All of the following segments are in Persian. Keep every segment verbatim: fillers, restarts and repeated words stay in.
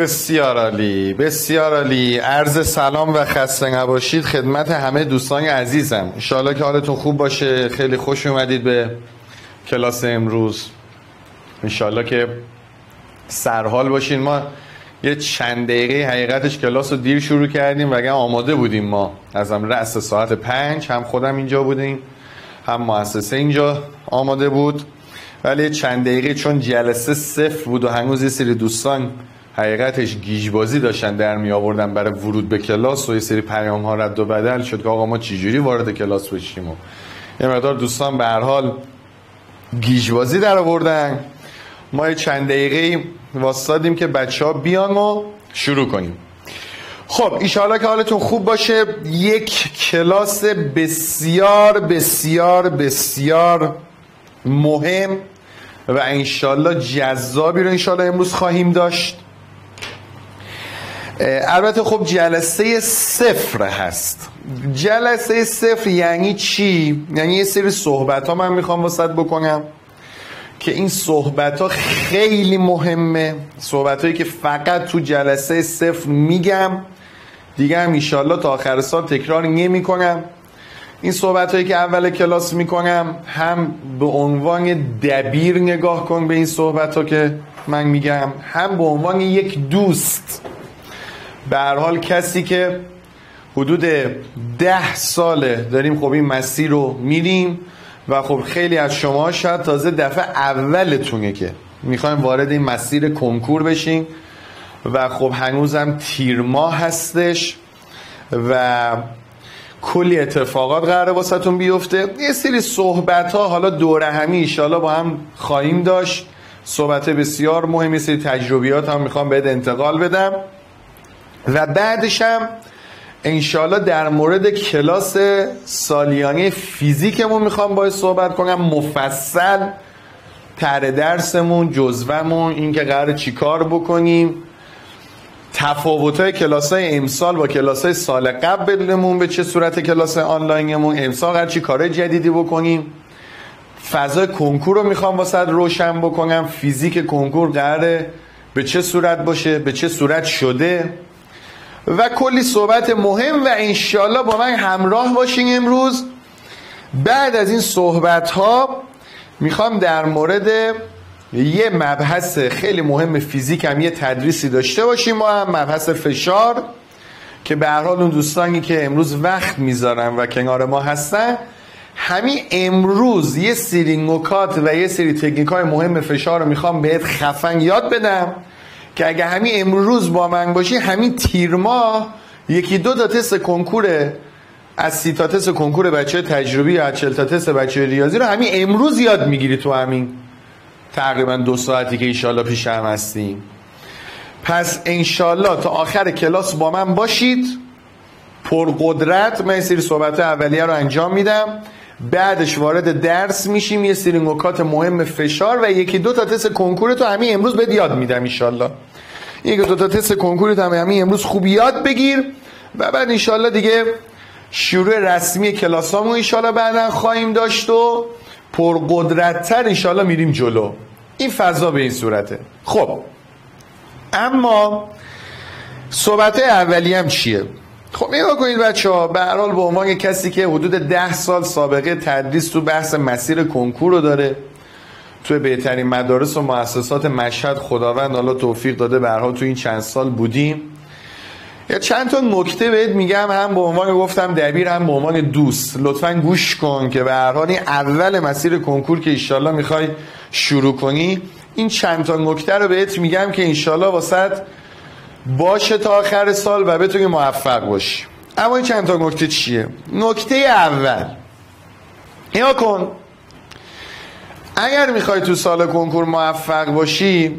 بسیار عالی، بسیار عالی. عرض سلام و خسته نباشید خدمت همه دوستان عزیزم. انشاءالله که حالتون خوب باشه. خیلی خوش اومدید به کلاس امروز. انشاءالله که سرحال باشین. ما یه چند دقیقه حقیقتش کلاس رو دیر شروع کردیم و اگر آماده بودیم ما از هم رأس ساعت پنج، هم خودم اینجا بودیم هم مؤسسه اینجا آماده بود، ولی چند دقیقه چون جلسه صفر بود و هنوز یه سری دوستان حقیقتش گیجبازی داشتن در می آوردن برای ورود به کلاس و یه سری پیام ها رد و بدل شد که آقا ما چجوری وارد کلاس بشیم و یه مقدار دوستان به هر حال گیجبازی در آوردن. ما یه چند دقیقه واسطادیم که بچه ها بیان و شروع کنیم. خب ایشالا که حالتون خوب باشه. یک کلاس بسیار بسیار بسیار مهم و انشالله جذابی رو انشالله امروز خواهیم داشت. البته خب جلسه صفر هست. جلسه صفر یعنی چی؟ یعنی یه سری صحبت ها من میخوام واسط بکنم که این صحبت ها خیلی مهمه، صحبت هایی که فقط تو جلسه صفر میگم دیگه هم ایشالله تا آخر سال تکرار نمی کنم. این صحبت هایی که اول کلاس میکنم هم به عنوان دبیر نگاه کن به این صحبت ها که من میگم، هم به عنوان یک دوست، به هر حال کسی که حدود ده ساله داریم خب این مسیر رو میریم و خب خیلی از شما شاید تازه دفعه اولتونه که میخوایم وارد این مسیر کنکور بشین و خب هنوزم تیر ماه هستش و کلی اتفاقات قراره واسهتون بیفته. یه سری صحبت ها حالا دوره همی ایشالا با هم خواهیم داشت، صحبت بسیار مهمی، سری تجربیات هم میخوام بهت انتقال بدم و بعدش هم انشالله در مورد کلاس سالیانه فیزیکمون میخوام باید صحبت کنم، مفصل طرح درسمون، جزوه‌مون، این که قراره چی کار بکنیم، تفاوت‌های کلاس‌های امسال با کلاس‌های سال قبلمون به چه صورت، کلاس آنلاینمون امسال قراره چی کارهای جدیدی بکنیم، فضای کنکور رو میخوام واسه روشن بکنم، فیزیک کنکور قراره به چه صورت باشه، به چه صورت شده و کلی صحبت مهم و انشالله با من همراه باشین امروز. بعد از این صحبت ها میخوام در مورد یه مبحث خیلی مهم فیزیک هم یه تدریسی داشته باشیم، ما هم مبحث فشار که به هر حال اون دوستانی که امروز وقت میذارن و کنار ما هستن همین امروز یه سری نکات و یه سری تکنیک های مهم فشار رو میخوام بهت خفن یاد بدم که اگه همین امروز با من باشی همین تیر ماه یکی دو تا تست کنکور از سی تا تست کنکور بچه تجربی یا چهل تا تست بچه ریاضی رو همین امروز یاد میگیری تو همین تقریبا دو ساعتی که انشالله پیش هم هستیم. پس انشالله تا آخر کلاس با من باشید پرقدرت. من یه سری صحبت اولیه رو انجام میدم، بعدش وارد درس میشیم، یه سری نکات مهم فشار و یکی دو تا تست کنکور تو همین امروز بهت یاد میدم انشالله. یکی دو تا تست کنکور تو همین امروز خوب یاد بگیر و بعد انشالله دیگه شروع رسمی کلاسامون انشالله بعداً خواهیم داشت و پرقدرت‌تر انشالله میریم جلو. این فضا به این صورته. خب اما صحبت اولیه هم چیه؟ خب نگاه کنید بچه ها، به هر حال به عنوان کسی که حدود ده سال سابقه تدریس تو بحث مسیر کنکور رو داره توی بهترین مدارس و مؤسسات مشهد، خداوند حالا توفیق داده به هر حال تو این چند سال بودیم، یا چند تا نکته بهت میگم، هم به عنوان گفتم دبیر هم به عنوان دوست. لطفاً گوش کن که به هر حال این اول مسیر کنکور که انشالله میخوای شروع کنی این چند تا نکته رو بهت میگم که انشالله واسط باشه تا آخر سال و بتونی موفق باشی. اما این چند تا نکته چیه؟ نکته اول نگاه کن، اگر میخوای تو سال کنکور موفق باشی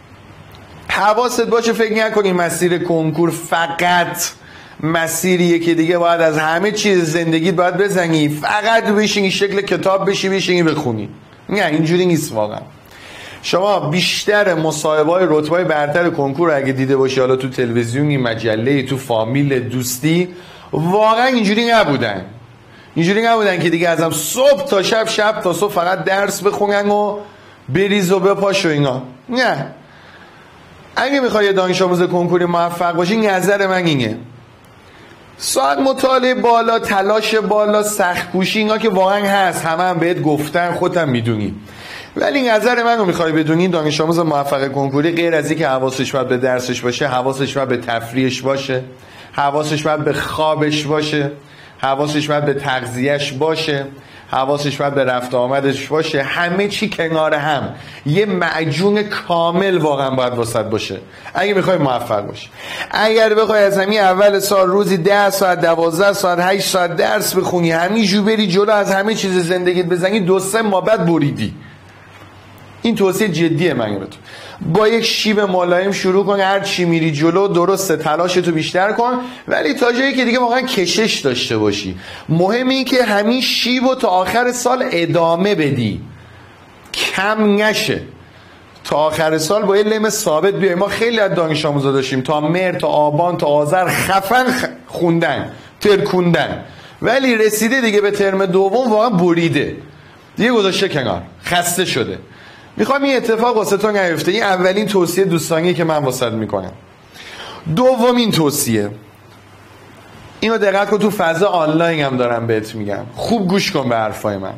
حواست باشه فکر نکنی مسیر کنکور فقط مسیریه که دیگه باید از همه چیز زندگیت باید بزنی فقط بشینی شکل کتاب بشی بشینی بخونی. نه اینجوری نیست واقعا. شما بیشتر مصاحبه‌های رتبه‌های برتر کنکور اگه دیده باشی، حالا تو تلویزیونی، مجله، تو فامیل، دوستی، واقعا اینجوری نبودن. اینجوری نبودن که دیگه ازم صبح تا شب، شب تا صبح فقط درس بخونن و بریز و بپاش و اینا. نه، اگه میخوای دانش آموز کنکوری موفق باشی، نظر من اینه، ساعت مطالعه بالا، تلاش بالا، سخت کوشی، اینا که واقعا هست، همه هم بهت گفتن، خودم میدونی. ولی نظر من رو میخوای بدونی، دانش آموز موفق کنکوری غیر از اینکه حواسش باید به درسش باشه، حواسش باید به تفریحش باشه، حواسش باید به خوابش باشه، حواسش باید به تغذیهش باشه، حواسش باید به رفت آمدش باشه، همه چی کنار هم، یه معجون کامل واقعا باید واسط باشه اگه میخوای موفق باشی. اگر بخوای از همین اول سال روزی ده ساعت، دوازده ساعت، هشت ساعت درس بخونی، همینجور بری جلو، از همه چیز زندگیت بزنی، دو سه ماه بعد بریدی. این توصیه جدیه من به تو. با یک شیب ملایم شروع کن، هر چی میری جلو درسته، تلاشتو بیشتر کن، ولی تا جایی که دیگه واقعا کشش داشته باشی. مهم این که همین شیبو تا آخر سال ادامه بدی، کم نشه، تا آخر سال با یه لم ثابت بیای. ما خیلی از دانش آموزا داشتیم تا مهر، تا آبان، تا آذر خفن خوندن، ترکوندن، ولی رسیده دیگه به ترم دوم واقعا بریده، دیگه گذاشته کنار، خسته شده. میخوام این اتفاق واسه تو نیفته. این اولین توصیه دوستانی که من واسط میکنم. دومین توصیه، اینو دقت کن، تو فضا آنلاین هم دارم بهت میگم، خوب گوش کن به حرفای من.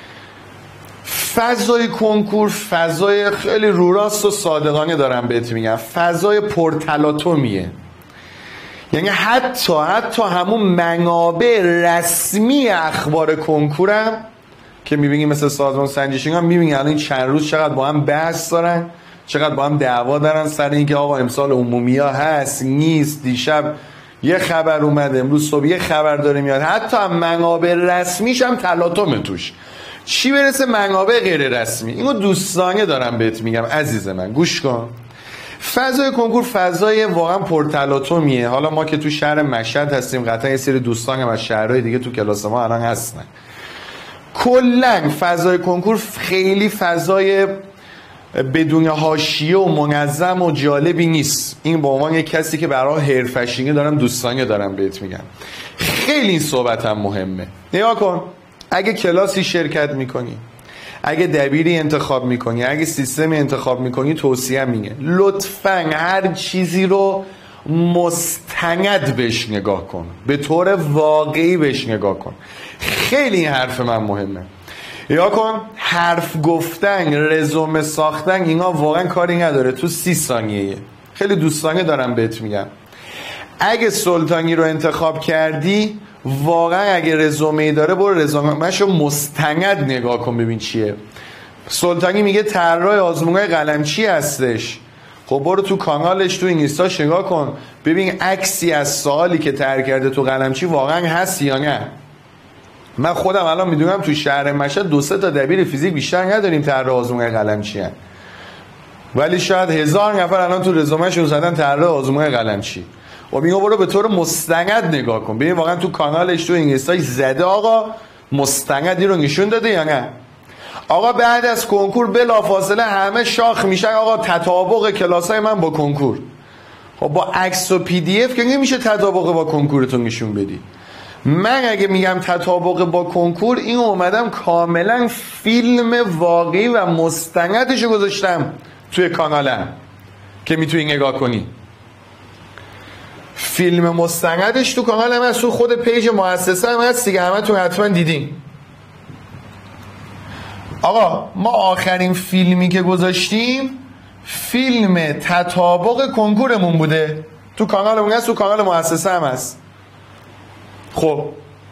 فضای کنکور فضای خیلی رو راست و صادقانه دارم بهت میگم، فضای پرتلاطمیه. یعنی حتی حتی همون منابع رسمی اخبار کنکورم که میبینی مثل سازمان سنجشی ها، میبینی الان این چند روز چقدر با هم بحث دارن، چقدر با هم دعوا دارن سر اینکه آقا امسال عمومی ها هست نیست، دیشب یه خبر اومده، امروز صبح یه خبر داره میاد، حتی هم منابع رسمیش هم تلاطمه توش، چی برسه منابع غیر رسمی. اینو دوستانه دارم بهت میگم عزیز من، گوش کن. فضای کنکور فضای واقعا پرتلاطمیه. حالا ما که تو شهر مشهد هستیم، قطعا یه سری دوستان هم از شهرهای دیگه تو کلاس ما الان هستن. کلاً فضای کنکور خیلی فضای بدون حاشیه و منظم و جالبی نیست. این به عنوان یک کسی که برای حرفه‌شینی دارم دوستانه دارم بهت میگم، خیلی این صحبت هم مهمه. نگاه کن، اگه کلاسی شرکت میکنی، اگه دبیری انتخاب میکنی، اگه سیستمی انتخاب میکنی، توصیه میگه لطفاً هر چیزی رو مستند بهش نگاه کن، به طور واقعی بهش نگاه کن. خیلی این حرف من مهمه. یا کن، حرف گفتن، رزومه ساختن، اینا واقعا کاری نداره، تو سی ثانیه. خیلی دوستانه دارم بهت میگم، اگه سلطانی رو انتخاب کردی، واقعا اگه رزومه داره، برو رزومه‌شو مستند نگاه کن ببین چیه. سلطانی میگه طراح آزمون‌های قلمچی هستش، خب برو تو کانالش، تو اینستاش نگاه کن ببین عکسی از سوالی که طرح کرده تو قلمچی واقعا هست یا نه. من خودم الان میدونم تو شهر مشهد دو سه تا دبیر فیزیک بیشتر نداریم طراح آزمون‌های قلمچی هن. ولی شاید هزار نفر الان تو رزومه‌شون زدن طراح آزمون‌های قلمچی. و میگم برو به طور مستند نگاه کن ببین واقعا تو کانالش، تو اینستاش زده آقا مستندی رو نشون داده یا نه. آقا بعد از کنکور بلافاصله همه شاخ میشن آقا تطابق کلاسای من با کنکور. خب با عکس و پی دی اف که نمیشه تطابق با کنکورتون نشون بدی. من اگه میگم تطابق با کنکور، این اومدم کاملا فیلم واقعی و مستندشو گذاشتم توی کانالم که میتونی نگاه کنی. فیلم مستندش تو کانالم هست، تو خود پیج مؤسسه هم هست دیگه، همه تون حتما دیدین. آقا ما آخرین فیلمی که گذاشتیم فیلم تطابق کنکورمون بوده، تو کانالمون هست، تو کانال مؤسسه هم هست. خب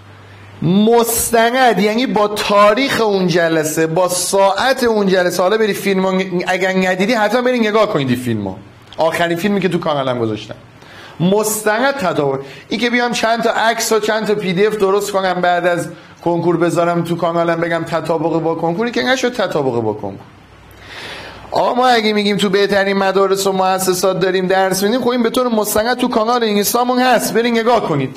مستند، یعنی با تاریخ اون جلسه، با ساعت اون جلسه. حالا بری فیلمو اگر ندیدی حتما بری نگاه کنید فیلمو، آخرین فیلمی که تو کانالم گذاشتم مستند تطابق. این که بیام چند تا عکس و چند تا پی دی اف درست کنم بعد از کنکور بذارم تو کانالم بگم تطابق با کنکوری که نشد تطابق با کنکور. آقا ما اگه میگیم تو بهترین مدارس و مؤسسات داریم درس میدیم، خب این به طور مستند تو کانال اینستامون هست، برید نگاه کنید.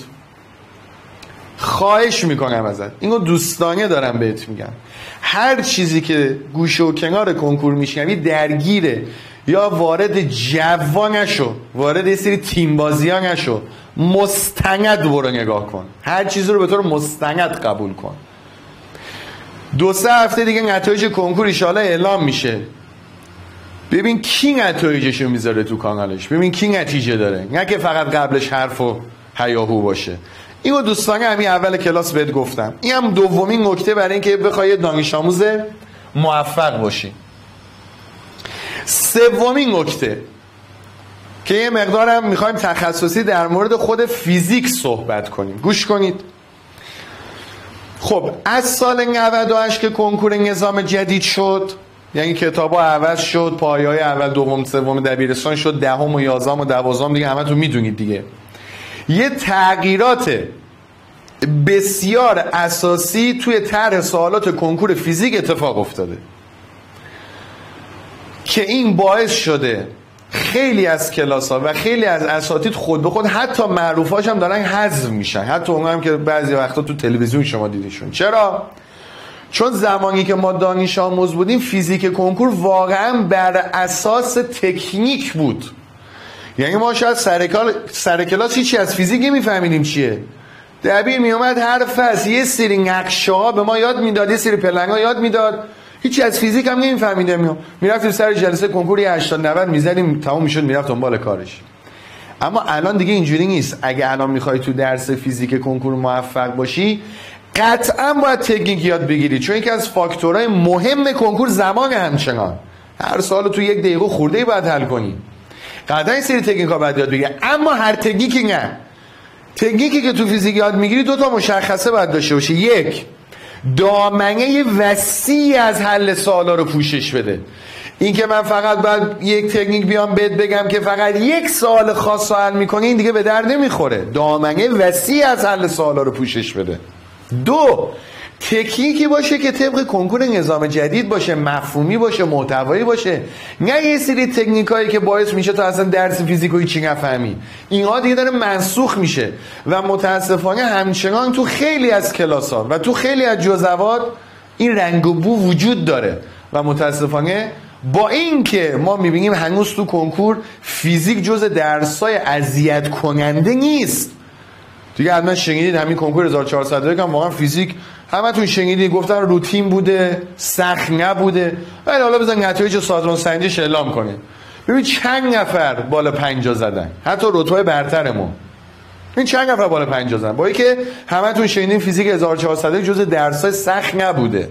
خواهش میکنم ازت، اینو دوستانه دارم بهت میگم، هر چیزی که گوشه و کنار کنکور میشنوی درگیره یا وارد جوا نشو، وارد یه سری تیم بازی ها نشو، مستند برو نگاه کن، هر چیزی رو به طور مستند قبول کن. دو سه هفته دیگه نتایج کنکور ان شاءالله اعلام میشه. ببین کی نتایجشو میذاره تو کانالش، ببین کی نتیجه داره، نه که فقط قبلش حرف و هیاهو باشه. اینو دوستان همین اول کلاس بهت گفتم. این هم دومین نکته برای اینکه بخوای دانش آموز موفق باشی. سومین نکته که یه مقدارم میخوایم تخصصی در مورد خود فیزیک صحبت کنیم، گوش کنید. خب از سال نود و هشت که کنکور نظام جدید شد، یعنی کتابا عوض شد، پایه‌های اول دوم سوم دبیرستان شد، دهم و یازدهم و دوازدهم دیگه همتون میدونید دیگه، یه تغییرات بسیار اساسی توی طرح سوالات کنکور فیزیک اتفاق افتاده که این باعث شده خیلی از کلاس ها و خیلی از اساتید خود به خود حتی معروفاش هم دارن حذف میشن، حتی اونها هم که بعضی وقتا تو تلویزیون شما دیدیشون. چرا؟ چون زمانی که ما دانش آموز بودیم فیزیک کنکور واقعا بر اساس تکنیک بود. یعنی ما شاید سر, سر کلاس هیچی از فیزیک نمیفهمیدیم چیه. دبیر میومد هر فصل یه سری نقشه ها به ما یاد میداد، یه سری پلنگ ها یاد میداد، هیچی از فیزیک هم نمیفهمیدیم. میرفتیم سر جلسه کنکوری هشتاد نود میزدیم، تموم میشد، میرفت دنبال کارش. اما الان دیگه اینجوری نیست. اگه الان میخوای تو درس فیزیک کنکور موفق باشی قطعا باید تکنیک یاد بگیری، چون یکی از فاکتورهای مهم کنکور زمان همچنان. هر سال تو یک دقیقه خورده‌ای باید حل کنی. قطعا این سری تکنیک‌ها باید یاد بگیری، اما هر تکنیکی نه. تکنیکی که تو فیزیک یاد میگیری دو تا مشخصه باید داشته باشه. یک، دامنه وسیعی از حل سوالا رو پوشش بده. این که من فقط باید یک تکنیک بیام بهت بگم که فقط یک سوال خاص رو حل می‌کنی، این دیگه به درد نمیخوره. دامنه وسیعی از حل سوالا رو پوشش بده. دو، تکنیکی باشه که طبق کنکور نظام جدید باشه، مفهومی باشه، محتوایی باشه، نه یه سری تکنیکایی که باعث میشه تو اصلا درس فیزیک رو هیچی نفهمی. اینها دیگه داره منسوخ میشه و متاسفانه همچنان تو خیلی از کلاس‌ها و تو خیلی از جزوات این رنگ و بو وجود داره و متاسفانه با این که ما میبینیم هنوز تو کنکور فیزیک جز درسای اذیت کننده نیست. دیگه حتما شنیدید همین کنکور هزار و چهارصد هم واقعا فیزیک همتون شنیدید گفتن روتین بوده، سخت نبوده. ولی حالا بزن نتایج سازمان سنجش اعلام کنید، ببین چند نفر بالا پنجاه زدن، حتی رتبه برترمون. این چند نفر بالا پنجاه زدن، با اینکه همتون شنیدین فیزیک هزار و چهارصد جز درسای سخت نبوده.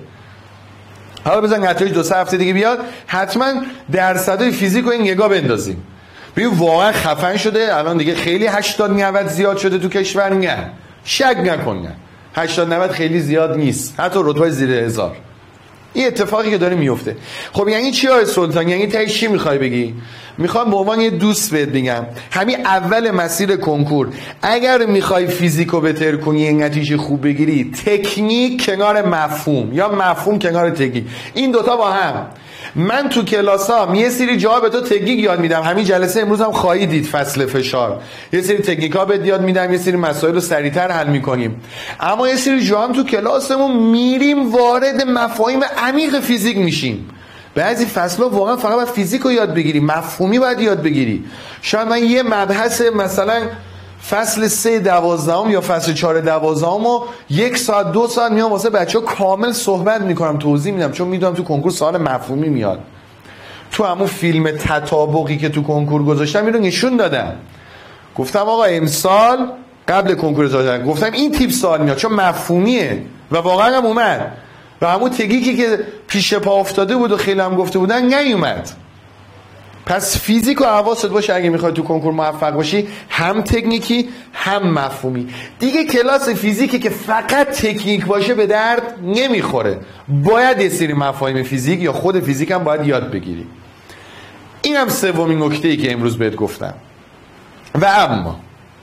حالا بزن نتایج دو سه هفته دیگه بیاد، حتما درصدای فیزیک رو این نگاه بندازیم. ببین واقعا خفن شده الان دیگه، خیلی هشتاد نود زیاد شده تو کشور. نه شک نکن، نه هشتاد نود خیلی زیاد نیست، حتی رتبه زیر هزار. این اتفاقی که داره میفته. خب یعنی چی آقای سلطان؟ یعنی تاش چی میخوای بگی؟ میخوام به عنوان یه دوست بهت بگم همین اول مسیر کنکور اگر میخوای فیزیکو بهتر کنی، این نتیجه خوب بگیری، تکنیک کنار مفهوم یا مفهوم کنار تکنیک، این دوتا با هم. من تو کلاسام یه سری جاها به تو تکنیک یاد میدم، همین جلسه امروز هم خواهی دید فصل فشار، یه سری تکنیکا بهت یاد میدم، یه سری مسائل رو سریعتر حل میکنیم. اما یه سری جاها هم تو کلاسمون میریم وارد مفاهیم عمیق فیزیک میشیم. بعضی فصل‌ها واقعا فقط باید فیزیک رو یاد بگیری، مفهومی باید یاد بگیری. شاید من یه مبحث مثلا فصل سه دوازدهم یا فصل چهار دوازدهم و یک ساعت دو ساعت میام واسه بچه‌ها کامل صحبت میکنم، توضیح میدم، چون میدونم تو کنکور سوال مفهومی میاد. تو همون فیلم تطابقی که تو کنکور گذاشتم اینو نشون دادم، گفتم آقا امسال قبل کنکور دادن گفتم این تیپ سوال میاد چون مفهومیه و واقعا هم اومد و همون تکنیکی که پیش پا افتاده بود و خیلی هم گفته بودن نیومد. پس فیزیک و حواست باشه اگه میخوای تو کنکور موفق باشی، هم تکنیکی هم مفهومی. دیگه کلاس فیزیکی که فقط تکنیک باشه به درد نمیخوره، باید یه سری مفاهیم فیزیک یا خود فیزیک هم باید یاد بگیری. این هم سومین نکته‌ای که امروز بهت گفتم. و اما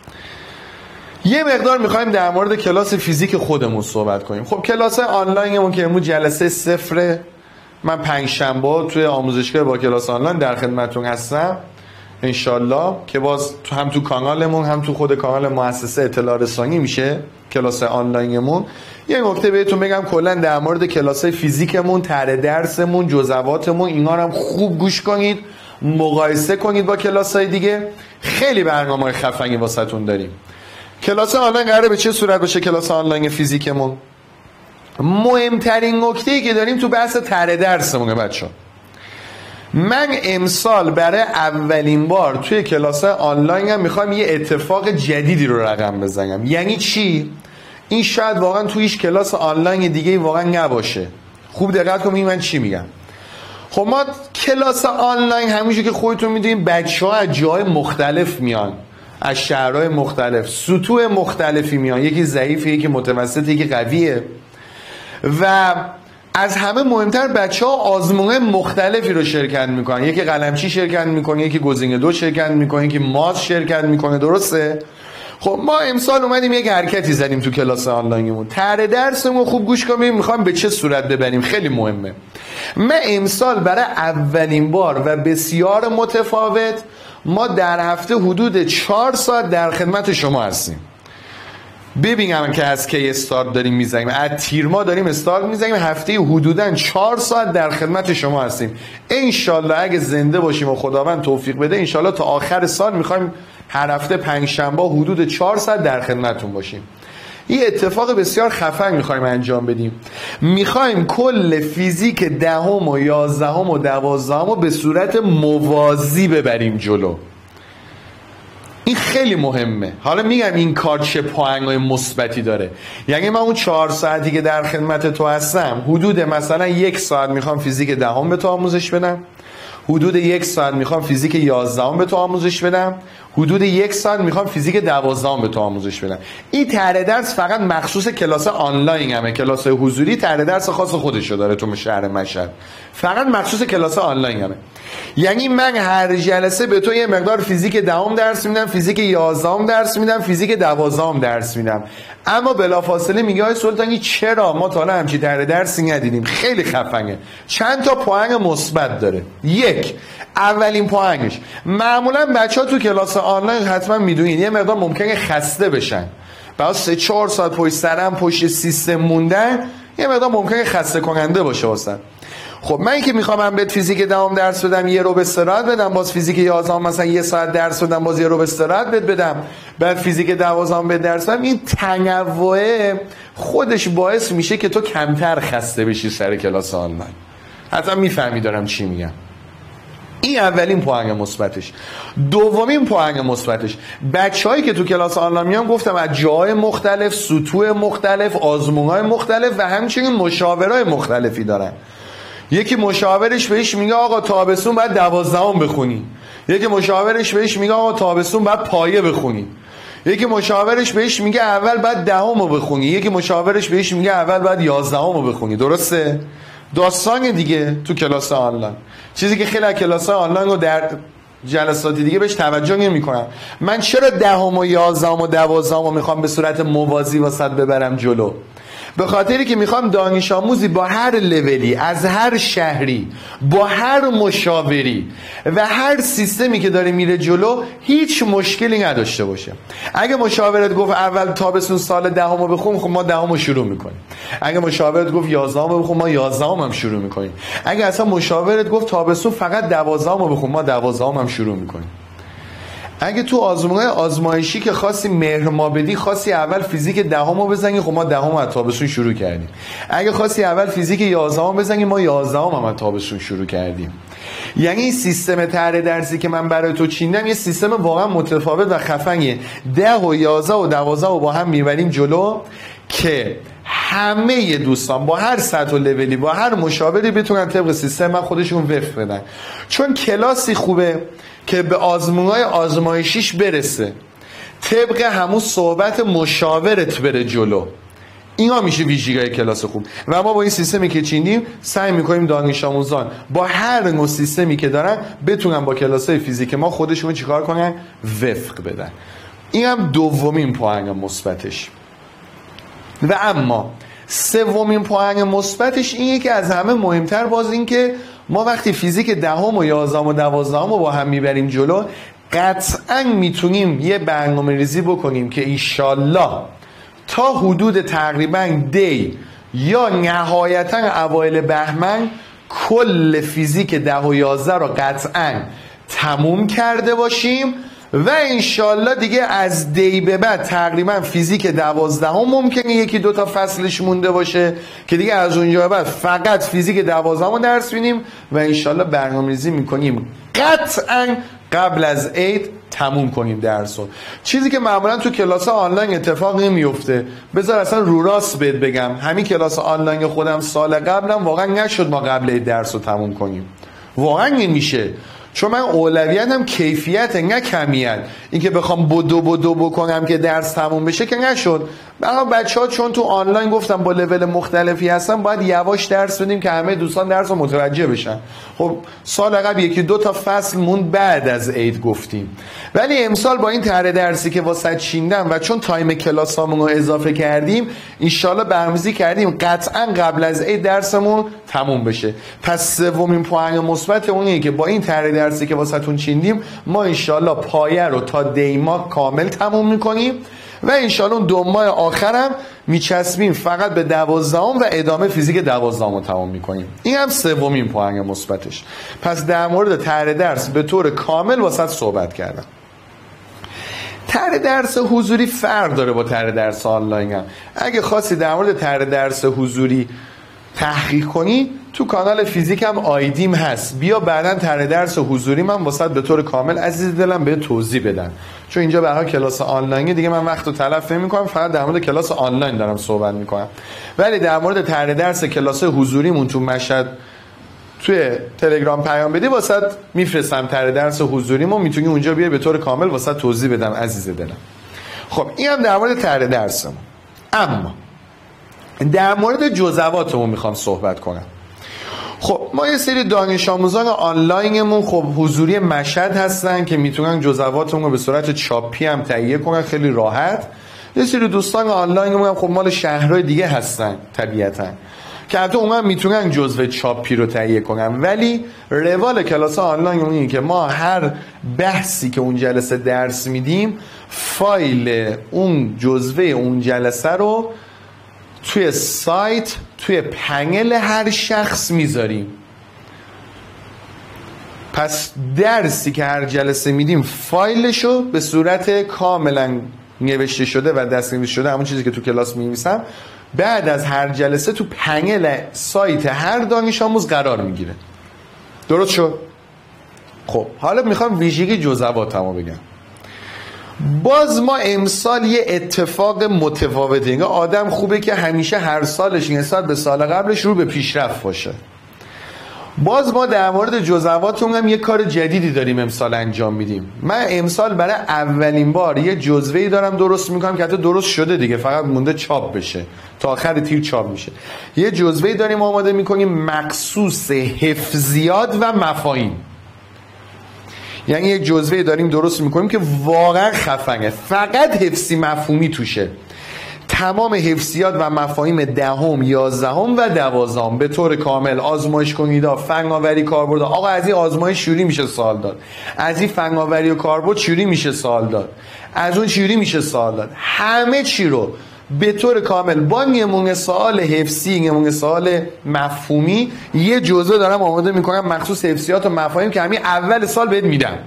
یه مقدار میخوایم در مورد کلاس فیزیک خودمون صحبت کنیم. خب کلاس آنلاینمون که امروز جلسه صفره، من پنج شنبه توی آموزشگاه با کلاس آنلاین در خدمتتون هستم انشالله، که باز هم تو کانالمون هم تو خود کانال مؤسسه اطلاع رسانی میشه کلاس آنلاینمون. یه نکته بهتون بگم کلا در مورد کلاسای فیزیکمون، طرح درسمون، جزواتمون، اینا رو هم خوب گوش کنید، مقایسه کنید با کلاسای دیگه. خیلی برنامه‌های خفنی واسهتون داریم. کلاس آنلاین قراره به چه صورت باشه؟ کلاس آنلاین فیزیکمون مهمترین نکته‌ای که داریم تو بحث طرح درسمونه بچه‌ها. من امسال برای اولین بار توی کلاس آنلاین هم میخوام یه اتفاق جدیدی رو رقم بزنم. یعنی چی؟ این شاید واقعا توی هیچ کلاس آنلاین دیگه واقعا نباشه. خوب دقت کنید من چی میگم. خب ما کلاس آنلاین همیشه که خودتون میدونید بچه‌ها از جای مختلف میان، از شهرهای مختلف، سطوح مختلفی میان، یکی ضعیفه، یکی متوسط، یکی قویه. و از همه مهمتر بچه‌ها آزمون مختلفی رو شرکت میکنن. یکی قلمچی شرکت میکنه، یکی گزینه دو شرکت میکنه، یکی ماس شرکت میکنه. درسته؟ خب ما امسال اومدیم یک حرکتی زدیم تو کلاس آنلاینمون. طرح درسمون خوب گوش کنیم، میخوام به چه صورت ببریم. خیلی مهمه. من امسال برای اولین بار و بسیار متفاوت ما در هفته حدود چهار ساعت در خدمت شما هستیم. ببینم که از کی استارت داریم میزنیم. از تیر ما داریم استارت میزنیم. هفته حدوداً چهار ساعت در خدمت شما هستیم. انشالله اگه زنده باشیم و خداوند توفیق بده، انشالله تا آخر سال میخوایم هر هفته پنج شنبه حدود چهار ساعت در خدمتتون باشیم. یه اتفاق بسیار خفن میخوایم انجام بدیم. میخوایم کل فیزیک دهم و یازدهم و دوازدهم رو به صورت موازی ببریم جلو. این خیلی مهمه. حالا میگم این کار چه پوانگ‌های مثبتی داره. یعنی من اون چهار ساعتی که در خدمت تو هستم، حدود مثلا یک ساعت میخوام فیزیک دهم به تو آموزش بدم، حدود یک ساعت میخوام فیزیک یازدهم به تو آموزش بدم، حدود یک ساعت میخوام فیزیک دوازدهم به تو آموزش بدم. این طرح درس فقط مخصوص کلاس آنلاین همه. کلاس حضوری طرح درس خاص خودشو داره تو شهر مشهد. فقط مخصوص کلاس آنلاین همه. یعنی من هر جلسه به تو یه مقدار فیزیک دهم درس میدم، فیزیک یازدهم درس میدم، فیزیک دوازدهم درس میدم. اما بلافاصله میگه آقای سلطانی چرا ما تا حالا همچین طرح درسی ندیدیم؟ خیلی خفنه. چند تا پوانگ مثبت داره. یک، اولین پوانگش، معمولا بچه‌ها تو کلاس آنلاین حتما میدونید یه مقدار ممکنه خسته بشن. بعد سه چهار ساعت پشت سرم پشت سیستم موندن یه مقدار ممکنه خسته کننده باشه واسه. خب من که میخوام من بهت فیزیک دهم درس بدم، یه رو به استراحت بدم، باز فیزیک یازدهم مثلا یه ساعت درس بدم، باز یه رو به استراحت بهت بدم، بعد فیزیک دوازدهم به درس بدم، این تنوع خودش باعث میشه که تو کمتر خسته بشی سر کلاس آنلاین. حتما میفهمی دارم چی میگم. این اولین پوانگ مثبتش. دومین پوانگ مثبتش، بچه‌هایی که تو کلاس آنلاین میان گفتم از جای مختلف، سطوح مختلف، آزمون‌های مختلف و همچنین مشاورای مختلفی دارن. یکی مشاورش بهش میگه آقا تابستون باید دوازدهم بخونی، یکی مشاورش بهش میگه آقا تابستون باید پایه بخونی، یکی مشاورش بهش میگه اول باید دهم رو بخونی، یکی مشاورش بهش میگه اول باید یازدهم رو بخونی. درسته؟ داستان دیگه تو کلاس آنلاین، چیزی که خیلی از کلاس آنلاین رو در جلسات دیگه بهش توجه نمی‌کنم. من چرا دهم و یازدهم و دوازدهم رو میخوام به صورت موازی واسط ببرم جلو؟ به خاطری که میخوام دانش آموزی با هر لولی، از هر شهری، با هر مشاوری و هر سیستمی که داره میره جلو هیچ مشکلی نداشته باشه. اگه مشاورت گفت اول تابستون سال دهم رو بخون، خب ما دهم رو شروع میکنیم. اگه مشاورت گفت یازدهم رو بخون، ما یازدهم هم شروع میکنیم. اگه اصلا مشاورت گفت تابستون فقط دوازدهم رو بخون، ما دوازدهم هم شروع میکنیم. اگه تو آزمون آزمایشی که خاصی مهر ما بدی، خاصی اول فیزیک دهم رو بزنی، خب ما دهم از تابستون شروع کردیم. اگه خاصی اول فیزیک یازدهم بزنی، ما یازدهم هم از تابستون شروع کردیم. یعنی این سیستم طرح درسی که من برای تو چیندم یه سیستم واقعا متفاوت و خفنیه. ده و یازده و دوازده رو با هم میبریم جلو که همه دوستان با هر سطح و لولی، با هر مشاوری بتونن طبق سیستم من خودشون وفق بدن. چون کلاسی خوبه که به آزمونهای آزمایشیش برسه، طبق همون صحبت مشاورت بره جلو. اینا میشه ویژگی‌های کلاس خوب. و ما با این سیستمی که چیندیم سعی میکنیم دانش آموزان با هر نوع سیستمی که دارن بتونن با کلاس‌های فیزیک ما خودشون چیکار کنن؟ وفق بدن. این هم دومین پوانگ مثبتش. و اما سومین پوانگ مثبتش اینه که از همه مهمتر باز این که ما وقتی فیزیک دهم و یازدهم و دوازدهم رو با هم میبریم جلو، قطعا میتونیم یه برنامه ریزی بکنیم که ایشالله تا حدود تقریبا دی یا نهایتا اوایل بهمن کل فیزیک ده و یازده رو قطعا تموم کرده باشیم و انشالله دیگه از دی به بعد تقریبا فیزیک دوازدهم ممکنه یکی دوتا فصلش مونده باشه که دیگه از اونجا به بعد فقط فیزیک دوازدهم رو درس بینیم و انشالله برنامه‌ریزی میکنیم قطعا قبل از عید تموم کنیم درسو. چیزی که معمولا تو کلاس آنلاین اتفاق نمیفته. بذار اصلا رو راست بهت بگم، همین کلاس آنلاین خودم سال قبلم واقعا نشد ما قبل عید درسو تموم کنیم. واقعا نمیشه، چون من اولویتم کیفیت نه کمیت. این که بخوام بدو بدو بکنم که درس تموم بشه که نشد. برای بچه ها چون تو آنلاین گفتم با لول مختلفی هستن باید یواش درس بدیم که همه دوستان درس رو متوجه بشن. خب سال قبل یکی دو تا فصل موند بعد از عید گفتیم، ولی امسال با این طرح درسی که واسه چیندم و چون تایم کلاسامون رو اضافه کردیم انشالله برنامه‌ریزی کردیم قطعا قبل از عید درسمون تموم بشه. پس سومین پوان مثبت اونیه که با این طرح درسی که واسهتون چیندیم ما انشالله پایه رو تا دی ماه کامل تموم میکنیم و انشالله اون دو ماه آخرم میچسبیم فقط به دوازدهم و ادامه فیزیک دوازدهم رو تمام میکنیم. این هم سومین پوان مثبتش. پس در مورد طرح درس به طور کامل واسه صحبت کردم. طرح درس حضوری فرق داره با طرح درس آنلاین هم. اگه خواستی در مورد طرح درس حضوری تحقیق کنی تو کانال فیزیک هم آیدیم هست، بیا بعداً طرح درس حضوری من واسه به طور کامل عزیز دلم به توضیح بدن، چون اینجا به هر کلاس آنلاینی دیگه من وقت رو تلف نمی‌کنم، فقط در مورد کلاس آنلاین دارم صحبت می‌کنم. ولی در مورد طرح درس کلاس حضوریمون تو مشهد توی تلگرام پیام بدی واسه میفرستم طرح درس حضوریمو، میتونی اونجا بیای به طور کامل واسه توضیح بدم عزیز دلم. خب این هم در مورد طرح درسمون. اما در مورد جزواتمون میخوام صحبت کنم. خب ما یه سری دانش آموزان آنلاینمون خب حضوری مشهد هستن که میتونن جزواتمون رو به صورت چاپی هم تهیه کنن خیلی راحت. یه سری دوستان آنلاینمون هم خب مال شهرهای دیگه هستن طبیعتاً که حتی اونها میتونن جزوه چاپی رو تهیه کنن، ولی روال کلاس آنلاین اینه که ما هر بحثی که اون جلسه درس میدیم فایل اون جزوه اون جلسه رو توی سایت توی پنل هر شخص میذاریم. پس درسی که هر جلسه میدیم فایلشو به صورت کاملا نوشته شده و دست‌نویس شده، همون چیزی که تو کلاس می‌نویسم، بعد از هر جلسه تو پنل سایت هر دانش آموز قرار میگیره. درست شد؟ خب حالا میخوام ویژگی جزواتمو بگم. باز ما امسال یه اتفاق متفاوته. اینگه آدم خوبه که همیشه هر سالش نسبت به سال قبلش رو به پیشرفت باشه. باز ما در مورد جزواتمون هم یه کار جدیدی داریم امسال انجام میدیم. من امسال برای اولین بار یه جزوه‌ای دارم درست میکنم که حتی درست شده دیگه، فقط مونده چاپ بشه، تا آخر تیر چاپ میشه. یه جزوه‌ای داریم آماده میکنیم مخصوص حفظیات و مفاهیم. یعنی یک جزوه داریم درست میکنیم که واقعا خفنه، فقط حفظی مفهومی توشه. تمام حفظیات و مفاهیم دهم، یازدهم و دوازدهم به طور کامل آزمایش کنیدا، فناوری، کاربرد. آقا از این آزمایش چوری میشه سوال داد، از این فناوری و کاربرد چوری میشه سوال داد، از اون چوری میشه سوال داد. همه چی رو به طور کامل با نمونه سوال حفظی، نمونه سوال مفهومی یه جزوه دارم آماده میکنم مخصوص حفظیات و مفاهیم که همین اول سال بهت میدم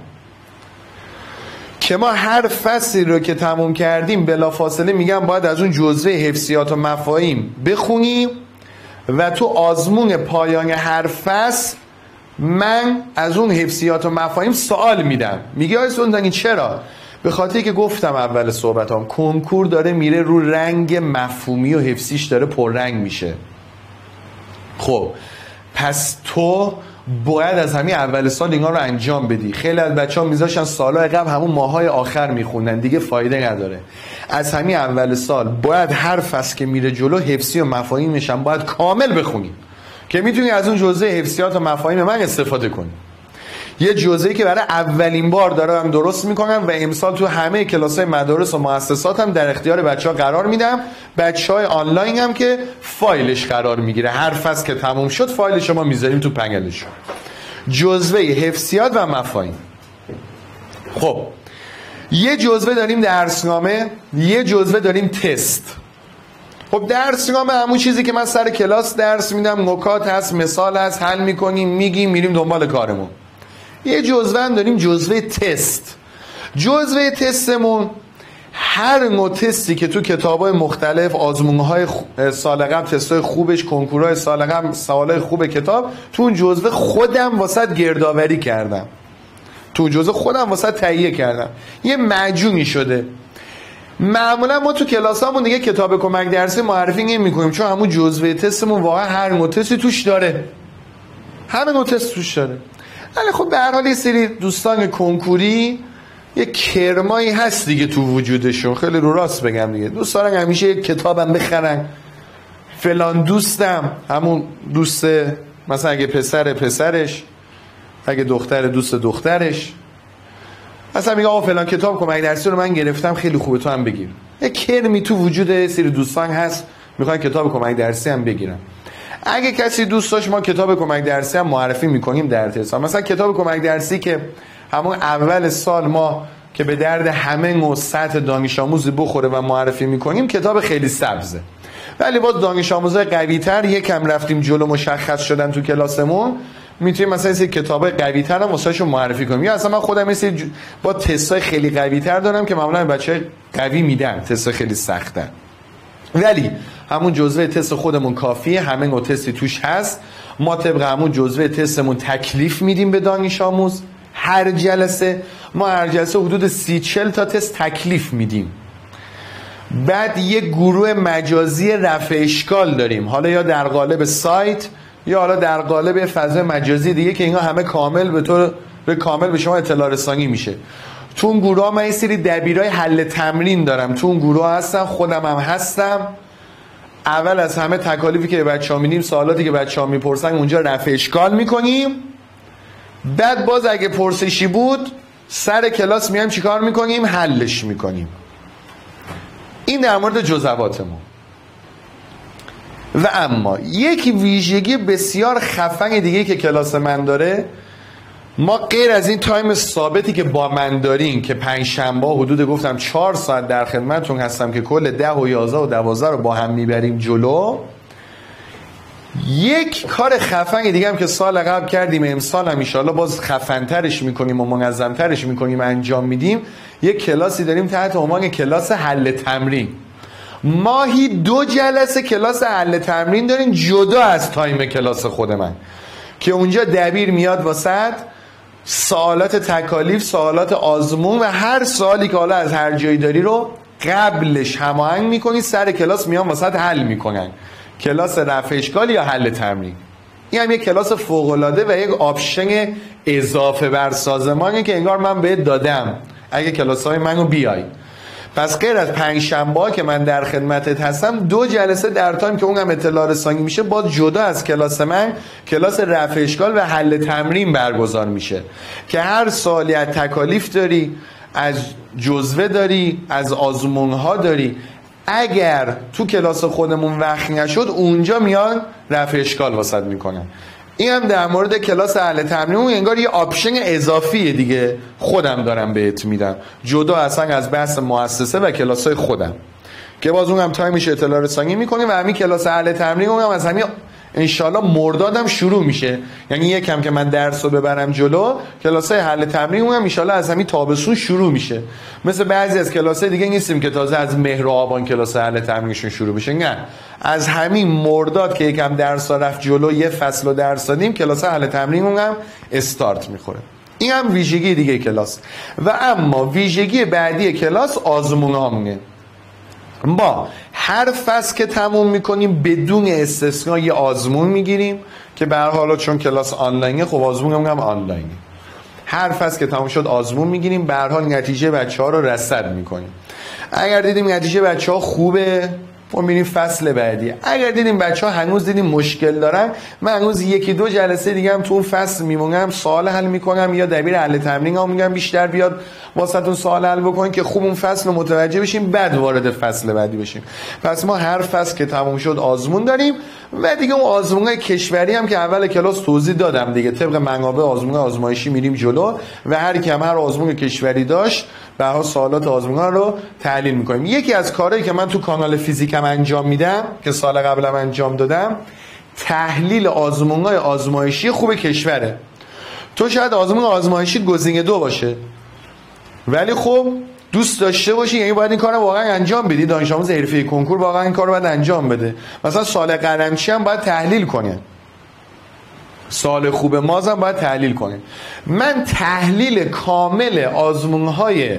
که ما هر فصلی رو که تموم کردیم بلافاصله میگم باید از اون جزوه حفظیات و مفاهیم بخونیم و تو آزمون پایان هر فصل من از اون حفظیات و مفاهیم سوال میدم. میگه آقای سلطانی چرا؟ به خاطری که گفتم اول صحبتام کنکور داره میره رو رنگ مفهومی و حفظیش داره پررنگ میشه. خب پس تو باید از همین اول سال اینا رو انجام بدی. خیلی از بچه‌ها میذاشتن سالهای قبل همون ماهای آخر میخوندن، دیگه فایده نداره. از همین اول سال باید هر فصل که میره جلو حفظی و مفاهیمش هم باید کامل بخونی که میتونی از اون جزء حفظیات و مفاهیم من استفاده کنی. یه جزئی که برای اولین بار دارم درست میکنم و امسال تو همه کلاس‌های مدارس و مؤسسات هم در اختیار بچه‌ها قرار میدم. بچه‌های آنلاین هم که فایلش قرار میگیره، هر فصل که تموم شد فایلش ما میذاریم تو پنلش. جزوه حفظیات و مفاهیم. خب یه جزوه داریم درسنامه، یه جزوه داریم تست. خب درسنامه همون چیزی که من سر کلاس درس میدم، نکات هست، مثال هست، حل میکنیم، میگیم، میریم دنبال کارمون. یه جزوه هم داریم جزوه تست. جزوه تستمون هر نوع تستی که تو کتاب‌های مختلف، آزمون‌های سال قبل، تست‌های خوبش، کنکورهای سال قبل، سوالای خوب کتاب، تو اون جزوه خودم واسط گردآوری کردم، تو جزوه خودم واسط تهیه کردم، یه معجونی شده. معمولا ما تو کلاسامون دیگه کتاب کمک درسی معرفی نمی‌کنیم، چون همون جزوه تستمون واقعا هر نوع تستی توش داره، همه نوع تست توش داره. ولی خب به هر حال یه سری دوستان کنکوری یه کرمایی هست دیگه تو وجودشون، خیلی رو راست بگم دیگه، دوست دارن همیشه یک کتابم بخرن. فلان دوستم، همون دوست مثلا اگه پسر پسرش، اگه دختر دوست دخترش، مثلا میگه آقا فلان کتاب کمک درسی رو من گرفتم خیلی خوبه تو هم بگیر. یه کرمی تو وجود سری دوستان هست میخوان کتاب کمک درسی هم بگیرن. اگه کسی دوست داشت ما کتاب کمک درسی هم معرفی میکنیم در ارتسام. مثلا کتاب کمک درسی که همون اول سال ما که به درد همه نوع سطح دانش آموزی بخوره و معرفی میکنیم، کتاب خیلی سبزه. ولی باز دانش آموزای قوی تر یکم رفتیم جلو، مشخص شدن تو کلاسمون، میتونیم مثلا این کتاب قوی تر هم واسهشون معرفی کنیم. یا اصلا من خودم مثلا با تستای خیلی قوی تر دارم که معمولا بچه‌ها قوی میدن، تست خیلی سختن، ولی همون جزوه تست خودمون کافیه، همه نوع تستی توش هست. ما طبق همون جزوه تستمون تکلیف میدیم به دانش آموز. هر جلسه ما هر جلسه حدود سی چل تا تست تکلیف میدیم. بعد یک گروه مجازی رفع اشکال داریم، حالا یا در قالب سایت یا حالا در قالب فضای مجازی دیگه که اینا همه کامل به طور به کامل به شما اطلاع رسانی میشه. تو اون گروه ها من یه سری دبیرای حل تمرین دارم، تو اون گروه ها هستم، خودم هم هستم. اول از همه تکالیفی که بچه‌ها میدیم، سوالاتی که بچه‌ها میپرسن اونجا رفع اشکال میکنیم. بعد باز اگه پرسشی بود سر کلاس میایم چیکار میکنیم؟ حلش میکنیم. این در مورد جزواتمون. و اما یک ویژگی بسیار خفن دیگه که کلاس من داره، ما غیر از این تایم ثابتی که با من دارین که پنج شنبه حدود گفتم چهار ساعت در خدمتتون هستم که کل ده و یازده و دوازده رو با هم میبریم جلو، یک کار خفن دیگه هم که سال قبل کردیم، امسال هم انشالله باز خفن‌ترش میکنیم و منظم‌ترش میکنیم انجام میدیم. یک کلاسی داریم تحت عنوان کلاس حل تمرین. ماهی دو جلسه کلاس حل تمرین داریم جدا از تایم کلاس خود من، که اونجا دبیر میاد واسط سوالات تکالیف، سوالات آزمون و هر سوالی که حالا از هر جایی داری رو قبلش هماهنگ میکنی، سر کلاس میان واسط حل میکنن. کلاس رفع اشکال یا حل تمرین. این هم یک کلاس فوق‌العاده و یک آپشن اضافه بر سازمانی که انگار من بهت دادم اگه کلاس‌های منو بیای. پس غیر از پنج شنبه که من در خدمتت هستم، دو جلسه در تایم که اونم اطلاع رسانی میشه باز جدا از کلاس من کلاس رفع اشکال و حل تمرین برگزار میشه که هر سوالی از تکالیف داری، از جزوه داری، از آزمون‌ها داری، اگر تو کلاس خودمون وقت نشد اونجا میان رفع اشکال واسط میکنن. این هم در مورد کلاس حل تمرین، انگار یه آپشن اضافیه دیگه خودم دارم بهت میدم، جدا اصلا از بحث مؤسسه و کلاسای خودم که باز اونم تایمش اطلاع رسانی میکنیم. و همین کلاس حل تمرین اونم از همین انشالله مردادم شروع میشه، یعنی یکم که من درس رو ببرم جلو، کلاسای حل تمرین اونم انشالله از همین تابستون شروع میشه. مثل بعضی از کلاسای دیگه نیستیم که تازه از مهر و آبان کلاس حل تمرینشون شروع بشه، نه، از همین مرداد که یکم درس رفت جلو، یه فصل رو درس دادیم، کلاس حل تمرین اونم استارت میخوره. این هم ویژگی دیگه کلاس. و اما ویژگی بعدی کلاس آزمون هامونه. ما هر فصل که تموم میکنیم بدون استثنا یه آزمون میگیریم که به هر حال چون کلاس آنلاینه، خب آزمونمون هم آنلاینه. هر فصل که تموم شد آزمون میگیریم، به هر حال نتیجه بچه‌ها رو رصد میکنیم. اگر دیدیم نتیجه بچه‌ها خوبه، ما میریم فصل بعدی. اگر دیدیم بچه‌ها هنوز دیدیم مشکل دارن، من هنوز یکی دو جلسه دیگه هم تو اون فصل میمونم، سوال حل میکنم یا دبیر حل تمرین هم میگم بیشتر بیاد واسهتون سوال حل بکنین که خوب اون فصل رو متوجه بشیم، بعد وارد فصل بعدی بشیم. پس ما هر فصل که تموم شد آزمون داریم و دیگه اون آزمون‌های کشوری هم که اول کلاس توضیح دادم دیگه، طبق منابع آزمون آزمایشی میریم جلو و هر کی هم هر آزمون کشوری داشت به هر سوالات آزمون‌ها رو تحلیل می‌کنیم. یکی از کارهایی که من تو کانال فیزیکم انجام میدم که سال قبلم انجام دادم، تحلیل آزمون‌های آزمایشی خوب کشوره. تو شاید آزمون آزمایشی گزینه دو باشه، ولی خب دوست داشته باشی، یعنی باید این کارو واقعا انجام بدی. دانش آموز حرفه‌ای کنکور واقعا این کارو باید انجام بده. مثلا سال قلمچی هم باید تحلیل کنه، سال خوب ماز هم باید تحلیل کنه. من تحلیل کامل آزمون‌های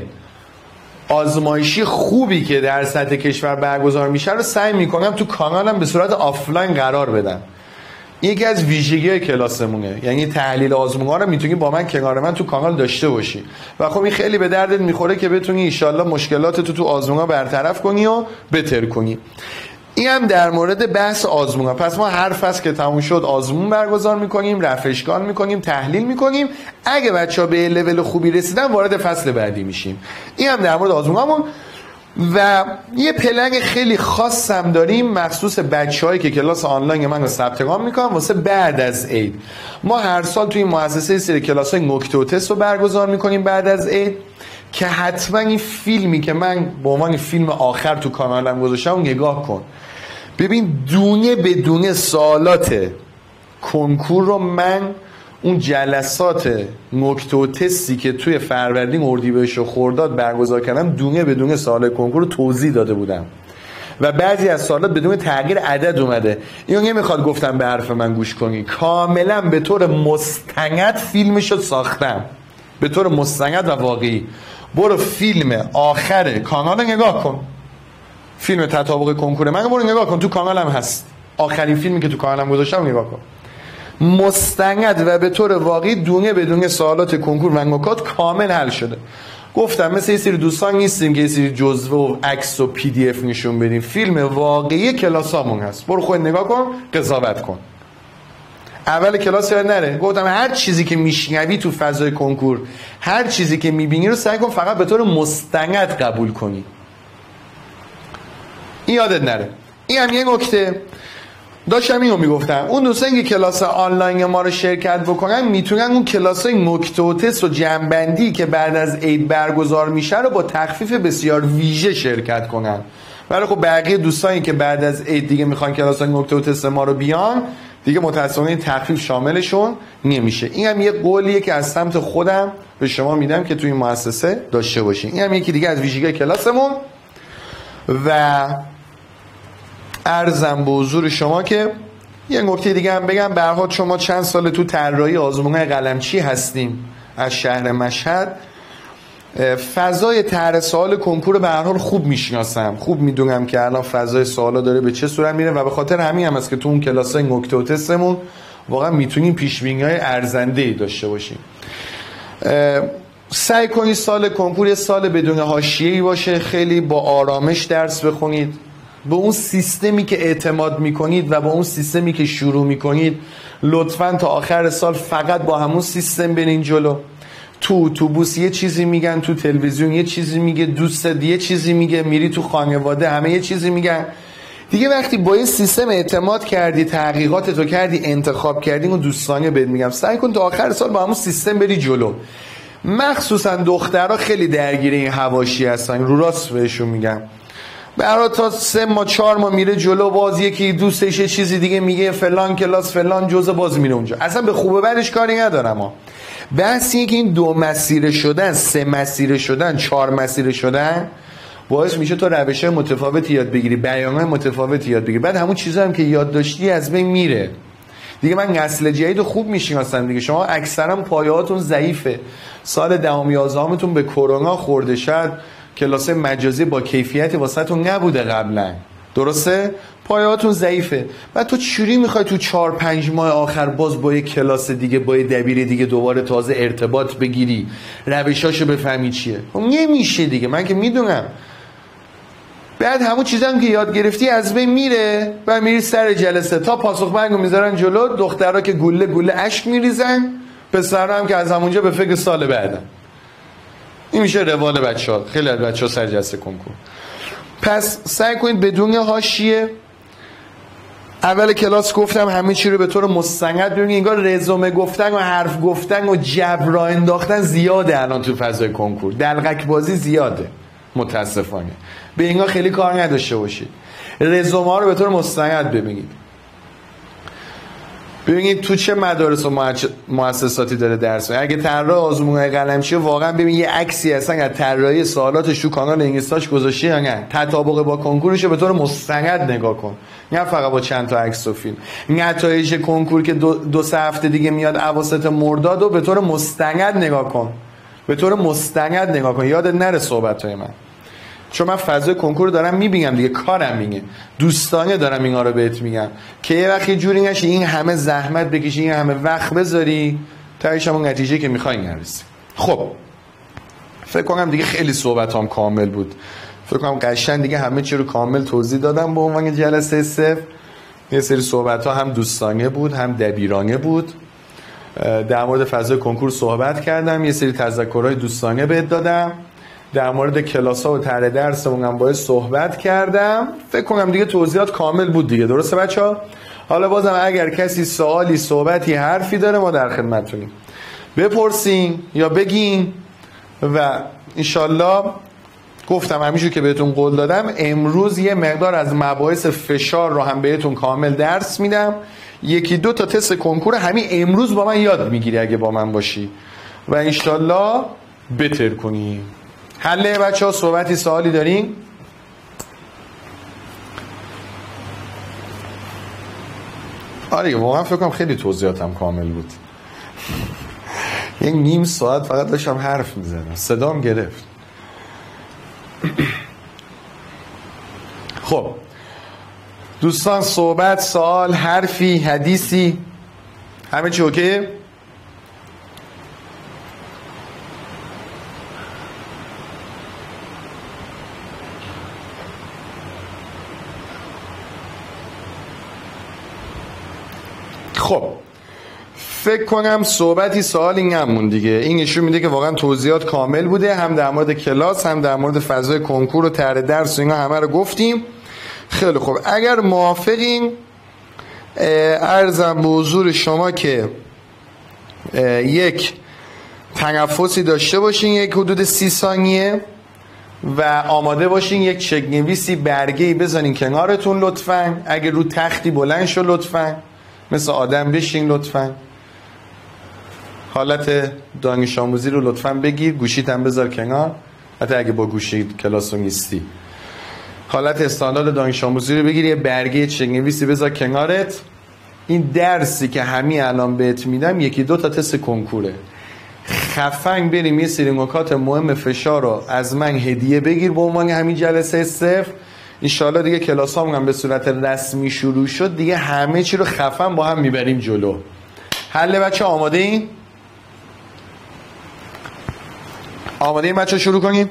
آزمایشی خوبی که در سطح کشور برگزار میشه رو سعی میکنم تو کانالم به صورت آفلاین قرار بدم. یکی از ویژگی‌های کلاسمونه، یعنی تحلیل آزمون‌ها رو میتونی با من کنار من تو کانال داشته باشی و خب این خیلی به دردت میخوره که بتونی ان شاءالله مشکلات تو تو آزمون‌ها برطرف کنی و بهتر کنی. این هم در مورد بحث آزمون‌ها. پس ما هر فصل که تموم شد آزمون برگزار میکنیم، رفع اشکال میکنیم، تحلیل میکنیم. اگه بچه‌ها به لول خوبی رسیدن وارد فصل بعدی میشیم. این هم در مورد آزمون‌هامون. و یه پلن خیلی خاص هم داریم مخصوص بچه‌هایی که کلاس آنلاین من رو ثبت نام میکنن واسه بعد از عید. ما هر سال توی این مؤسسه سری کلاس‌های نکته و تست رو برگزار میکنیم بعد از عید که حتما این فیلمی که من به عنوان فیلم آخر تو کانالم گذاشتم نگاه کن. ببین دونه به دونه سوالات کنکور رو من اون جلسات نکته و تستی که توی فروردین، اردیبهشت و خرداد برگزار کردم دونه به دونه سوال کنکور رو توضیح داده بودم و بعضی از سوالات بدون تغییر عدد اومده. اینو نمیخواد گفتم به حرف من گوش کنی، کاملا به طور مستند فیلمشو ساختم، به طور مستند و واقعی. برو فیلم آخر کانال نگاه کن، فیلم تطابق کنکور من برو نگاه کن، تو کانالم هست. آخرین فیلمی که تو کانالم گذاشتم نگاه کن، مستند و به طور واقعی دونه به دونه سوالات کنکور و نکات کامل حل شده. گفتم مثل یه سری دوستان نیستیم که یه سری جزوه و عکس و پی دی اف نشون بدیم، فیلم واقعی کلاسامون هست. برو خود نگاه کن، قضاوت کن. اول کلاس یاد نره، گفتم هر چیزی که میشنوی تو فضای کنکور، هر چیزی که میبینی رو سعی کن فقط به طور مستند قبول کنی. این یادت نره. این هم یه نکته داشتم اینو میگفتم. اون دوستانی که کلاس آنلاین ما رو شرکت بکنن میتونن اون کلاسای نکته و تست و جمع‌بندی که بعد از عید برگزار میشه رو با تخفیف بسیار ویژه شرکت کنن. ولی خب بقیه دوستانی که بعد از عید دیگه میخوان کلاسای نکته و تست ما رو بیان، دیگه متأسفانه این تخفیف شاملشون نمیشه. این هم یه قولیه که از سمت خودم به شما میدم که توی این مؤسسه داشته باشین. این هم یکی دیگه از ویژگی‌های کلاسمون. و عرضم به حضور شما که یه نکته دیگه هم بگم، به هر حال شما چند سال تو طراحی آزمون‌های قلمچی هستیم از شهر مشهد، فضای طرح سوال کنکور به هر حال خوب میشناسم، خوب میدونم که الان فضای سوالا داره به چه صورت میره و به خاطر همین هم است که تو اون کلاسای نکته و تستمون واقعا میتونیم پیش‌بینی‌های ارزنده‌ای داشته باشیم. سعی کنید سال کنکور یه سال بدون حاشیه‌ای باشه، خیلی با آرامش درس بخونید، به اون سیستمی که اعتماد میکنید و با اون سیستمی که شروع میکنید لطفاً تا آخر سال فقط با همون سیستم برین جلو. تو اتوبوس یه چیزی میگن، تو تلویزیون یه چیزی میگه، دوستت یه چیزی میگه، میری تو خانواده همه یه چیزی میگن. دیگه وقتی با یه سیستم اعتماد کردی، تحقیقاتتو کردی، انتخاب کردی و دوستانه بهت میگم سعی کن تا آخر سال با همون سیستم بری جلو. مخصوصا دخترها خیلی درگیر این حواشی هستن، رو راست بهشون میگم. برای تا سه ماه چهار ماه میره جلو، باز یکی دوستش یه چیزی دیگه میگه، فلان کلاس فلان جزء، باز میره اونجا. اصلا به خوبه بدش کاری ندارم ها. بحث اینه که این دو مسیره شدن، سه مسیره شدن، چهار مسیره شدن باعث میشه تو روش متفاوتی یاد بگیری، بیان‌های متفاوتی یاد بگیری. بعد همون چیزا هم که یاد داشتی از بین میره. دیگه من نسل جدید خوب میشناسم دیگه. شما اکثرا پایه‌هاتون ضعیفه. سال دهم یازدهمتون به کرونا خورده، شاید کلاس مجازی با کیفیتی واسهتون نبوده قبلا، درسته؟ پایه‌هاتون ضعیفه. بعد تو چوری میخوای تو چهار پنج ماه آخر باز با یه کلاس دیگه، با یه دبیر دیگه دوباره تازه ارتباط بگیری، روشاشو بفهمی چیه؟ خب نمیشه دیگه، من که میدونم. بعد همون چیزا هم که یاد گرفتی از بین میره و میری سر جلسه، تا پاسخ برگو میذارن جلو، دخترها که گله گله اشک میریزن، پسرها هم که از همونجا به فکر سال بعدن. این میشه روال بچه‌ها. خیلی از بچه‌ها سر جلسه کنکور. پس سعی کنید بدون حاشیه. اول کلاس گفتم همه چی رو به طور مستند ببینید. انگار رزومه گفتن و حرف گفتن و جبر راه انداختن زیاده الان تو فضای کنکور، دلقک بازی زیاده متاسفانه. به اینا خیلی کار نداشته باشید. رزومه ها رو به طور مستند ببینید. ببینید تو چه مدارس و مؤسساتی داره درس میده. اگه طراح آزمون‌های قلمچی واقعا ببین یه عکسی اصلا از طراحی سوالاتش تو کانال انگلیساش گذاشته یا نه، تطابق با کنکورش به طور مستند نگاه کن، نه فقط با چند تا عکس و فیلم. نتایج کنکور که دو, دو سه هفته دیگه میاد اواسط مرداد و به طور مستند نگاه کن، به طور مستند نگاه کن. یادت نره صحبت‌های من، چون من فضای کنکور دارم میبینم دیگه، کارم میگه، دوستانه دارم اینا رو بهت میگم که یه وقتی جوری نشه این همه زحمت بکشی، این همه وقت بذاری، تهش همون نتیجه که میخوای نرسی. خب فکر کنم دیگه خیلی صحبتام کامل بود، فکر کنم قشنگ دیگه همه چی رو کامل توضیح دادم به عنوان جلسه صفر. یه سری صحبت ها هم دوستانه بود هم دبیرانه بود، در مورد فضای کنکور صحبت کردم، یه سری تذکرهای دوستانه بهت دادم، در مورد کلاس ها و طرح درسمون هم باید صحبت کردم. فکر کنم دیگه توضیحات کامل بود دیگه، درسته بچه ها؟ حالا بازم اگر کسی سوالی، صحبتی، حرفی داره ما در خدمتتونیم، بپرسین یا بگین. و انشالله گفتم همیشه که بهتون قول دادم امروز یه مقدار از مباحث فشار رو هم بهتون کامل درس میدم. یکی دو تا تست کنکور همین امروز با من یاد میگیری اگه با من باشی و انشالله بتر کنی. حله بچه ها؟ صحبتی، سوالی دارین؟ آره واقعا فکر کنم خیلی توضیحاتم کامل بود. یک نیم ساعت فقط داشتم حرف میزدم، صدام گرفت. خب دوستان، صحبت، سوال، حرفی، حدیثی، همه چی اوکی؟ خب فکر کنم صحبتی، سوالی نمون دیگه. این نشون میده که واقعا توضیحات کامل بوده، هم در مورد کلاس هم در مورد فضای کنکور و طرح درس و اینا همه رو گفتیم. خیلی خوب، اگر موافقین عرضم به حضور شما که یک تنفسی داشته باشین، یک حدود سی ثانیه، و آماده باشین یک چکنویسی برگه‌ای بزنین کنارتون لطفاً. اگر رو تختی بلند شو لطفاً، مثل آدم بشین لطفاً. حالت دانش آموزی رو لطفاً بگیر، گوشیت هم بذار کنار، حتی اگه با گوشی کلاس رو نیستی. حالت استاندارد دانش آموزی رو بگیر، یه برگه چکنویسی بذار کنارت. این درسی که همین الان بهت میدم یکی دو تا تست کنکوره. خفنگ بریم یه سری نکات مهم فشار رو از من هدیه بگیر به عنوان همین جلسه صفر. انشالله دیگه کلاس هم, هم به صورت رسمی شروع شد دیگه، همه چی رو خفن با هم میبریم جلو. حله بچه؟ آماده این؟ آماده این بچه؟ شروع کنیم.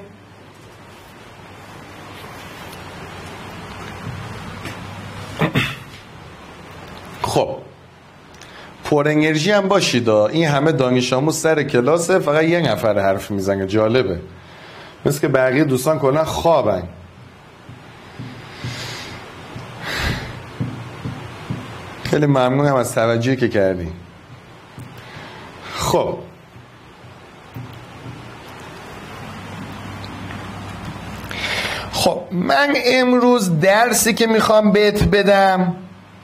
خب پر انرژی هم باشید. این همه دانش آموز سر کلاسه، فقط یه نفر حرف میزنه. جالبه، مثل که بقیه دوستان کلا خوابن. خیلی ممنونم از توجهی که کردی. خب خب من امروز درسی که میخوام بهت بدم،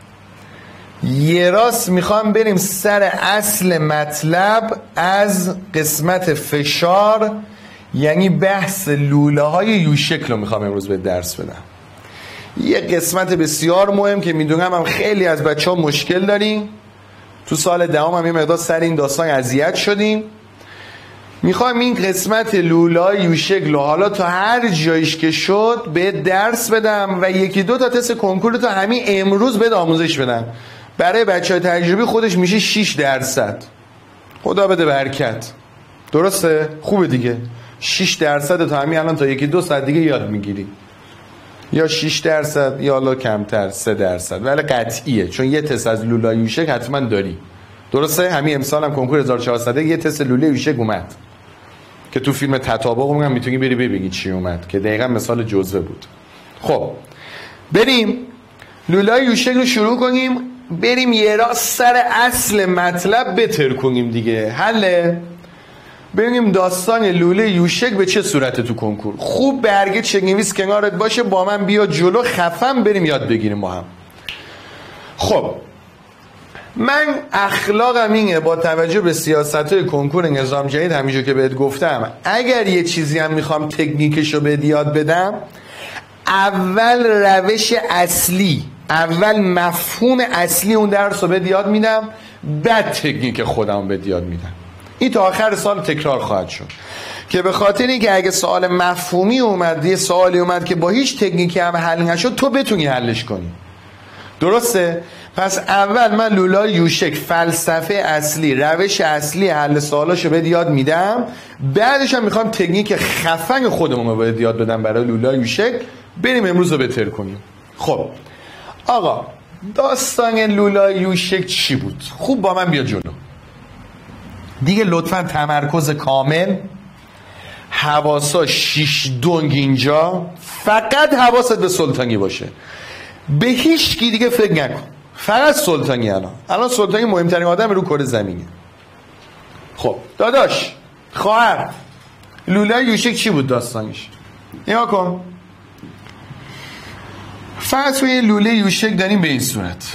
یه راست میخوام بریم سر اصل مطلب از قسمت فشار، یعنی بحث لوله های یو شکل رو میخوام امروز به درس بدم. یه قسمت بسیار مهم که میدونم هم خیلی از بچه ها مشکل داریم، تو سال دهم هم یه مقدار سر این داستان اذیت شدیم. میخوام این قسمت لوله های یو شکل و حالا تا هر جایش که شد به درس بدم و یکی دو تا تست کنکور تو همین امروز به آموزش بدم. برای بچه های تجربی خودش میشه شش درصد. خدا بده برکت. درسته؟ خوبه دیگه. شش درصد تا همین الان تا یکی دو ساعت دیگه یاد میگیری، یا شش درصد یا حالا کمتر سه درصد، ولی قطعیه چون یه تست از لوله یوشک حتما داری. درسته؟ همین امسال هم کنکور هزار و چهارصد یه تست لوله یوشک اومد که تو فیلم تطابق هم میتونی بری ببینی چی اومد، که دقیقا مثال جزوه بود. خب بریم لوله یوشک رو شروع کنیم، بریم یه راست سر اصل مطلب بتر کنیم دیگه. حله؟ ببینیم داستان لوله یوشک به چه صورته تو کنکور. خوب برگه چکنویس کنارت باشه، با من بیا جلو، خفن بریم یاد بگیریم با هم. خب من اخلاقم اینه با توجه به سیاست‌های کنکور نظام جدید، همیشه که بهت گفتم اگر یه چیزی هم میخوام تکنیکشو به یاد بدم، اول روش اصلی، اول مفهوم اصلی اون درس رو به یاد میدم، بعد تکنیک خودم به یاد میدم. این تا آخر سال تکرار خواهد شد که به خاطر اینکه اگه سوال مفهومی اومد، یه سوالی اومد که با هیچ تکنیکی هم حل نشد، تو بتونی حلش کنی. درسته؟ پس اول من لولای یوشک فلسفه اصلی، روش اصلی حل سوالاشو بهت یاد میدم، بعدش هم میخوام تکنیک خفن خودمون رو بهت یاد بدم برای لولای یوشک. بریم امروز رو بهتر کنیم. خب آقا، داستان لولای یوشک چی بود؟ خوب با من بیا جلو دیگه، لطفا تمرکز کامل، حواسا شیش دنگ اینجا، فقط حواست به سلطانی باشه، به هیچ کی دیگه فکر نکن، فقط سلطانی. الان الان سلطانی مهمترین آدم رو کره زمینه. خب داداش، خواهر، لولای یوشک چی بود داستانش؟ نگاه کن، فرض کنید لوله یوشک داریم به این صورت.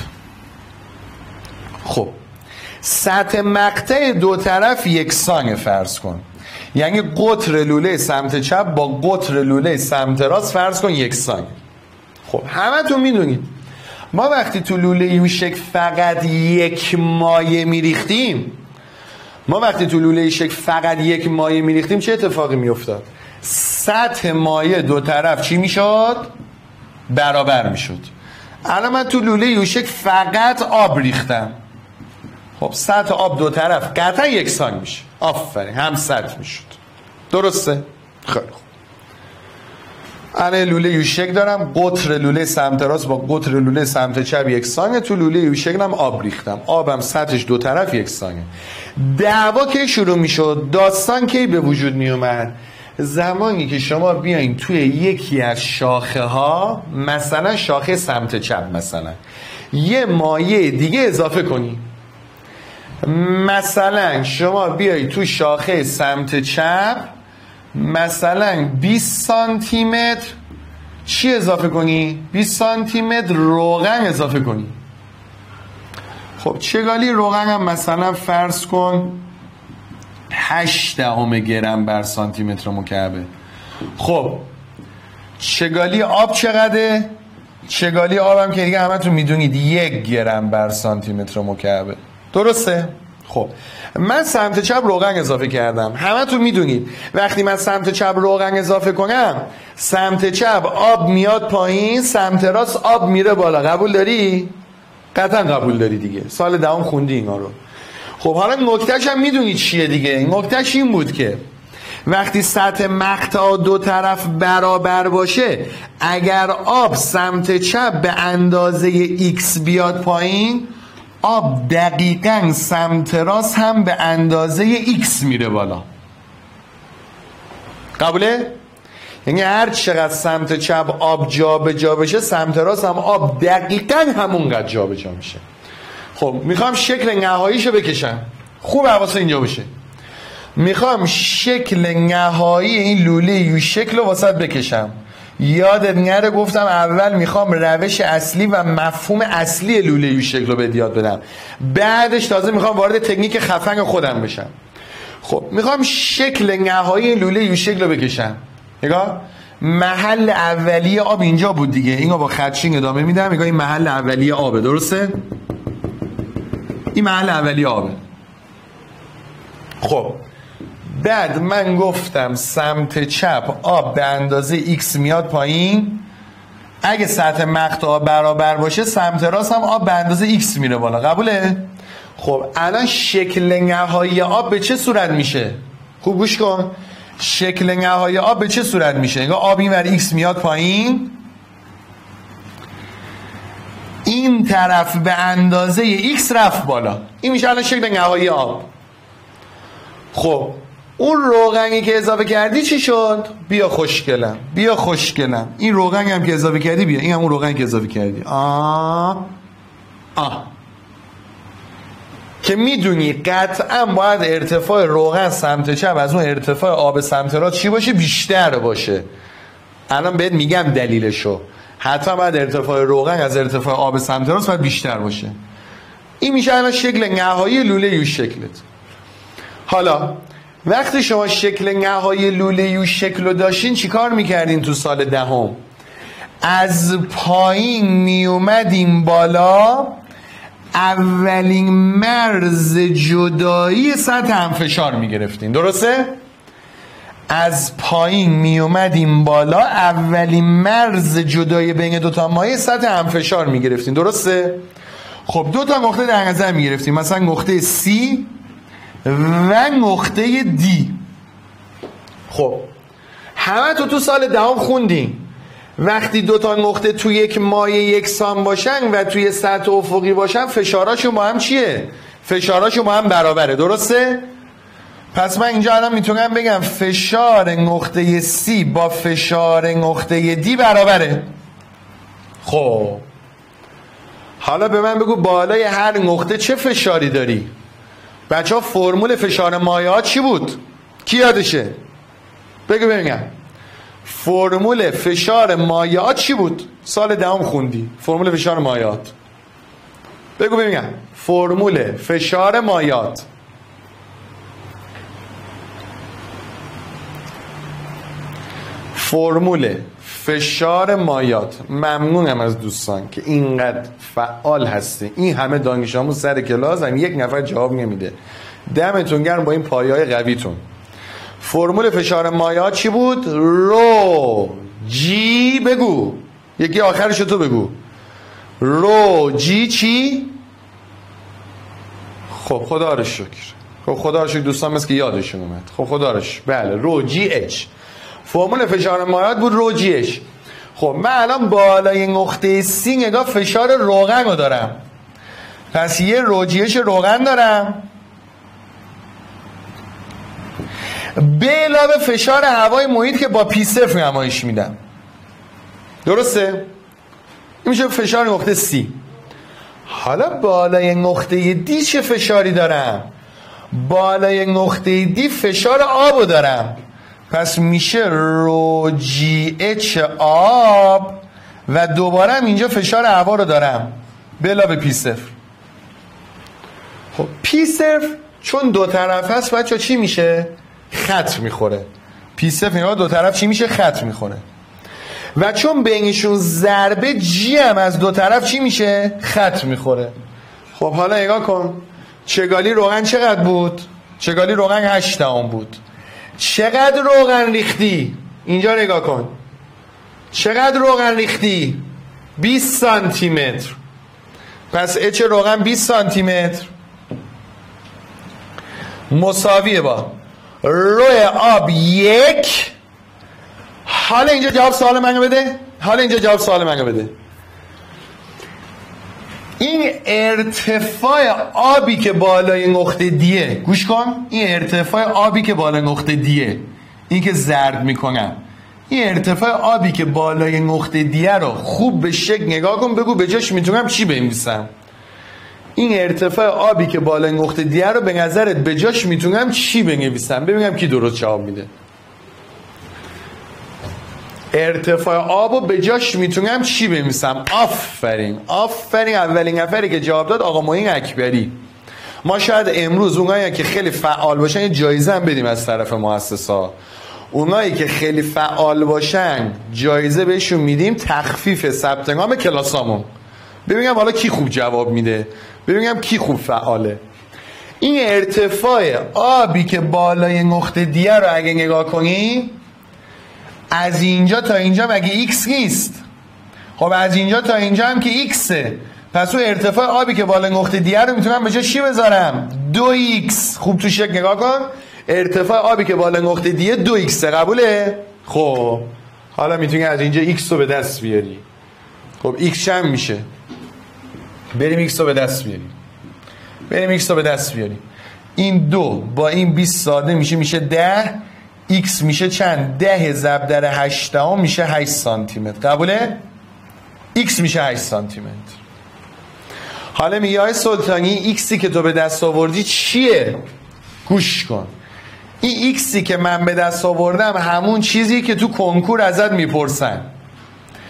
خب سطح مقطع دو طرف یکسان فرض کن، یعنی قطر لوله سمت چپ با قطر لوله سمت راست فرض کن یکسان. خب همه تو میدونید ما وقتی تو لوله یوشک فقط یک مایه میریختیم، ما وقتی تو لوله یوشک فقط یک مایه میریختیم چه اتفاقی میافتاد؟ سطح مایه دو طرف چی میشد؟ برابر میشد. الان من تو لوله یوشک فقط آب ریختم، خب سطح آب دو طرف قطعا یکسان میشه. آفرین، هم سطح میشد. درسته؟ خیلی خوب. الان لوله یوشک دارم، قطر لوله سمت راست با قطر لوله سمت چپ یکسانه، تو لوله یوشک هم آب ریختم، آبم سطحش دو طرف یکسانه. دعوا که شروع میشد، داستان که به وجود میومد زمانی که شما بیاین توی یکی از شاخه ها، مثلا شاخه سمت چپ، مثلا یه مایه دیگه اضافه کنی. مثلا شما بیای تو شاخه سمت چپ مثلا بیست سانتی متر چی اضافه کنی؟ بیست سانتی متر روغن اضافه کنی. خب چگالی روغن هم مثلا فرض کن هشت دهم گرم بر سانتی متر مکعبه. خب چگالی آب چقدره؟ چگالی آب هم که دیگه همتون میدونید یک گرم بر سانتی متر مکعبه. درسته؟ خب من سمت چپ روغن اضافه کردم، همتون میدونید وقتی من سمت چپ روغن اضافه کنم، سمت چپ آب میاد پایین، سمت راست آب میره بالا. قبول داری؟ قطعا قبول داری دیگه، سال دهم خوندی اینا رو. خب حالا نکتهش هم میدونید چیه دیگه. نکتهش این بود که وقتی سطح مقطع دو طرف برابر باشه، اگر آب سمت چپ به اندازه ایکس بیاد پایین، آب دقیقاً سمت راست هم به اندازه ایکس میره بالا. قبوله؟ یعنی هر چقدر سمت چپ آب جا به جا بشه، سمت راست هم آب دقیقاً همونقدر جا به جا میشه. خب میخوام شکل نهاییشو بکشم، خوب حواست اینجا باشه. میخوام شکل نهایی این لوله یو شکل رو واسط بکشم. یادت نره گفتم اول میخوام روش اصلی و مفهوم اصلی لوله یو شکل رو به یاد بدم، بعدش تازه میخوام وارد تکنیک خفن خودم بشم. خب میخوام شکل نهایی این لوله یو شکل رو بکشم. نگاه، محل اولیه آب اینجا بود دیگه، اینو با خدشینگ ادامه میدم. نگاه این محل اولیه آبه، درسته؟ این محل اولیه آبه. خب بعد من گفتم سمت چپ آب به اندازه ایکس میاد پایین، اگه سطح مقطع برابر باشه سمت راست هم آب به اندازه ایکس میره بالا. قبوله؟ خب الان شکل نهایی آب به چه صورت میشه؟ خوب گوش کن. شکل نهایی آب به چه صورت میشه؟ نگاه آب این ور ایکس میاد پایین، این طرف به اندازه ایکس رفت بالا. این میشه الان شکل نهایی آب. خب اون روغنی که اضافه کردی چی شد؟ بیا خوشگلم، بیا خوشگلم. این روغنی هم که اضافه کردی بیا، این هم اون روغنی که اضافه کردی. آه آه که میدونی قطعا باید ارتفاع روغن سمت چپ از اون ارتفاع آب سمت راست چی باشه؟ بیشتر باشه. الان بهت میگم دلیلشو. حتما باید ارتفاع روغن از ارتفاع آب سمت راست باید بیشتر باشه. این میشه الان شکل نهایی لوله یو شکلت. حالا وقتی شما شکل نهایی لوله یو شکل رو داشتین چیکار میکردین تو سال دهم؟ از پایین میومدیم بالا، اولین مرز جدایی سطح همفشار میگرفتین، درسته؟ از پایین میومدیم بالا، اولین مرز جدایی بین دوتا مایع سطح همفشار میگرفتین، درسته؟ خب دو تا نقطه در نظر میگرفتیم، مثلا نقطه C و نقطه D. خب همه تو تو سال دهم خوندین وقتی دو تا نقطه توی یک مایع یکسان باشن و توی سطح افقی باشن فشاراشون با هم چیه؟ فشاراشون با هم برابره، درسته؟ پس من اینجا الان میتونم بگم فشار نقطه C با فشار نقطه D برابره. خب حالا به من بگو بالای هر نقطه چه فشاری داری؟ بچه ها فرمول فشار مایعات چی بود؟ کی یادشه؟ بگو ببینم فرمول فشار مایعات چی بود؟ سال دهم خوندی فرمول فشار مایعات. بگو ببینم فرمول فشار مایعات. فرمول فشار مایعات. ممنونم از دوستان که اینقدر فعال هستی. این همه دانش آموز سر کلاس هم یک نفر جواب نمیده. دمتون گرم با این پایه‌های قویتون. فرمول فشار مایعات چی بود؟ رو جی بگو، یکی آخرش تو بگو. رو جی چی؟ خب خدا رو شکر. خب خدا رو شکر دوستان مثل که یادشون اومد. خب خدا رو شکر. بله رو جی اچ. فرمول فشار مایعات بود رو جی اچ. خب من الان بالای نقطه سی نگاه فشار روغن رو دارم، پس یه رو جی اچ روغن دارم به علاوه فشار هوای محیط که با پی صفر نمایش میدم، درسته؟ این میشه فشار نقطه C. حالا بالای نقطه D چه فشاری دارم؟ بالای نقطه D فشار آب دارم، پس میشه رو جی اچ آب و دوباره هم اینجا فشار هوا رو دارم به علاوه پی صفر. خب پی صفر چون دو طرف هست بچه چی میشه؟ خط میخوره. پی صفر اینا دو طرف چی میشه؟ خط میخوره. و چون بینشون ضربه جی هم از دو طرف چی میشه؟ خط میخوره. خب حالا نگاه کن چگالی روغن چقدر بود؟ چگالی روغن هشت دهم بود. چقدر روغن ریختی؟ اینجا نگاه کن چقدر روغن ریختی؟ بیست سانتی متر. پس اچ روغن بیست سانتی متر مساویه با روی آب یک. حالا اینجا جواب سوال منو بده. حالا اینجا جواب سوال منو بده. این ارتفاع آبی که بالای نقطه دیه، گوش کن، این ارتفاع آبی که بالای نقطه دیه، این که زرد میکنم، این ارتفاع آبی که بالای نقطه دیه رو خوب به شکل نگاه کن، بگو به جاش میتونم چی بنویسم. این ارتفاع آبی که بالای نقطه دیه رو به نظرت به جاش میتونم چی بنویسم؟ ببینم کی درست جواب میده. ارتفاع آب رو به جاش میتونم چی بنویسم؟ آفرین آفرین اولین نفری که جواب داد آقا معین اکبری. ما شاید امروز اونایی که خیلی فعال باشن یه جایزه هم بدیم از طرف مؤسسا. اونایی که خیلی فعال باشن جایزه بهشون میدیم، تخفیف ثبت نام کلاسامون. ببینم حالا کی خوب جواب میده، ببینم کی خوب فعاله. این ارتفاع آبی که بالای نقطه دیه رو اگه نگاه کنی از اینجا تا اینجا مگه ایکس نیست؟ خب از اینجا تا اینجا هم که ایکسه، پس اون ارتفاع آبی که بالای نقطه دیه رو میتونم به جا چی بذارم؟ دو ایکس. خوب تو شکل نگاه کن، ارتفاع آبی که بالای نقطه دیه دو ایکسه، قبوله؟ خب حالا میتونی از اینجا ایکس رو به دست بیاری. خب ایکس چند میشه؟ بریم ایکس رو به دست بیاریم. بریم ایکس رو به دست بیاریم. این دو با این بیست ساده میشه میشه ده. ایکس میشه چند؟ ده ضرب در هشت دهم میشه هشت سانتی متر. قبوله؟ ایکس میشه هشت سانتی متر. حالا میگه آقای سلطانی ایکسی که تو به دست آوردی چیه؟ گوش کن. این ایکسی که من به دست آوردم همون چیزی که تو کنکور ازت میپرسن.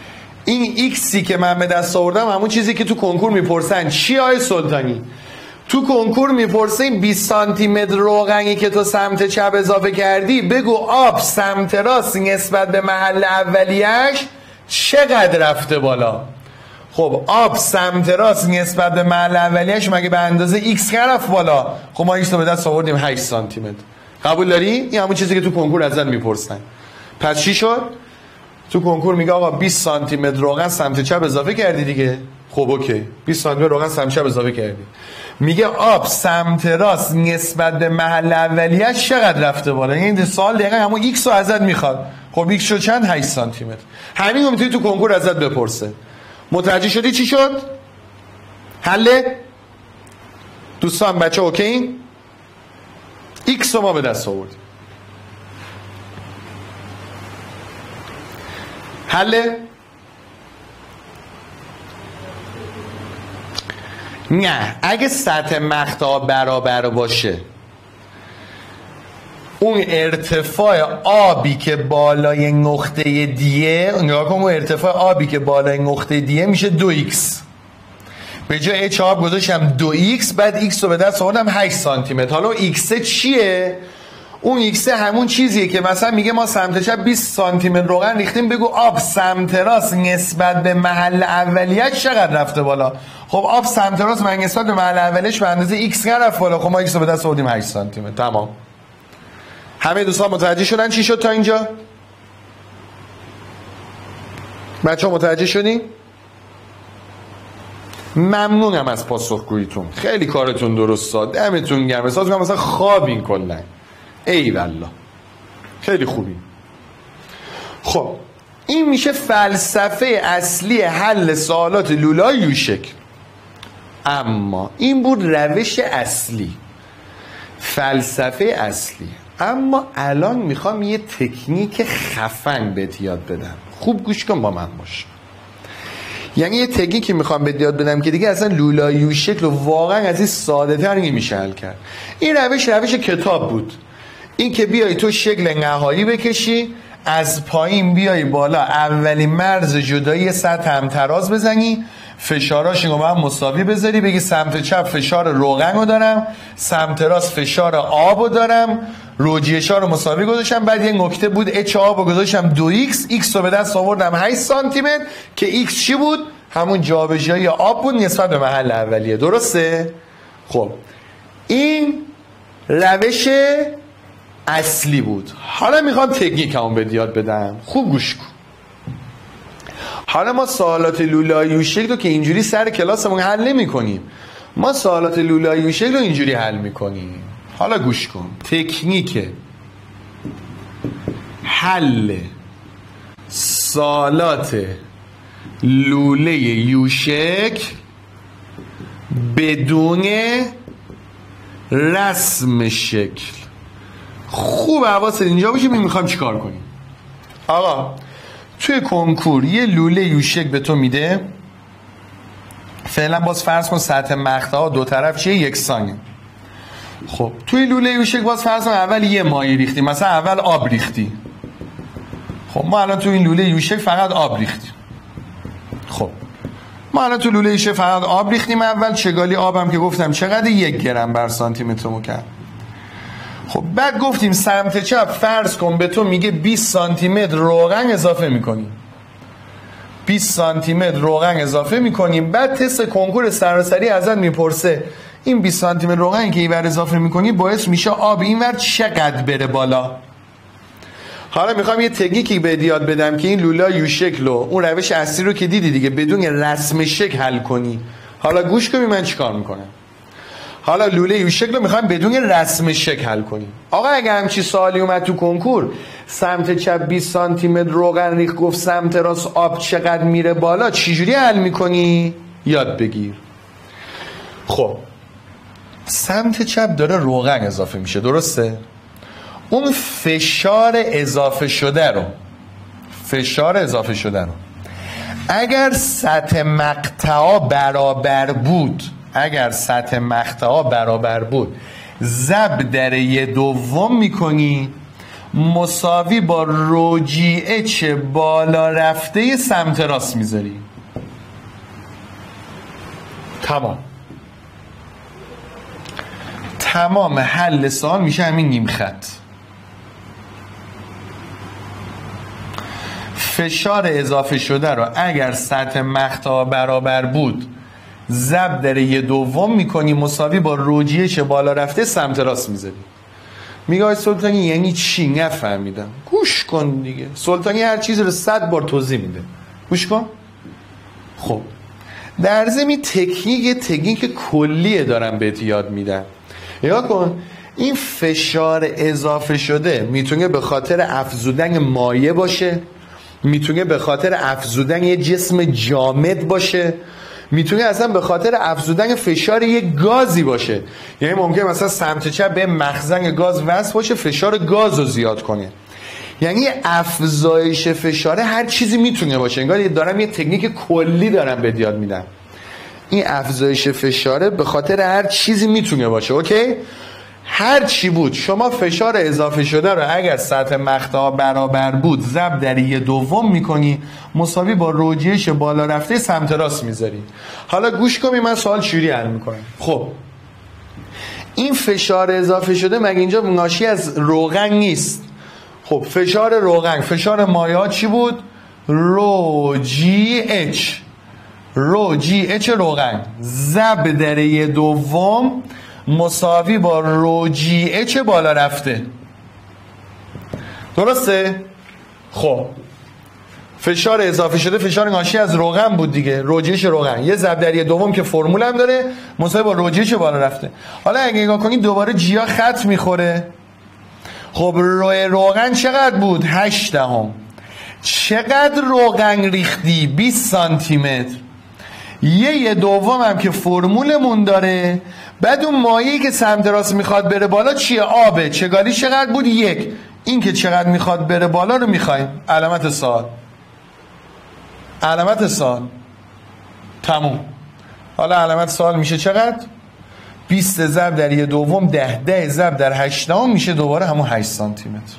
این ایکسی که من به دست آوردم همون چیزی که تو کنکور میپرسن. چی آقای سلطانی؟ تو کنکور میپرسه این بیست سانتی متر روغنی که تو سمت چپ اضافه کردی بگو آب سمت راست نسبت به محل اولیش چقدر رفته بالا. خب آب سمت راست نسبت به محل اولیش مگه به اندازه ایکس رفت بالا؟ خب ما ایکس رو به دست آوردیم هشت سانتی متر. قبول داری؟ این همون چیزی که تو کنکور ازت میپرسن. پس چی شد؟ تو کنکور میگه آقا بیست سانتی متر روغن سمت چپ اضافه کردی دیگه. خب اوکی، بیست سانتی متر روغن سمت چپ اضافه کردی. میگه آب سمت راست نسبت به محل اولیه‌اش چقدر رفته بالا. این سوال دقیقاً همون ایکس رو ازت میخواد. خب ایکس شد چند؟ هشت سانتی متر. همین رو میتونی تو کنکور ازت بپرسه. متوجه شدی چی شد؟ حله؟ دوستان بچه اوکی؟ ایکس رو ما به دست آوردیم. حله؟ نه، اگه سطح مقطع برابر باشه اون ارتفاع آبی که بالای نقطه دیه، نگاه کن، اون ارتفاع آبی که بالای نقطه دیه میشه دو ایکس. به جای اچ آب گذاشتم دو ایکس، بعد ایکس رو به دست آوردم هشت سانتی متر. حالا ایکس چیه؟ اون ایکس همون چیزیه که مثلا میگه ما سمت چپ بیست سانتی متر روغن ریختیم، بگو آب سمت راست نسبت به محل اولیه‌اش چقدر رفته بالا. خب آب سمت راست من نسبت به محل اولیه‌اش به اندازه ایکس رفت بالا. خب ما ایکس رو به دست آوردیم هشت سانتی متر. تمام. همه دوستان متوجه شدن چی شد تا اینجا؟ بچه ها متوجه شدین؟ ممنونم از پاسخگوییتون، خیلی کارتون درسته، دمتون گرم. احساس می‌کنم مثلا خوابین کلا. ای والله خیلی خوبی. خب این میشه فلسفه اصلی حل سوالات لولای یوشک. اما این بود روش اصلی، فلسفه اصلی. اما الان میخوام یه تکنیک خفن بهت یاد بدم. خوب گوش کن، با من باش. یعنی یه تکنیکی میخوام بهت یاد بدم که دیگه اصلا لولای یوشک رو واقعا از این ساده تر نمیشه حل کرد. این روش روش کتاب بود. این که بیای تو شکل نهایی بکشی، از پایین بیای بالا، اولین مرز جدایی سطح هم تراز بزنی، فشاراش رو هم مساوی بذاری، بگی سمت چپ فشار روغن رو دارم، سمت راست فشار آب رو دارم، روجیشا رو مساوی گذاشتم. بعد یه نکته بود، اچ آب رو گذاشتم دو ایکس، ایکس رو به دست آوردم هشت سانتی متر که ایکس چی بود؟ همون جابجایی آب بود نسبت به محل اولیه. درسته؟ خب این روش اصلی بود. حالا میخوام تکنیک همون به یاد بدم. خوب گوش کن. حالا ما سوالات لولای یوشک رو که اینجوری سر کلاسمون حل نمی کنیم، ما سوالات لولای یوشک رو اینجوری حل میکنیم. حالا گوش کن. تکنیک حل سوالات لوله یوشک بدون رسم شکل. خوب حواست اینجا باشه. می میخوایم چیکار کنیم؟ آقا توی کنکور یه لوله یوشک به تو میده، فعلا باز فرض کن سطح مقطع‌ها دو طرف چیه؟ یکسانه. خب توی لوله یوشک باز فرض کن اول یه مایع ریختی، مثلا اول آب ریختی. خب ما الان توی این لوله یوشک فقط آب ریختیم. خب ما الان توی لوله یوشک فقط آب ریختیم. اول چگالی آبم که گفتم چقدر؟ یک گرم بر سانتی متر مکعب. خب بعد گفتیم سمت چپ فرض کن به تو میگه بیست سانتی متر روغن اضافه میکنیم. بیست سانتی متر روغن اضافه میکنیم. بعد تست کنکور سراسری ازت میپرسه این بیست سانتی متر روغنی که اینور اضافه میکنی باعث میشه آب اینور چقدر بره بالا. حالا میخوام یه تکنیکی بهت یاد بدم که این لولا یوشک رو، اون روش اصلی رو که دیدی دیگه، بدون رسم شکل حل کنی. حالا گوش کنی من چیکار میکنم. حالا لوله یوشک رو میخوایم بدون رسم شکل حل کنیم. آقا اگه همچی سوالی اومد تو کنکور، سمت چپ بیست سانتی متر روغن ریخت، گفت سمت راست آب چقدر میره بالا، چجوری حل میکنی؟ یاد بگیر. خب سمت چپ داره روغن اضافه میشه، درسته؟ اون فشار اضافه شده رو فشار اضافه شده رو اگر سطح مقطعا برابر بود اگر سطح مقطعا برابر بود ضرب در یه دوم میکنی، مساوی با رو جی اچ بالا رفته سمت راست میذاری. تمام تمام حل سوال میشه همین نیم خط. فشار اضافه شده رو اگر سطح مقطع برابر بود ضرب در یه دوم میکنی مساوی با رو جی اچ بالا رفته سمت راست میذاری. میگه آقای سلطانی یعنی چی؟ نفهمیدم. گوش کن دیگه، سلطانی هر چیز رو صد بار توضیح میده، گوش کن. خب در ضمن تکنیک تکنیک کلیه دارم بهت یاد میدم. نگاه کن، این فشار اضافه شده میتونه به خاطر افزودن مایع باشه، میتونه به خاطر افزودن یه جسم جامد باشه، میتونه اصلا به خاطر افزودن فشار یک گازی باشه. یعنی ممکنه مثلا سمت چپ به مخزن گاز وصل باشه، فشار گاز رو زیاد کنه. یعنی افزایش فشار هر چیزی میتونه باشه. انگار دارم یه تکنیک کلی دارم بهت یاد میدم. این افزایش فشاره به خاطر هر چیزی میتونه باشه. اوکی؟ هر چی بود شما فشار اضافه شده رو اگر سطح مقطع برابر بود ضرب در یه دوم میکنی مساوی با رو جی اچ بالا رفته سمت راست میذاری. حالا گوش کنی من سوال چجوری حل میکنم. خب این فشار اضافه شده مگه اینجا ناشی از روغن نیست؟ خب فشار روغن، فشار مایعات چی بود؟ رو جی اچ، رو جی اچ روغن ضرب در یه دوم مساوی با رو جی اچ بالا رفته. درسته؟ خب فشار اضافه شده فشار ناشی از روغن بود دیگه، رو جی اچ روغن یه ضرب در یه دوم که فرمول هم داره مساوی با رو جی اچ بالا رفته. حالا اگه نگاه کنید دوباره جیا خط میخوره. خب روی روغن چقدر بود؟ هشت دهم. چقدر روغن ریختی؟ بیست سانتی متر. یه یه دوم هم که فرمولمون داره. بعد اون مایعی که سمت راست میخواد بره بالا چیه؟ آبه. چگالی چقدر بود؟ یک. این که چقدر میخواد بره بالا رو میخوایم. علامت سوال، علامت سوال، تموم. حالا علامت سوال میشه چقدر؟ بیست ضرب در یه دوم ده، ده ضرب در هشت دهم میشه دوباره همون هشت سانتی متر.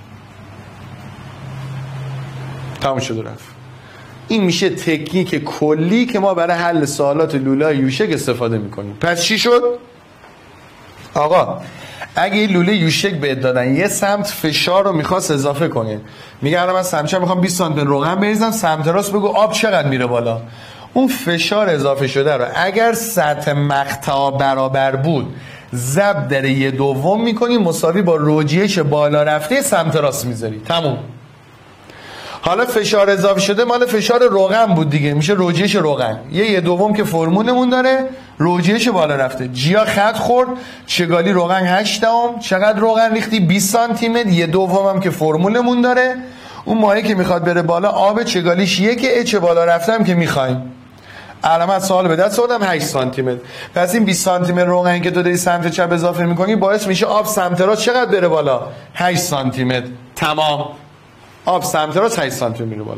تموم شد و رفت. این میشه تکنیک کلی که ما برای حل سوالات لوله یوشک استفاده میکنیم. پس چی شد؟ آقا اگه لوله یوشک بهت دادن یه سمت فشار رو میخواست اضافه کنه، میگه الان من سمت چپ میخوام بیست سانتی متر روغن بریزم، سمت راست بگو آب چقدر میره بالا. اون فشار اضافه شده رو اگر سطح مقطع برابر بود ضرب در یه دوم میکنی مساوی با رو جی اچ بالا رفته سمت راست میذاری. تموم. حالا فشار اضافه شده مال فشار روغن بود دیگه، میشه رو جی اچ روغن یه یه دوم که فرمولمون داره رو جی اچ بالا رفته. جیا خط خورد، چگالی روغن هشت دهم. چقدر روغن ریختی؟ بیست سانتی متر. یه دوم هم که فرمولمون داره اون مایعی که میخواد بره بالا آب، چگالیش یک، اچ بالا رفتم که میخوایم. علامت سوال به دست آوردم هشت سانتی متر. پس این بیست سانتی متر روغن که تو داری سمت چپ اضافه میکنی باعث میشه آب سمت راست چقدر بره بالا؟ هشت سانتی متر. تمام. آب سمت راست هشت سانتی متر میره بالا.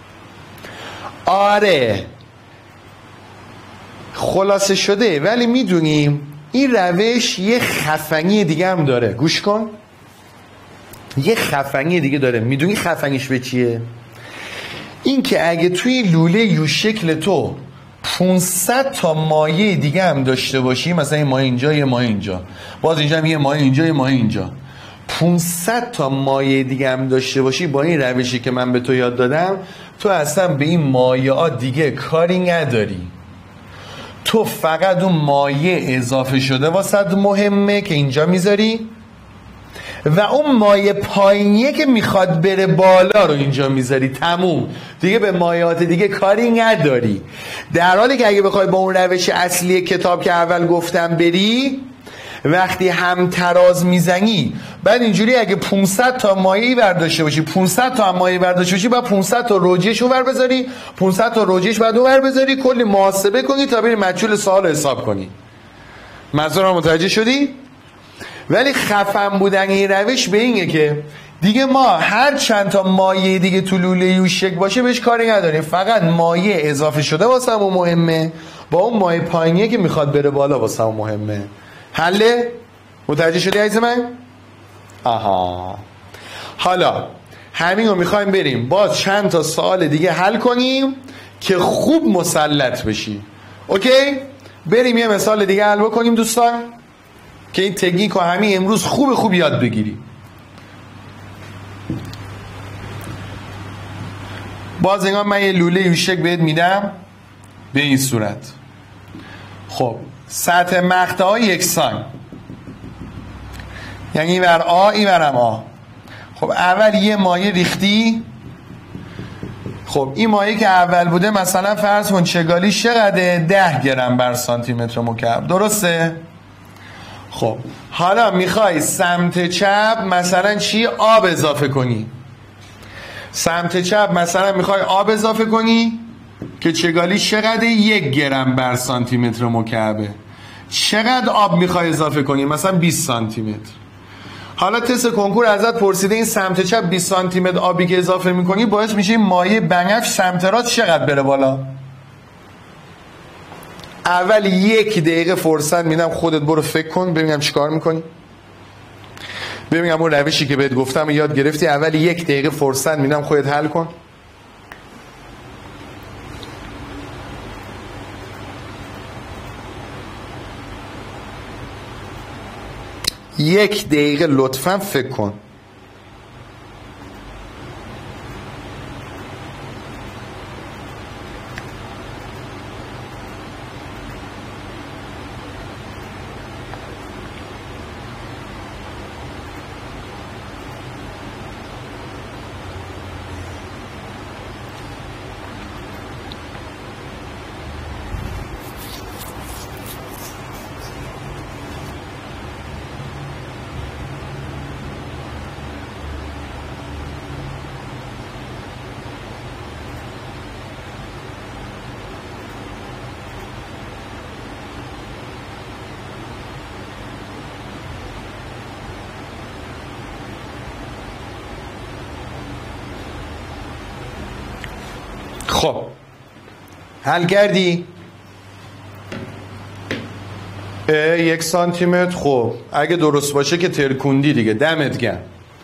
آره خلاصه شده. ولی میدونیم این روش یه خفنی دیگه هم داره. گوش کن، یه خفنی دیگه داره. میدونی خفنیش به چیه؟ این که اگه توی لوله یو شکل تو پانصد تا مایع دیگه هم داشته باشی، مثلا یه مایع اینجا، یه مایع اینجا، باز اینجا هم یه مایع اینجا، یه مایع اینجا، پانصد تا مایع دیگه هم داشته باشی، با این روشی که من به تو یاد دادم تو اصلا به این مایعات دیگه کاری نداری. تو فقط اون مایع اضافه شده واسه مهمه که اینجا میذاری و اون مایع پایینیه که میخواد بره بالا رو اینجا میذاری. تموم. دیگه به مایعات دیگه کاری نداری. در حالی که اگه بخوای با اون روش اصلی کتاب که اول گفتم بری، وقتی هم تراز میزنی بعد اینجوری اگه پانصد تا مایعی برداشته باشی، پانصد تا مایع برداشته باشی، بعد پانصد تا روجیش اونور بذاری، پانصد تا روجیش بعد اونور بذاری، کلی محاسبه کنی تا بری مجهول سوال حساب کنی. منظورم متوجه شدی؟ ولی خفن بودن این روش به اینه که دیگه ما هر چند تا مایع دیگه تو لوله یوشک باشه بهش کاری نداریم، فقط مایع اضافه شده واسه همون مهمه، با اون مایع پایینیه که میخواد بره بالا واسه همون مهمه. حله؟ متوجه شدی عزیز من؟ آها. حالا همین رو میخوایم بریم باز چند تا سوال دیگه حل کنیم که خوب مسلط بشی. اوکی؟ بریم یه مثال دیگه حل بکنیم دوستان که این تکنیک رو همین امروز خوب خوب یاد بگیری. باز انگار من یه لوله یوشک بهت میدم به این صورت. خب سطح مقطع یکسان، یعنی این ور آ این ورم آ. خب اول یه مایع ریختی. خب این مایع که اول بوده مثلا فرض کن چگالیش چقدره؟ ده گرم بر سانتی متر مکعب، درسته؟ خب حالا میخوای سمت چپ مثلا چی؟ آب اضافه کنی. سمت چپ مثلا میخوای آب اضافه کنی که چگالیش چقدره؟ یک گرم بر سانتی متر مکعبه. چقدر آب میخوای اضافه کنی؟ مثلا بیست سانتی متر. حالا تست کنکور ازت پرسیده این سمت چپ بیست سانتی متر آبی که اضافه میکنی باعث میشه این مایع بنفش سمت راست چقدر بره بالا. اول یک دقیقه فرصت میدم خودت برو فکر کن ببینم چیکار میکنی. ببینم اون روشی که بهت گفتم یاد گرفتی. اول یک دقیقه فرصت میدم خودت حل کن. یک دقیقه لطفاً فکر کن. خب حل کردی؟ یک سانتی متر. خب اگه درست باشه که ترکوندی دیگه، دمت گرم.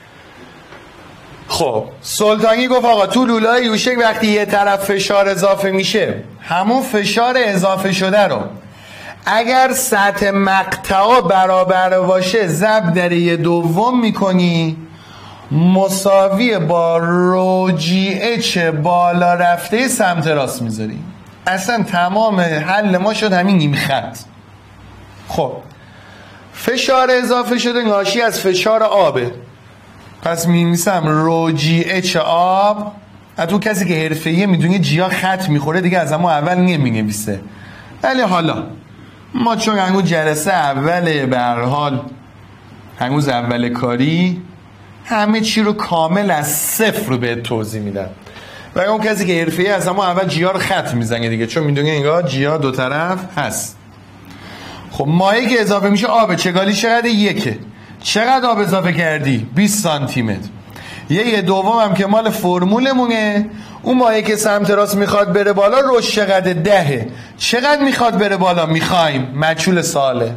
خب سلطانی گفت آقا تو لوله‌های یوشک وقتی یه طرف فشار اضافه میشه همون فشار اضافه شده رو اگر سطح مقطعا برابر باشه ضرب در یه دوم میکنی مساوی با رو جی اچ بالا رفته سمت راست میذاری. اصلا تمام حل ما شد همین نیم خط. خب فشار اضافه شده ناشی از فشار آبه، پس می‌نویسم رو جی اچ آب. تو کسی که حرفه‌ایه میدونه جیا خط میخوره دیگه از اما اول نمینویسه، ولی حالا ما چون هنوز جلسه اوله به هر حال هنوز اول کاری همه چی رو کامل از صفر رو به توضیح میدم و اون کسی که حرفه‌ایه از اما اول جیا رو خط میزنه دیگه، چون میدونه انگار جیا دو طرف هست. خب مایعی که اضافه میشه آب، چگالی چقدر؟ یکه. چقدر آب اضافه کردی؟ بیست سانتی متر. یه دوم هم که مال فرمولمونه، اون مایعی که سمت راست میخواد بره بالا روش چقدر؟ دهه. چقدر میخواد بره بالا؟ میخوایم مجهول ساله.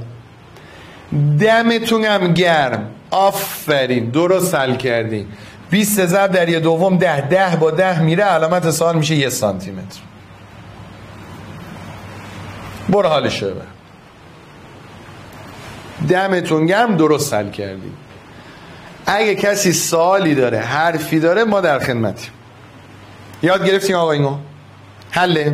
دمتونم گرم، آفرین، درست حل کردین. بیست ضرب در یه دوم ده، ده با ده میره علامت سوال میشه یه سانتی متر. برو حالش ببر. دمتون گرم، درست حل کردیم. اگه کسی سوالی داره حرفی داره ما در خدمتیم. یاد گرفتیم آقا اینو؟ حله؟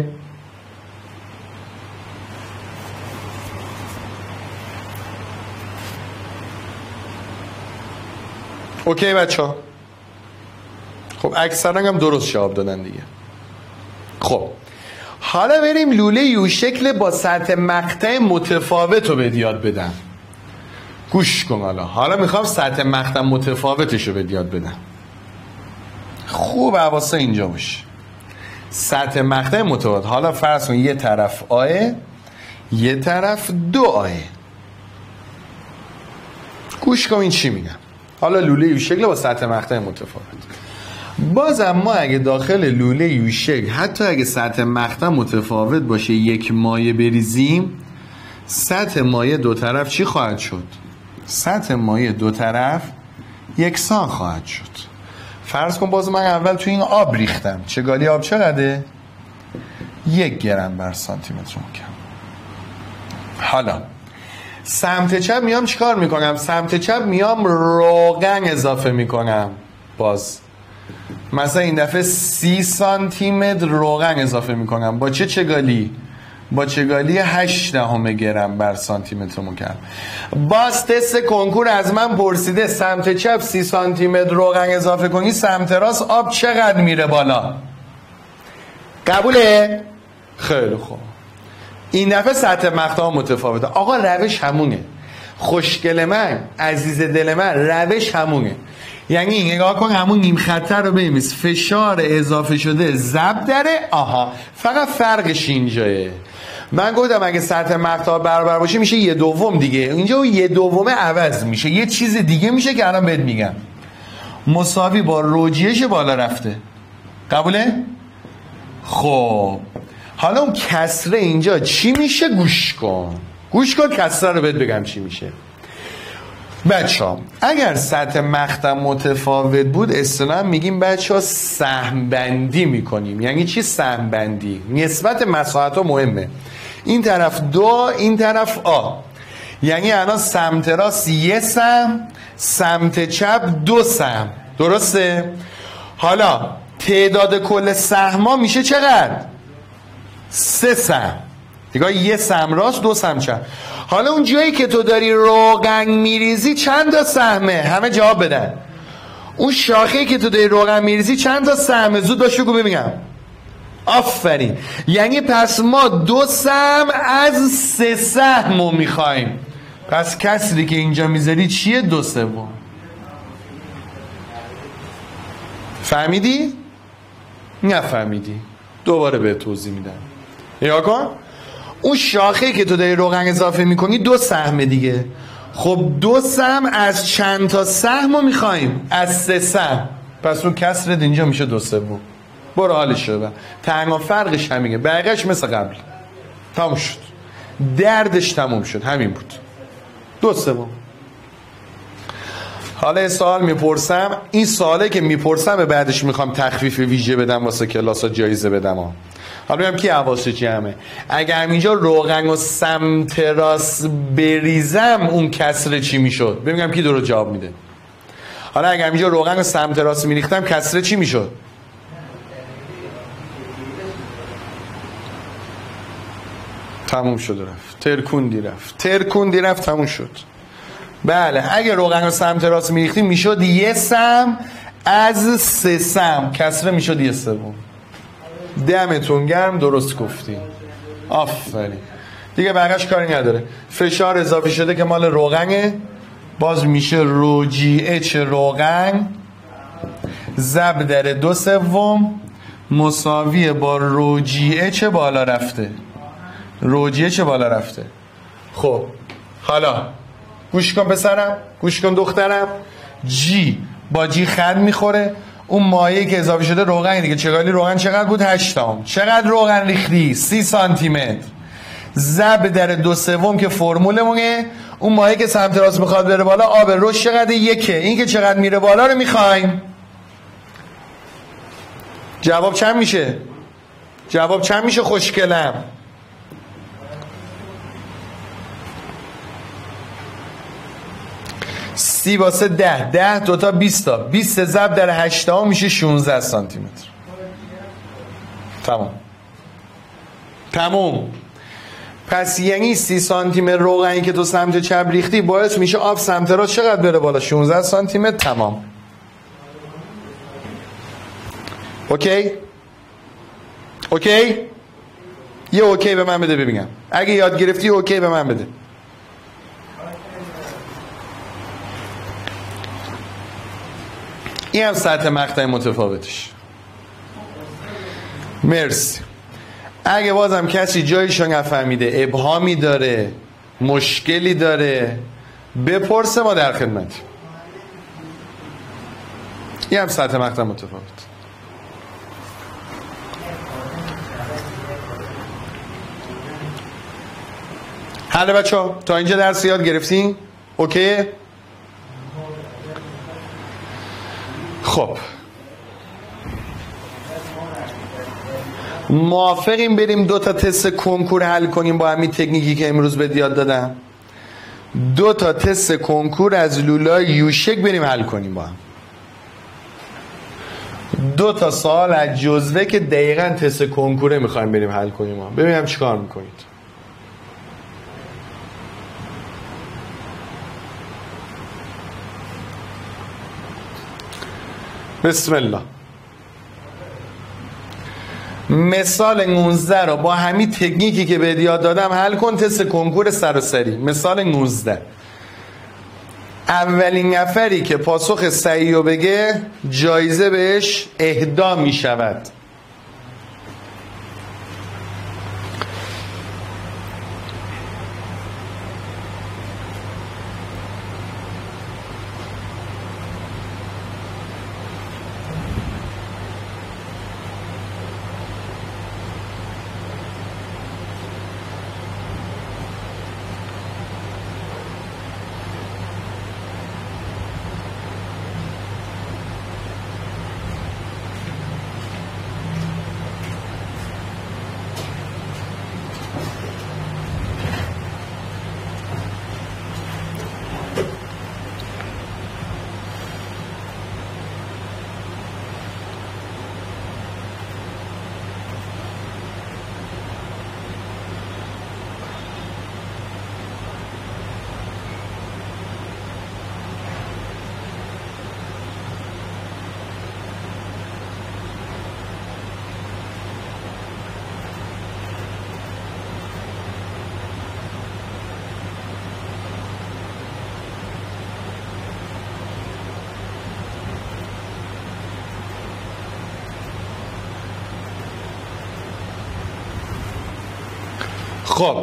اوکی بچه ها؟ خب اکثرا هم درست جواب دادن دیگه. خب حالا بریم لوله یو شکل با سطح مقطع متفاوت رو به یاد بدم. گوش کن. حالا حالا میخوام سطح مقطع متفاوتش رو به یاد بدم. خوب حواسه اینجا باشه. سطح مقطع متفاوت. حالا فرض کن یه طرف آه، یه طرف دو آه. گوش کن این چی میگم. حالا لوله یو شکل با سطح مقطع متفاوت. بازم ما اگه داخل لوله یو شکل حتی اگه سطح مقطع متفاوت باشه یک مایع بریزیم، سطح مایع دو طرف چی خواهد شد؟ سطح مایع دو طرف یکسان خواهد شد. فرض کن باز من اول تو این آب ریختم. چگالی آب چقدره؟ یک گرم بر سانتی متر مکعب. حالا سمت چپ میام چیکار میکنم؟ سمت چپ میام روغن اضافه میکنم. باز مثلا این دفعه سی سانتی متر روغن اضافه میکنم. با چه چگالی؟ با چگالی هشت دهم گرم بر سانتی متر مکعب. باز تست کنکور از من پرسیده سمت چپ سی سانتی متر روغن اضافه کنی، سمت راست آب چقدر میره بالا؟ قبوله؟ خیلی خوب. این دفعه سطح مقطع متفاوته. آقا روش همونه. خوشگل من، عزیز دل من، روش همونه. یعنی نگاه کن همون نیم خطه رو ببینید، فشار اضافه شده ضرب داره. آها، فقط فرقش اینجاه. من گفتم اگه سطح مقطع برابر باشه میشه یه دوم دیگه. اینجا یه دومه عوض میشه، یه چیز دیگه میشه که الان بهت میگم. مساوی با روجیش بالا رفته. قبوله؟ خب حالا اون کسره اینجا چی میشه؟ گوش کن گوش کن کسره رو بهت بگم چی میشه. بچه ها اگر سطح مقطع متفاوت بود اصطلاحاً میگیم بچه ها سهم بندی میکنیم. یعنی چی سهم بندی؟ نسبت مساحت ها مهمه. این طرف دو، این طرف آ. یعنی الان سمت راست یه سهم، سمت چپ دو سهم. درسته؟ حالا تعداد کل سهما میشه چقدر؟ سه سهم. دیگه یه سهم راست، دو سهم چپ. حالا اون جایی که تو داری روغن میریزی چند تا سهمه؟ همه جواب بدن. اون شاخه‌ای که تو داری روغن میریزی چند تا سهمه؟ زود باش بگو ببینم. آفرین. یعنی پس ما دو سهم از سه سهمو میخوایم. پس کسری که اینجا میذاری چیه؟ دو سوم. فهمیدی؟ نفهمیدی؟ دوباره به توضیح میدم. نگاه کن. اون شاخه‌ای که تو داری روغن اضافه میکنی دو سهم دیگه. خب دو سهم از چند تا سهمو میخوایم؟ از سه سهم. پس اون کسرت اینجا میشه دو سوم. برو حالش شده. تنها فرقش همینه. بقیه‌اش مثل قبل. تموم شد. دردش تموم شد. همین بود. دو سوم. حالا یه سوال میپرسم. این سواله که میپرسم بعدش میخوام تخفیف ویژه بدم واسه کلاسا، جایزه بدم ها. حالا بگم کی حواسش جمعه. اگر اینجا روغن و سمت راست بریزم اون کسره چی میشد؟ ببینم کی درست جواب میده. حالا اگر اینجا روغن و سمت راست میریختم کسره چی میشد؟ تموم شد رفت. ترکوندی رفت. ترکوندی رفت تموم شد. بله اگه روغن و سمت راست میریختیم میشد یه سهم از سه سهم. کسره میشد یه سوم. دمتون گرم، درست گفتیم. آفرین. دیگه بقیش کاری نداره. فشار اضافه شده که مال روغنه، باز میشه رو جی اچ روغن ضرب در دو سوم مساویه با رو جی اچ بالا رفته. رو جی اچ بالا رفته. خب حالا گوش کن پسرم، گوش کن دخترم. جی با جی خط میخوره. اون مایعی که اضافه شده روغن دیگه. چگالی روغن چقدر بود؟ هشت تام. چقدر روغن ریختی؟ سی سانتی متر ضرب در دو سوم که فرمولمونه. اون مایعی که سمت راست میخواد بره بالا آب روش چقدر؟ یکه. این که چقدر میره بالا رو میخوایم. جواب چند میشه؟ جواب چند میشه خوشگلم؟ سی واسه ده، ده دوتا بیستا، بیست ضرب در هشتا میشه شونزده سانتی متر. تمام تمام. پس یعنی سی سانتی متر روغنی که تو سمت چپ ریختی باعث میشه آب سمت راست چقدر بره بالا؟ شونزده سانتی متر. تمام. اوکی؟ اوکی؟ یه اوکی به من بده ببینم. اگه یاد گرفتی اوکی به من بده. این هم سطح مقطع متفاوتش. مرسی. اگه بازم کسی جایشو نفهمیده، ابهامی داره، مشکلی داره، بپرسه، ما در خدمت. این هم سطح مقطع متفاوت. حالا بچه ها تا اینجا درس یاد گرفتین؟ اوکی؟ خب موافقیم بریم دو تا تست کنکور حل کنیم با همین تکنیکی که امروز به یاد دادم؟ دو تا تست کنکور از لولای یوشک بریم حل کنیم با هم. دو تا سوال از جزوه که دقیقاً تست کنکوره میخوایم بریم حل کنیم با هم. ببینم چیکار میکنید. بسم الله. مثال نوزده رو با همین تکنیکی که به یاد دادم حل کن. تست کنکور سراسری. مثال نوزده، اولین نفری که پاسخ صحیح رو بگه جایزه بهش اهدا می شود. خب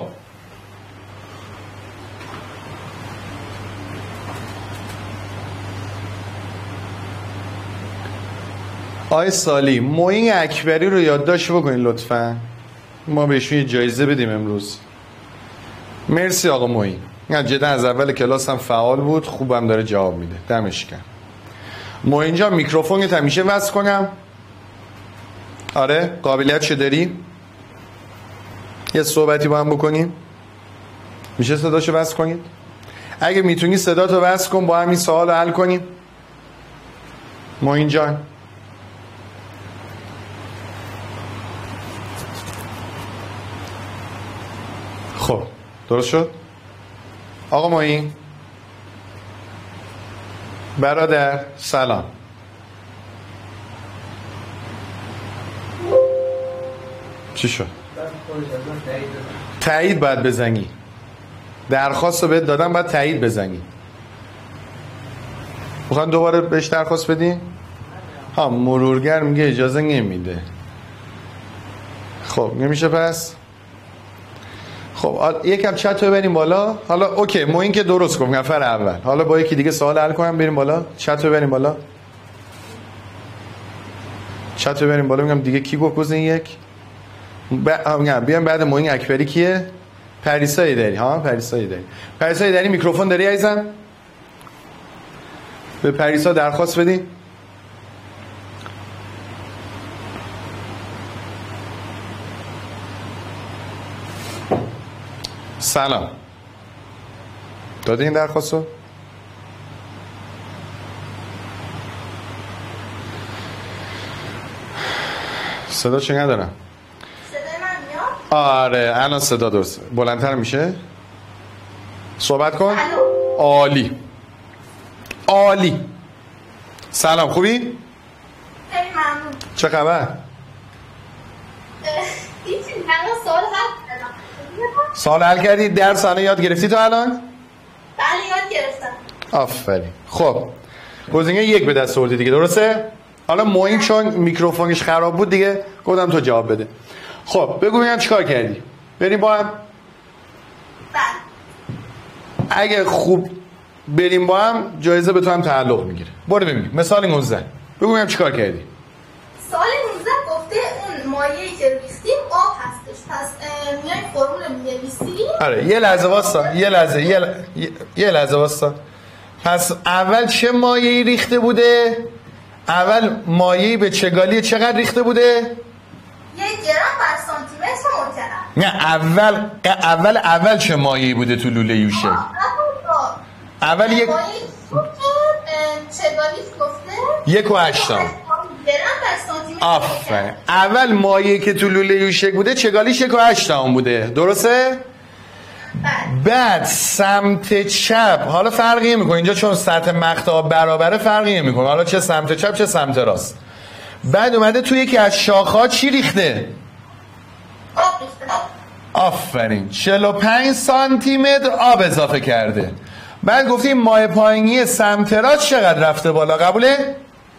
آی سالی، معین اکبری رو یادداشت بکنین لطفا، ما بهشون یه جایزه بدیم امروز. مرسی آقا معین، جدا از اول کلاس هم فعال بود، خوبم داره جواب میده، دمش گرم. معین جان میکروفونت همیشه وصل کنم؟ آره قابلیت چه داری؟ یه صحبتی با هم بکنیم؟ میشه صداشو وصل کنید؟ اگه میتونی صداتو وصل کن با هم این سوال رو حل کنیم. معین جان خب درست شد؟ آقا معین برادر سلام. چی شد؟ تایید باید بزنی. درخواست رو بهت دادم، باید تایید بزنی. میخوان دوباره بهش درخواست بدی؟ ها مرورگر میگه اجازه نمیده. خب نمیشه پس؟ خب یکم چت رو بریم بالا. حالا اوکی معین که درست گفت نفر اول. حالا با یکی دیگه سوال حل کنم بریم بالا. چت رو بریم بالا. چت رو بریم بالا. میگم دیگه کی گفت گزین یک؟ بیام بعد معین اکبری کیه؟ پریسایی داری. ها پریسایی داری. پریسایی داری میکروفون داری عزیزم؟ به پریسا درخواست بدی. سلام. داده این درخواستو؟ صدا چه ندارم؟ صدای من میاد؟ آره الان صدا درست. بلندتر میشه؟ صحبت کن. عالی عالی. سلام خوبی؟ خیلی ممنون. چه خبر؟ هیچی من سوال حل کردم. سوال حل کردی؟ درس الان یاد گرفتی تو الان؟ بله یاد گرفتم. آفرین. خب گزینه یک به دست آوردی دیگه درسته؟ حالا معین چون میکروفونش خراب بود دیگه گفتم تو جواب بده. خب بگو ببینم چیکار کردی؟ بریم با هم. بله. اگه خوب بریم با هم جایزه به تو هم تعلق میگیره. برو ببینیم. مثال نوزده. بگو ببینم چیکار کردی؟ سوال نوزده گفته اون مایعی که ریختیم آب هستش. پس میای فرمول رو می‌نویسیم. آره یه لحظه واسا. یه لحظه یه ل... یه لحظه واسا. پس اول چه مایعی ریخته بوده؟ اول مایعی به چگالی چقدر ریخته بوده؟ یک گرم بر سانتی متر مکعب. نه اول اول اول چه مایعی بوده تو لوله یوشک؟ اول یک مایع چگالیش گفته یک و هشتم گرم بر سانتی متر. آفرین. اول مایعی که تو لوله یوشک بوده چگالیش یک و هشتم بوده، درسته؟ بعد سمت چپ حالا فرقی نمیکنه اینجا چون سطح مقطع برابره فرقی نمیکنه حالا چه سمت چپ چه سمت راست. بعد اومده توی یکی از شاخه‌ها چی ریخته؟ آب ریخته. آفرین. چهل و پنج سانتی متر آب اضافه کرده. بعد گفتیم مایع پایینی سمت راست چقدر رفته بالا، قبوله؟ بله.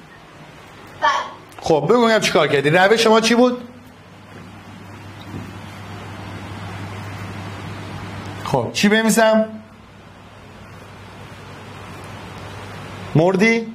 خب بگویم چیکار کردی؟ روش شما چی بود؟ خب چی بنویسم؟ مردی؟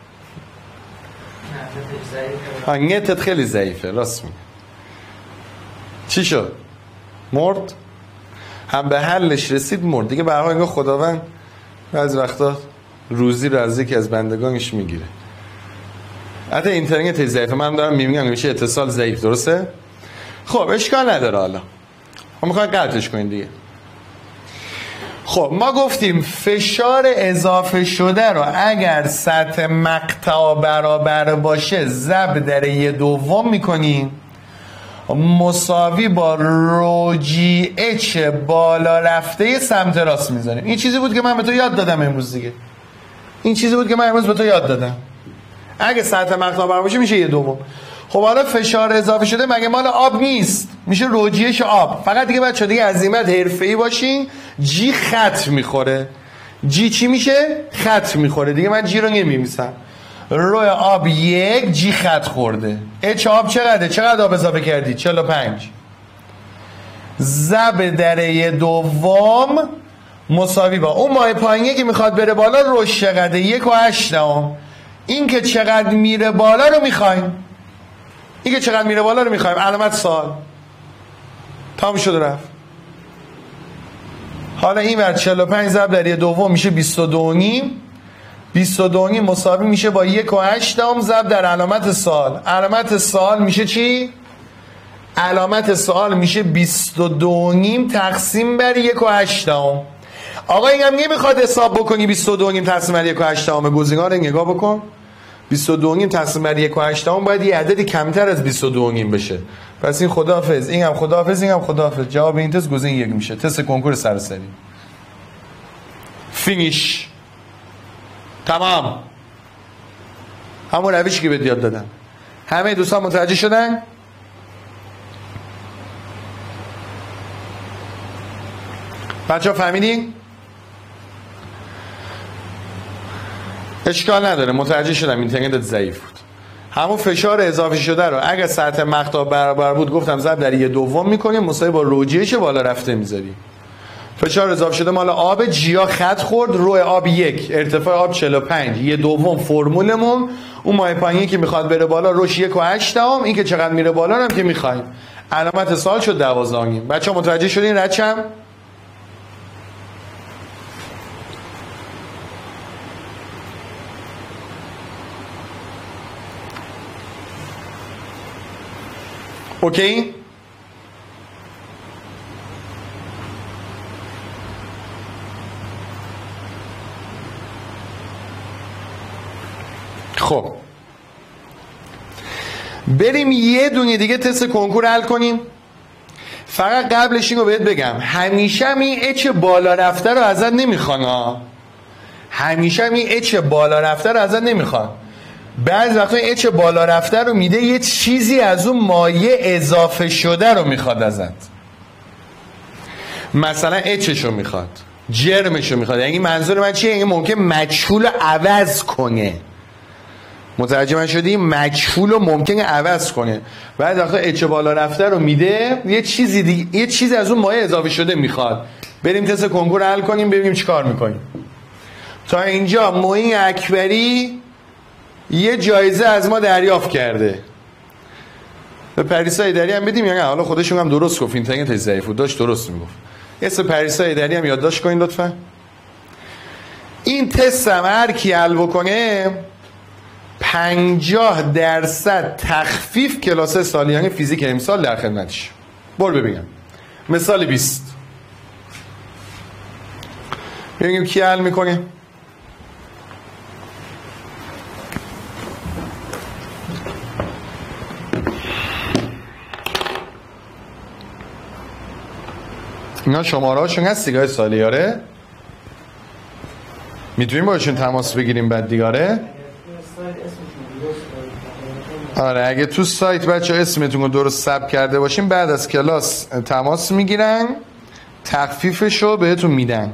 ها نتت خیلی ضعیفه، راست میگه. چی شد؟ مرد؟ هم به حلش رسید مرد دیگه. به هر حال خداوند بعضی وقتا روزی رو از یکی از بندگانش میگیره. حتی اینترنت ضعیفه، من دارم میگم میشه اتصال ضعیف، درسته؟ خب اشکال نداره. حالا ما میخوایم قطعش کنیم دیگه. خب ما گفتیم فشار اضافه شده رو اگر سطح مقطع برابر باشه ضرب در یه دوم میکنیم مساوی با رو جی اچ بالا رفته سمت راست میذاریم. این چیزی بود که من به تو یاد دادم امروز دیگه. این چیزی بود که من امروز به تو یاد دادم. اگه سطح مقطع برابر باشه میشه یه دوم. خب حالا فشار اضافه شده مگه مال آب نیست؟ میشه رو جی اچ آب. فقط دیگه بچه‌ها دیگه عزیمت حرفه‌ای باشین. جی خط میخوره. جی چی میشه؟ خط میخوره. دیگه من جی رو نمی‌نویسم. روی آب یک جی خط خورده. اچ آب چقدره؟ چقدر آب اضافه کردی؟ چهل و پنج. ضرب در یه دوم مساوی با اون مایع پایینی که میخواد بره بالا روش چقدره؟ یک و هشت دهم. این که چقدر میره بالا رو میخوایم. این که چقدر میره بالا رو میخوایم. علامت سوال. تمام شد رفت. حالا این ور چهل و پنج ضرب در یه دوم میشه بیست و دو و نیم. بیست و دو و نیم مساوی میشه با یک و هشت دهم ضرب در علامت سوال. علامت سوال میشه چی؟ علامت سوال میشه بیست و دو و نیم تقسیم بر یک و هشت دهم. آقا این هم نمیخواد حساب بکنی بیست و دو و نیم تقسیم بر یک و هشت دهم. گزینه‌ها رو نگاه بکن. بیست و دو و نیم تقسیم بر یک و هشت دهم باید یه عددی کمتر از بیست و دو و نیم بشه. پس این خداحافظ، این هم خداحافظ، این هم خداحافظ. جواب این تست گزینه یک میشه. تست کنکور سراسری. فینیش. تمام. همون روشی که بهت یاد دادم. همه دوستان متوجه شدن؟ بچه‌ها فهمیدین؟ اشکال نداره، متوجه شدم اینترنتت ضعیف بود. همون فشار اضافه شده رو اگر سطح مقطع برابر بود گفتم ضرب در یه دوم میکنیم مساوی با روجیش بالا رفته میذاریم. فشار اضافه شده مال آب، جیا خط خورد، روی آب یک، ارتفاع آب چهل و پنج، یه دوم فرمولمون اون مایع پایینی که میخواد بره بالا روش یک و هشت دهم. این که چقدر میره بالا هم که میخوایم. علامت سوال شد دوازده و نیم. بچه‌ها متوجه شدین رچم؟ اوکی؟ خب بریم یه دونه دیگه تست کنکور حل کنیم. فقط قبلش اینو بهت بگم همیشه هم این اچ بالا رفته رو ازت نمیخوان ها. همیشه هم این اچ بالا رفته رو ازت نمیخوان. بعضی وقتا این اچ بالا رفته رو میده یه چیزی از اون مایع اضافه شده رو میخواد ازت. مثلا اچش رو میخواد، جرمش رو میخواد. یعنی منظور من چیه؟ یعنی ممکن مجهول رو عوض کنه. متوجه من شدی؟ مجهول رو ممکنه عوض کنه. بعد وقتا اچ بالا رفته رو میده یه چیزی دیگه، یه چیزی از اون مایع اضافه شده میخواد. بریم تست کنکور حل کنیم ببینیم چیکار میکنیم. تا اینجا معین اکبری یه جایزه از ما دریافت کرده. به پریسا ایدری هم بدیم. یعنی حالا خودشون هم درست گفت، اینترنت ضعیف بود، داشت درست میگفت. اسم پریسا ایدری هم یادداشت کنین لطفا. این تست هم هر کی حل بکنه پنجاه درصد تخفیف کلاس سالیانه فیزیک امسال در خدمتش. برو ببینم مثال بیست. ببینیم کی حل میکنه. اینا شماره هاشون هست دیگه سالیاره، میتونیم باشون تماس بگیریم بعد دیگاره. آره اگه تو سایت بچه اسمتون رو درست ثبت کرده باشیم بعد از کلاس تماس میگیرن، تخفیفش رو بهتون میدن.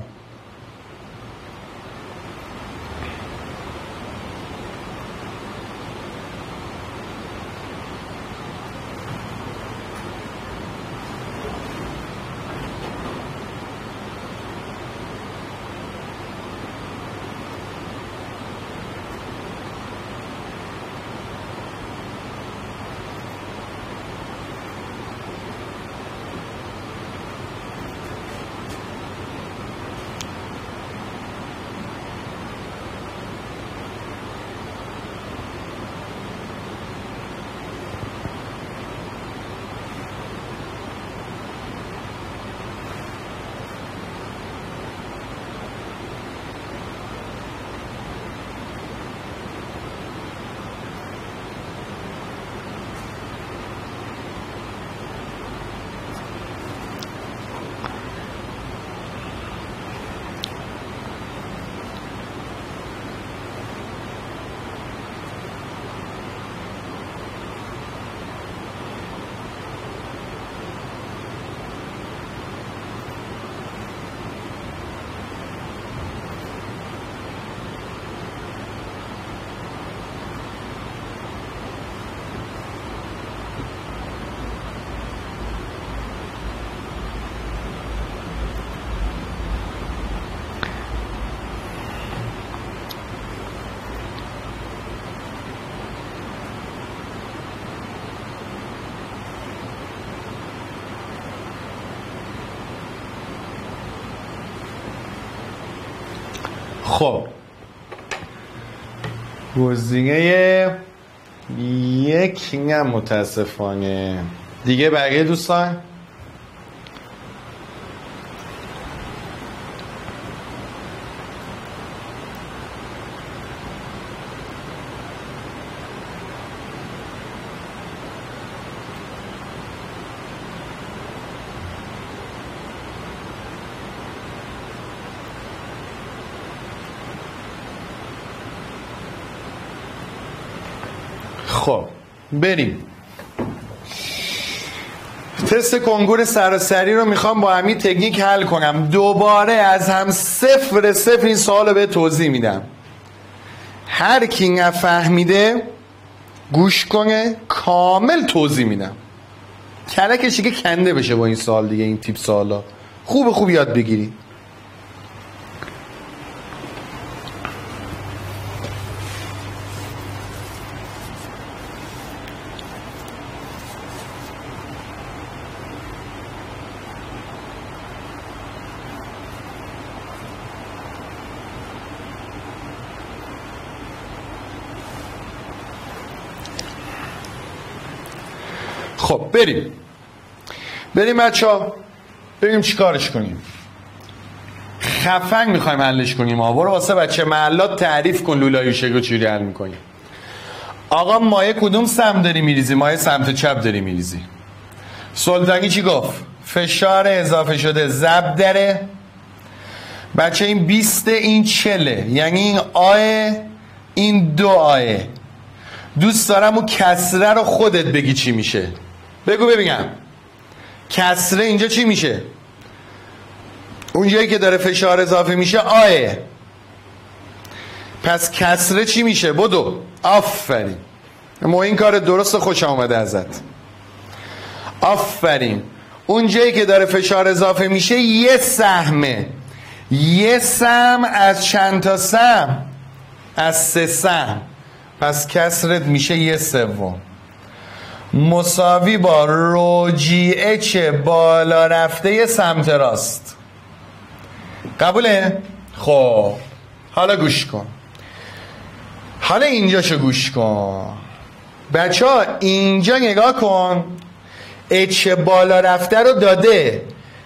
خب گزینه یک نه متاسفانه دیگه. بقیه دوستان خب بریم تست کنکور سراسری رو میخوام با همین تکنیک حل کنم. دوباره از هم صفر صفر این سوال رو به توضیح میدم. هر کی نفهمیده گوش کنه کامل توضیح میدم. کلکش که کنده بشه با این سوال دیگه. این تیپ سوالا خوب خوب یاد بگیری. خب بریم بریم بچه ها بریم چی کارش کنیم. خفنگ میخوایم حلش کنیم. برو واسه بچه محلات تعریف کن لولای شگو چجوری حل میکنیم. آقا مایه کدوم سمت داری میریزی؟ مایه سمت چپ داری میریزی. سلطانی چی گفت؟ فشار اضافه شده ضرب داره بچه. این بیست این چله، یعنی این آه این دو آه. دوست دارم اون کسره رو خودت بگی چی میشه. بگو ببینم کسره اینجا چی میشه؟ اونجایی که داره فشار اضافه میشه آه. پس کسره چی میشه؟ بدو. آفرین ما این کار درست خوش آمده ازت. آفرین. اونجایی که داره فشار اضافه میشه یه سهمه. یه سهم از چند تا سهم؟ از سه سهم. پس کسرت میشه یه سوم مساوی با رو جی اچ بالا رفته سمت راست. قبوله؟ خب حالا گوش کن. حالا اینجاشو گوش کن بچه ها، اینجا نگاه کن، اچ بالا رفته رو داده،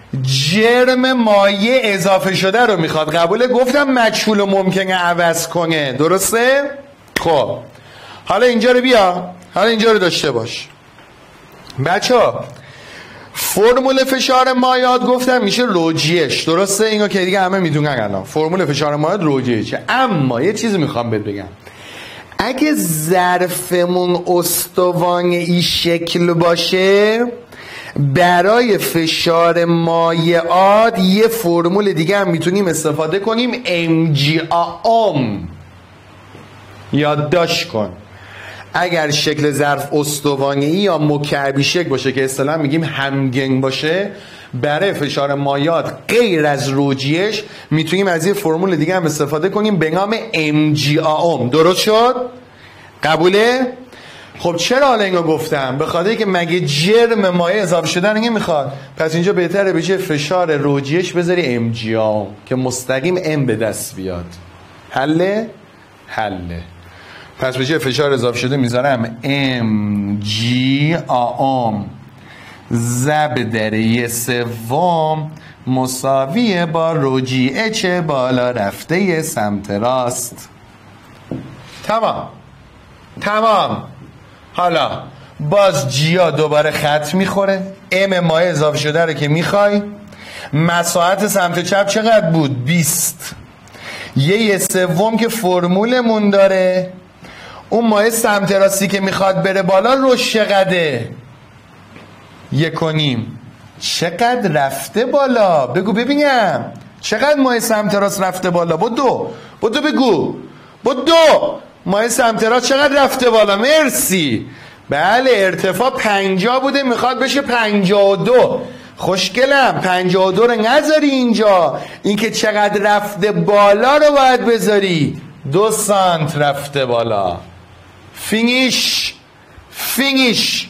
جرم مایع اضافه شده رو میخواد. قبوله؟ گفتم مجهول رو ممکنه عوض کنه، درسته؟ خب حالا اینجا رو بیا، حالا اینجا رو داشته باش بچه ها. فرمول فشار مایعات گفتم میشه روجیش، درسته؟ اینو که دیگه همه میدونن الان فرمول فشار مایعات روجیشه. اما یه چیزی میخوام بهت بگم، اگه ظرفمون استوانه ای شکل باشه، برای فشار مایعات یه فرمول دیگه هم میتونیم استفاده کنیم، ام جی آم. یادداشت کن، اگر شکل ظرف استوانه‌ای یا مکعبی شکل باشه که اصطلاحاً میگیم همگن باشه، برای فشار مایعات غیر از روجیش میتونیم از یه فرمول دیگه هم استفاده کنیم به نام ام جی آم. درست شد؟ قبوله؟ خب چرا حالا اینو گفتم؟ به خاطر که مگه جرم مایع اضافه شدن نمیخواد؟ پس اینجا بهتره به جای فشار روجیش بذاری ام جی آم که مستقیم ام به دست بیاد. حله؟ حله. پس به جای فشار اضافه شده میذارم ام جی آم ضرب در یه سوم مساویه با روجی اچ بالا رفته سمت راست. تمام تمام. حالا باز جیا دوباره خط میخوره، ام مایع اضافه شده رو که میخوای، مساحت سمت چپ چقدر بود؟ بیست. یه یه سوم که فرمولمون داره، اون مایع سمت راستی که میخواد بره بالا روش چقدره؟ یک و نیم. چقدر رفته بالا؟ بگو ببینم چقدر مایع سمت راست رفته بالا؟ بدو بدو بگو بدو. مایع سمت راست چقدر رفته بالا؟ مرسی. بله ارتفاع پنجاه بوده، میخواد بشه پنجاه و دو. خوشگلم، پنجاه و دو رو نذاری اینجا، این که چقدر رفته بالا رو باید بذاری، دو سانت رفته بالا. فینیش فینیش.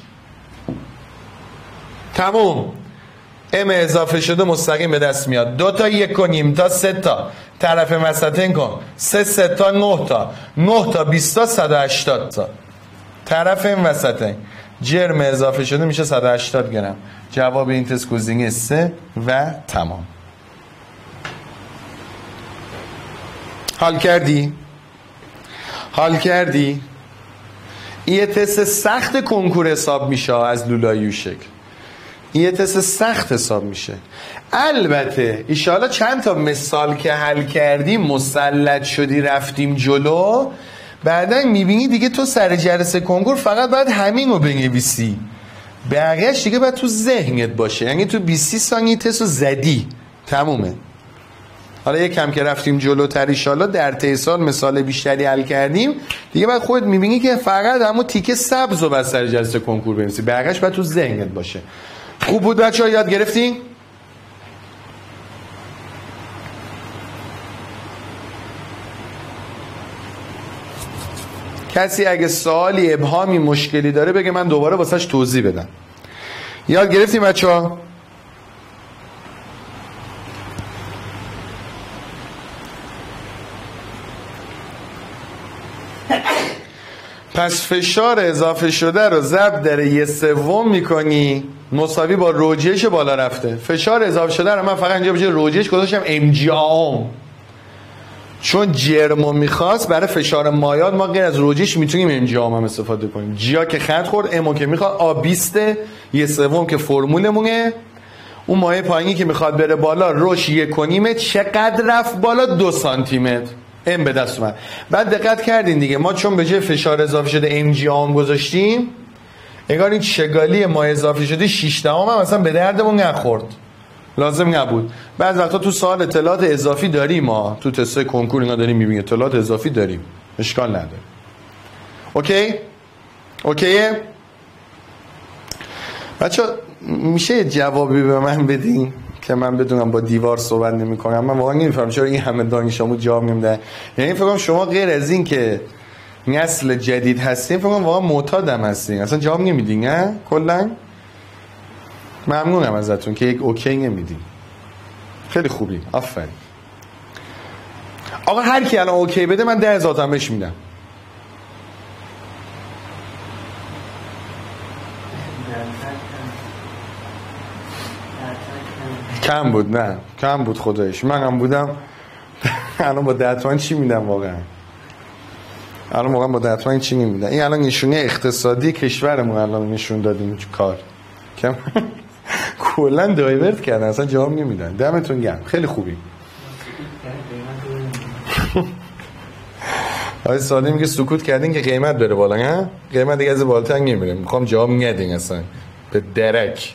تموم. ام اضافه شده مستقیم به دست میاد. دو تا یک و نیم تا سه تا طرف وسطین کن، سه سه تا نه تا، نه تا بیست تا صد و هشتاد تا طرف این وسطین. جرم اضافه شده میشه صد و هشتاد گرم. جواب این تست گزینه سه و تمام. حال کردی؟ حال کردی؟ این تست سخت کنکور حساب میشه از لولایی شکل. این تست سخت حساب میشه. البته ایشالا چند تا مثال که حل کردیم مسلط شدی رفتیم جلو، بعدا میبینی دیگه تو سر جلسه کنکور فقط باید همین رو بنویسی، بقیه‌اش دیگه باید تو ذهنت باشه. یعنی تو بیست ثانیه تست رو زدی، تمومه. حالا یک کم که رفتیم جلوتر ایشالا در طی سال مثال بیشتری حل کردیم دیگه، بعد خودت میبینی که فقط همون تیکه سبز رو بس سر جلسه کنکور بنویسی، بقیه‌اش باید تو ذهنت باشه. خوب بود بچه‌ها؟ یاد گرفتین؟ کسی اگه سوالی ابهامی مشکلی داره بگه من دوباره واسش توضیح بدم. یاد گرفتیم بچه‌ها؟ پس فشار اضافه شده رو ضرب در یه سوم میکنی مساوی با روجیش بالا رفته. فشار اضافه شده رو من فقط اینجا بشه روجیش گذاشتم ام جی آم، چون جرمو میخواست برای فشار مایعات ما غیر از روجیش میتونیم ام جی آم هم استفاده کنیم. جیا که خط خورد، امو که میخواد آ بیست، یه سوم که فرمولمونه، اون مایع پایینی که میخواد بره بالا روش یک و نیمه، چقدر رفت بالا؟ دو سانتی متر. ام به دست اومد. بعد دقت کردین دیگه، ما چون به جای فشار اضافه شده ام جی آم گذاشتیم، انگار این چگالی ما اضافه شده شش دهم هم اصلا به دردمون نخورد، لازم نبود. بعض وقتا تو سوال اطلاعات اضافی داریم، ما تو تستای کنکور اینا داریم میبینیم اطلاعات اضافی داریم، اشکال نداره. اوکی؟ اوکیه؟ بچه میشه جوابی به من بدین که من بدونم با دیوار صحبت نمی کنم؟ من واقعا نمیفهمم چرا این همه دانش آموز جواب نمیدن. یعنی فکر کنم شما غیر از این که نسل جدید هستین، فکر کنم واقعا معتادم هستین، اصلا جواب نمیدین. نه کلا ممنونم ازتون که یک اوکی نمیدین. خیلی خوبی، آفرین. آقا هر کی الان اوکی بده من ده هزار تومن بهش میدم. کم بود. نه کم بود خدایش. من هم بودم الان با ده تومن چی میدم واقعا؟ الان واقعا با ده تومن چی میدم؟ این الان نشونه اقتصادی کشورمون الان نشون دادیم کار کم کلا دایورت کردن، اصلا جواب نمیدن. دمتون گرم، خیلی خوبی. آقای ساده میگه سکوت کردین که قیمت بره بالا. نه قیمت دیگه از بالاتر نمیره. میخوام جواب ندین اصلا به درک.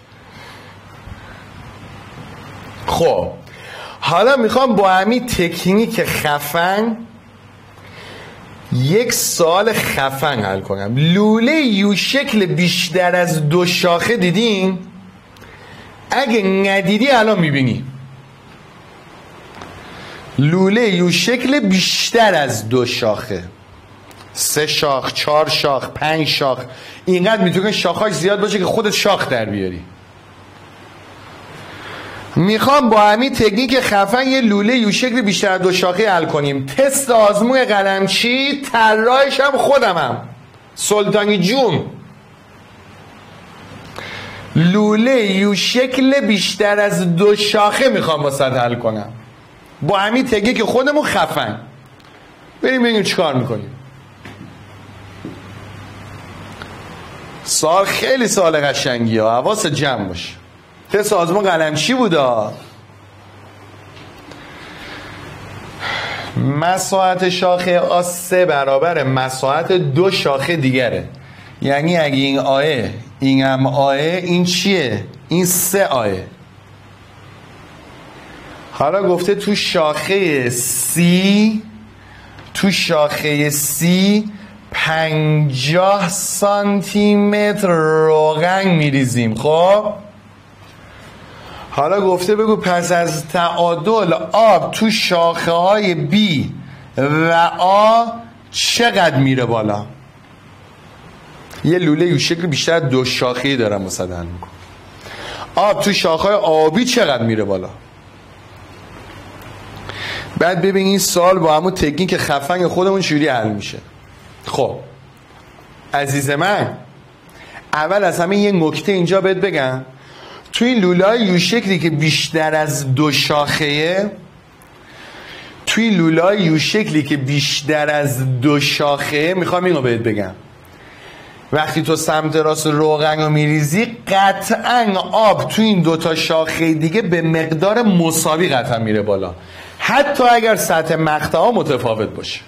خب حالا میخوام با همین تکنیک خفن یک سوال خفن حل کنم. لوله یو شکل بیشتر از دو شاخه دیدین؟ اگه ندیدی الان میبینی. لوله یو شکل بیشتر از دو شاخه، سه شاخ، چهار شاخ، پنج شاخ، اینقدر میتونه شاخهاش زیاد باشه که خودت شاخ در بیاری. میخوام با همین تکنیک خفن یه لوله یو شکل بیشتر از دو شاخه حل کنیم. تست آزمون قلمچی، طراحش هم خودمم، سلطانی جون. لوله یو شکل بیشتر از دو شاخه میخوام واسه حل کنم با همین تکنیک خودمون خفن. بریم ببینیم چیکار میکنیم. سوال خیلی سوال قشنگی ها، حواست جمع باش. تست آزمون قلمچی بودا. مساحت شاخه آ سه برابر مساحت دو شاخه دیگره. یعنی اگه این آه این هم آه، این چیه؟ این سه آه. حالا گفته تو شاخه سی تو شاخه سی پنجاه سانتی متر روغن میریزیم. خب حالا گفته بگو پس از تعادل آب تو شاخه های بی و آ چقدر میره بالا؟ یه لوله یو شکل بیشتر دو شاخه‌ای دارم مصدق میکنم. آب تو شاخه های آبی چقدر میره بالا؟ بعد ببین این سوال با همون تکنیک خفن خودمون چجوری حل میشه. خب عزیز من، اول از همه یه نکته اینجا بهت بگم. تو این لوله‌های یو شکلی که بیشتر از دو شاخه‌ایه، تو این لوله‌های یو شکلی که بیشتر از دو شاخه‌ایه، میخوام اینو بهت بگم. وقتی تو سمت راست روغن رو میریزی، قطعا آب تو این دوتا شاخه دیگه به مقدار مساوی قطعا میره بالا، حتی اگر سطح مقطع‌ها متفاوت باشه.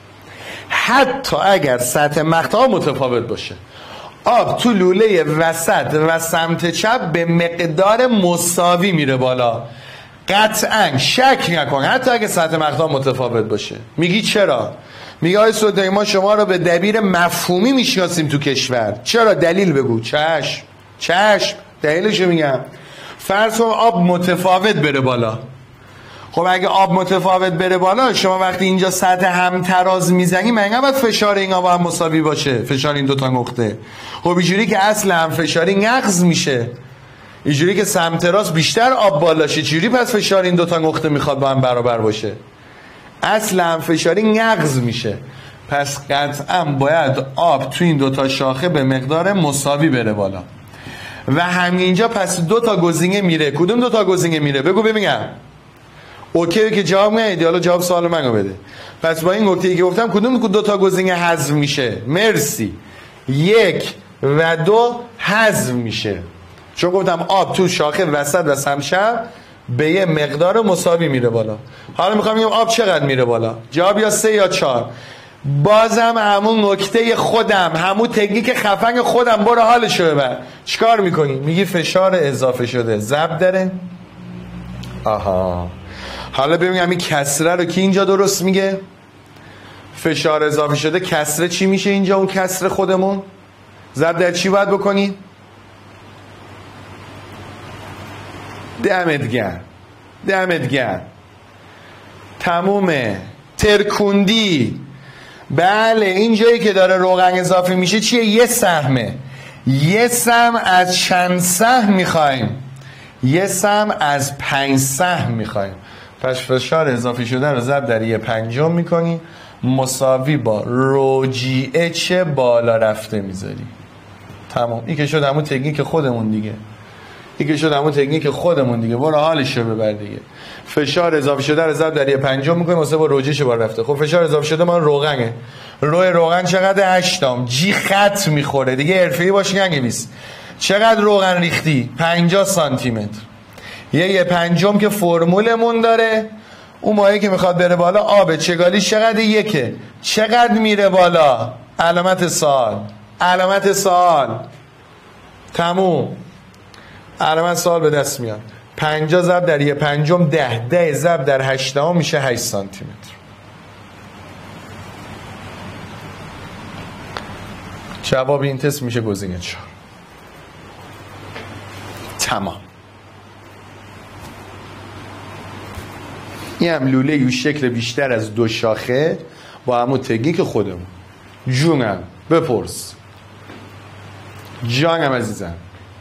حتی اگر سطح مقطع‌ها متفاوت باشه، آب تو لوله وسط و سمت چپ به مقدار مساوی میره بالا. قطعا شک نکن، حتی اگه سطح مقطع متفاوت باشه. میگی چرا؟ میگه آقای سلطانی ما شما رو به دبیر مفهومی میشناسیم تو کشور. چرا؟ دلیل بگو. چشم چشم دلیلشو میگم. فرض کن آب متفاوت بره بالا. خب اگه آب متفاوت بره بالا، شما وقتی اینجا سطح هم تراز میزنی، من باید فشار این آب هم مساوی باشه، فشار این دوتا نقطه. خب اینجوری که اصل هم فشاری نقض میشه، اینجوری که سمت راست بیشتر آب بالاشه، چجوری پس فشار این دوتا نقطه میخواد با هم برابر باشه؟ اصل هم فشاری نقض میشه. پس قطعا باید آب تو این دوتا شاخه به مقدار مساوی بره بالا. و همینجا پس دوتا گزینه میره. کدوم دوتا گزینه میره؟ بگو ببینم. اوکی که جواب ندیدی، حالا جواب سوال منو بده. پس با این نکته‌ای که گفتم کدوم دو تا گزینه حذف میشه؟ مرسی. یک و دو حذف میشه، چون گفتم آب تو شاخه وسط و سمت چپ به یه مقدار مساوی میره بالا. حالا میخوام بگم آب چقدر میره بالا؟ جواب یا سه یا چهار. بازم همون نکته خودم، همون تکنیک خفنگ خودم. برو حالشو ببر. چیکار میکنی؟ میگی فشار اضافه شده ضرب داره. آها، حالا ببینم این کسره رو کی اینجا درست میگه؟ فشار اضافه شده کسره چی میشه اینجا؟ اون کسره خودمون ضرب در چی باید بکنی؟ دمت گرم، دمت گرم، تمومه. ترکوندی. بله، این جایی که داره روغن اضافه میشه چیه؟ یه سهمه. یه سهم از چند سهم میخوایم؟ یه سهم از پنج سهم میخوایم. پس فشار اضافه شده رو ضرب در یه پنجم میکنی، مساوی با رو جی اچ بالا رفته میذاری. تمام. این که شد همون تکنیک خودمون دیگه. دیگه شد همون تکنیک خودمون دیگه، برو حالشو ببر دیگه. فشار اضافه شده رو ضرب در یه پنجم میکنیم واسه با روجیش بار رفته. خب فشار اضافه شده ما روغنه، روی روغن چقدر؟ هشتام. جی خط میخوره دیگه، حرفه‌ای باش ننویس. چقدر روغن ریختی؟ پنجاه سانتی متر. یه یه پنجم که فرمولمون داره، اون مایه که میخواد بره بالا آب چگالیش چقدر؟ یکه. چقدر میره بالا؟ علامت سوال، علامت سوال، تموم. علامت سوال به دست میاد. پنجاه ضرب در یه پنجم ده، ده ضرب در هشتم میشه هشت سانتی متر. جواب این تست میشه گزینه چهار. تمام. این هم لوله یو شکل بیشتر از دو شاخه با همون تکنیک خودمون. جونم بپرس، جانم عزیزم،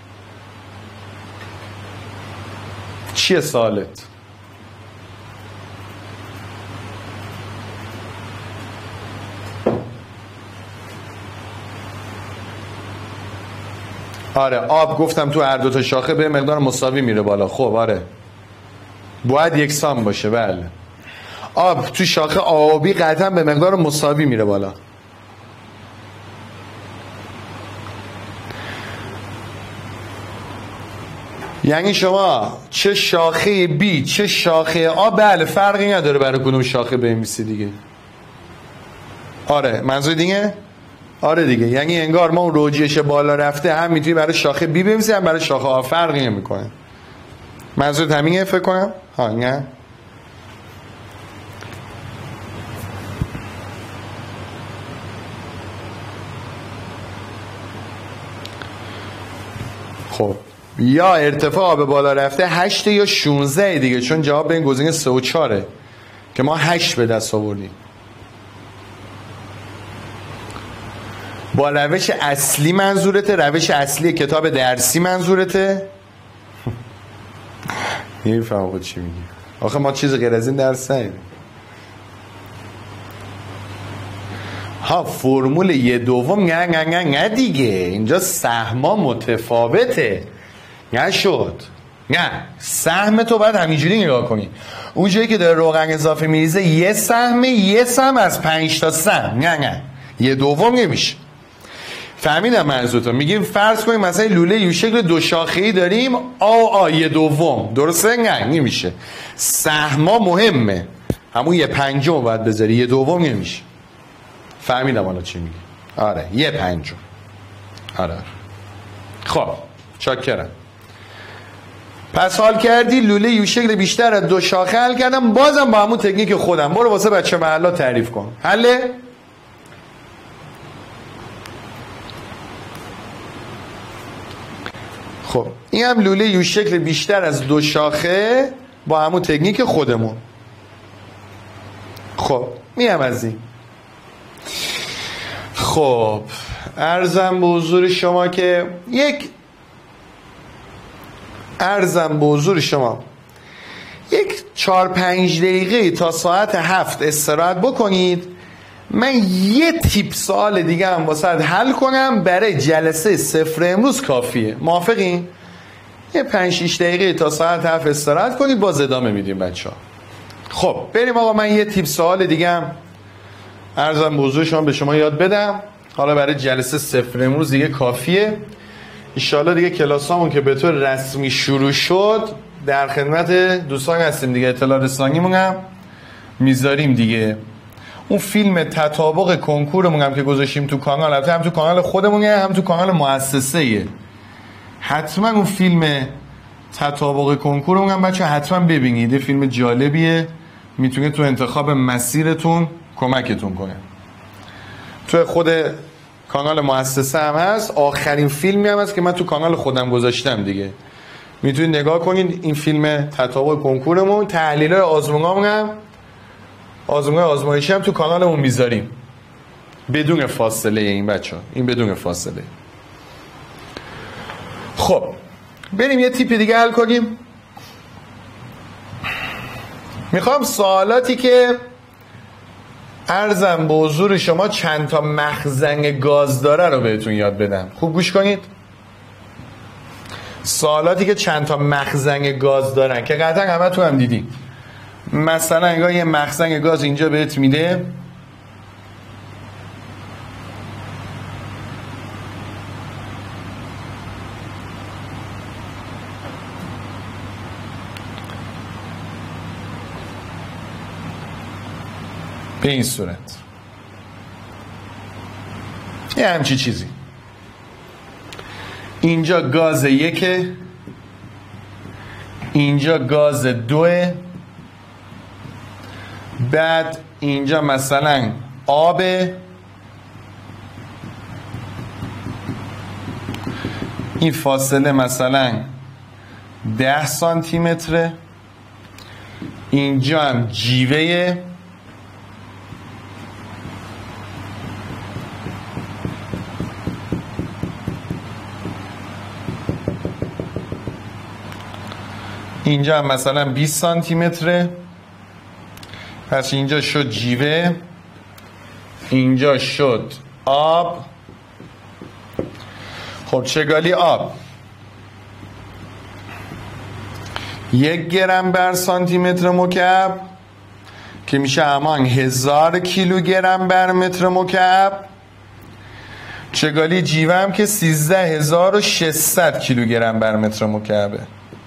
چیه سوالت؟ آره آب گفتم تو هر دو تا شاخه به مقدار مساوی میره بالا. خب آره باید یکسان باشه. بله آب تو شاخه آبی قطعا به مقدار مساوی میره بالا. یعنی شما چه شاخه بی چه شاخه آ بله فرقی نداره برای کدوم شاخه بنویسی دیگه. آره منظور دیگه؟ آره دیگه، یعنی انگار ما اون روجیش بالا رفته هم میتونی برای شاخه بی بنویسی هم برای شاخه آ، فرقی نمیکنه. منظور همینه فکر کنم؟ ها نه؟ خب یا ارتفاع آب بالا رفته هشت یا شونزده دیگه، چون جواب به این گزینه سه و چاره که ما هشت به دست آوردیم. با روش اصلی منظورته؟ روش اصلی کتاب درسی منظورته؟ نمیفهم خود چی میگی. آخه ما چیز غیر از این درس نداریم. ها فرمول یه دوم نه نه نه نه دیگه، اینجا سهما متفاوته. نشد. نه سهم تو باید همینجوری نگاه کنی. اون جایی که داره روغن اضافه میریزه یه سهم، یه سهم از پنج تا سهم. نه نه یه دوم نمیشه. فهمیدم منظورتو. میگیم فرض کنیم مثلا لوله یو شکل دو شاخه‌ای داریم آ آ یه دوم، درسته؟ نه نمیشه. سهما مهمه، همون یه پنجم باید بذاری، یه دوم نمیشه. فهمیدم حالا چی میگی. آره یه پنجم. آره خب چاکرم. پس حال کردی لوله یو شکل بیشتر از دو شاخه حل کردم، بازم با همون تکنیک خودم. برو واسه بچه محلا تعریف کن. حله؟ خب این هم لوله یو شکل بیشتر از دو شاخه با همون تکنیک خودمون. خب میم از این. خب عرضم به حضور شما که یک عرضم به حضور شما یک چار پنج دقیقه تا ساعت هفت استراحت بکنید. من یه تیپ سوال دیگه هم واسه حل کنم برای جلسه صفر امروز کافیه. موافقین؟ یه پنج شیش دقیقه تا ساعت هفت استراحت کنید، باز ادامه میدیم بچه ها. خب بریم آقا. من یه تیپ سوال دیگه هم عرضم به حضور شما به شما یاد بدم. حالا برای جلسه صفر امروز دیگه کافیه. انشالله دیگه کلاسامون که به طور رسمی شروع شد در خدمت دوستان هستیم دیگه. اطلاع رسانیمون هم میذاریم دیگه. اون فیلم تطابق کنکورمون هم که گذاشتیم تو کانال، البته هم تو کانال خودمونه هم تو کانال مؤسسه‌ایه. حتما اون فیلم تطابق کنکورمون هم بچه حتما ببینید. فیلم جالبیه، میتونه تو انتخاب مسیرتون کمکتون کنه. تو خود کانال مؤسسه هم هست. آخرین فیلمی هم هست که من تو کانال خودم گذاشتم دیگه. میتونید نگاه کنید. این فیلم تطابق کنکورمون، تحلیل‌های آزمونامون هم آزمون آزمایشی هم تو کانالمون میذاریم بدون فاصله. این بچه ها این بدون فاصله. خب بریم یه تیپ دیگه حل کنیم. میخوام سوالاتی که عرضم به حضور شما چند تا مخزن گاز داره رو بهتون یاد بدم. خوب گوش کنید. سوالاتی که چند تا مخزن گاز دارن که قطعا همه تو هم دیدی. مثلا انگار یه مخزن گاز اینجا بهت میده، به این صورت یه همچی چیزی. اینجا گاز یکه، اینجا گاز دوه، بعد اینجا مثلا آبه، این فاصله مثلا ده سانتی متره، اینجا هم جیوه، اینجا هم مثلا بیست سانتی متره، پس اینجا شد جیوه، اینجا شد آب. خب چگالی آب یک گرم بر سانتی متر مکعب که میشه همان هزار کیلوگرم بر متر مکعب. چگالی جیوه هم که سیزده هزار و ششصد کیلوگرم بر متر مکعبه.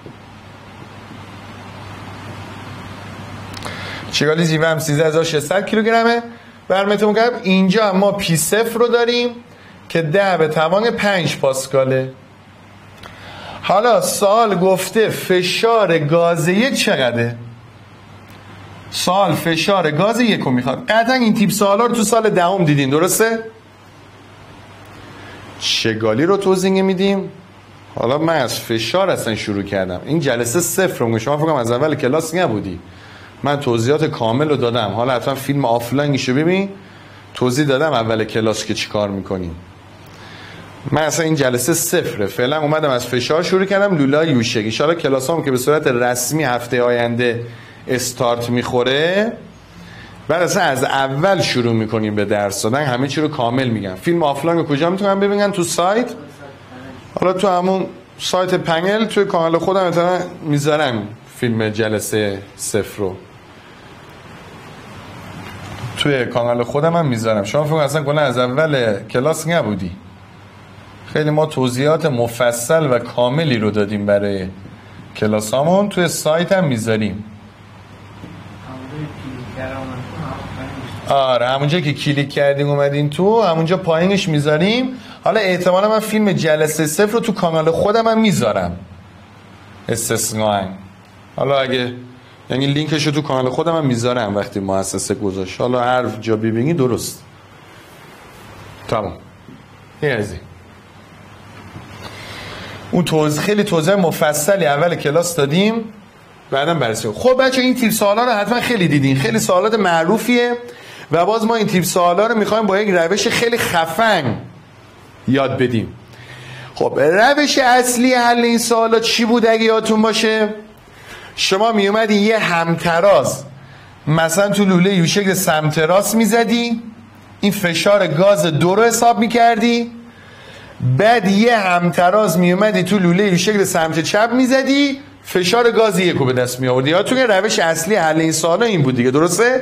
چگالی جیوه هم سیزده هزار و ششصد کیلوگرمه بر متر مکعب. اینجا ما پی صفر رو داریم که ده به توان پنج پاسکاله. حالا سوال گفته فشار گاز یک چقدره؟ سوال فشار گاز یک رو میخواد. قطعا این تیپ سوالا رو تو سال دهم دیدین، درسته؟ چگالی رو توضیح میدیم. حالا من از فشار اصلا شروع کردم. این جلسه صفر رو شما فکرم از اول کلاس نبودی، من توضیحات کامل رو دادم. حالا حتما فیلم آفلاینشو ببین، توضیح دادم اول کلاس که چی کار میکنیم. من اصلا این جلسه صفره، فعلا اومدم از فشار شروع کردم. لولای یوشک ان شاءالله کلاسام که به صورت رسمی هفته آینده استارت میخوره، بعد اصلا از اول شروع میکنیم به درس دادن، همه چی رو کامل میگم. فیلم آفلاین رو کجا میتونن ببینن؟ تو سایت. حالا تو همون سایت پنل توی کانال خودم مثلا میذارم فیلم جلسه صفر رو توی کانال خودم هم میذارم. شما فکر اصلا کلا از اول کلاس نبودی، خیلی ما توضیحات مفصل و کاملی رو دادیم برای کلاسامون، توی سایت هم میذاریم. آره همونجا که کلیک کردیم اومدین تو، همونجا پایینش میذاریم. حالا احتمالا من فیلم جلسه صفر رو تو کانال خودم هم میذارم استثناء. حالا اگه یعنی لینکش رو تو کانال خودم هم میذارم وقتی مؤسسه گذاشت. حالا هر جا ببینی درست. تمام. یه ازی اون توضیح خیلی توضیح مفصلی اول کلاس دادیم، بعدم بررسی. خب بچه این تیپ سوالا رو حتما خیلی دیدین، خیلی سوالات معروفیه و باز ما این تیپ سوالا رو میخوایم با یک روش خیلی خفن یاد بدیم. خب روش اصلی حل این سوالا چی بود اگه یادتون باشه؟ شما میومدی یه همتراز مثلا تو لوله یوشک سمت راست میزدی، این فشار گاز دو رو حساب میکردی، بعد یه همتراز میومدی تو لوله یوشک سمت چپ میزدی، فشار گاز یک رو به دست می آوردی. یادتون روش اصلی حل این سوالا این بود دیگه، درسته؟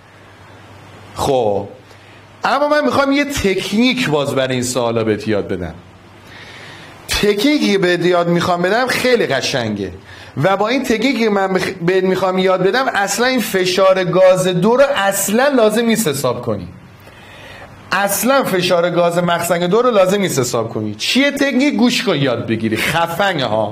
خب اما من میخوام یه تکنیک باز برای این سوالا بهت یاد بدم. تکنیکی بهت یاد میخوام بدم خیلی قشنگه و با این تکنیکی من بهت میخوام یاد بدم اصلا این فشار گاز دو رو اصلا لازم نیست حساب کنی. اصلا فشار گاز مخزن دو رو لازم نیست حساب کنی. چیه تکنیک؟ گوش کن یاد بگیری، خفنه ها.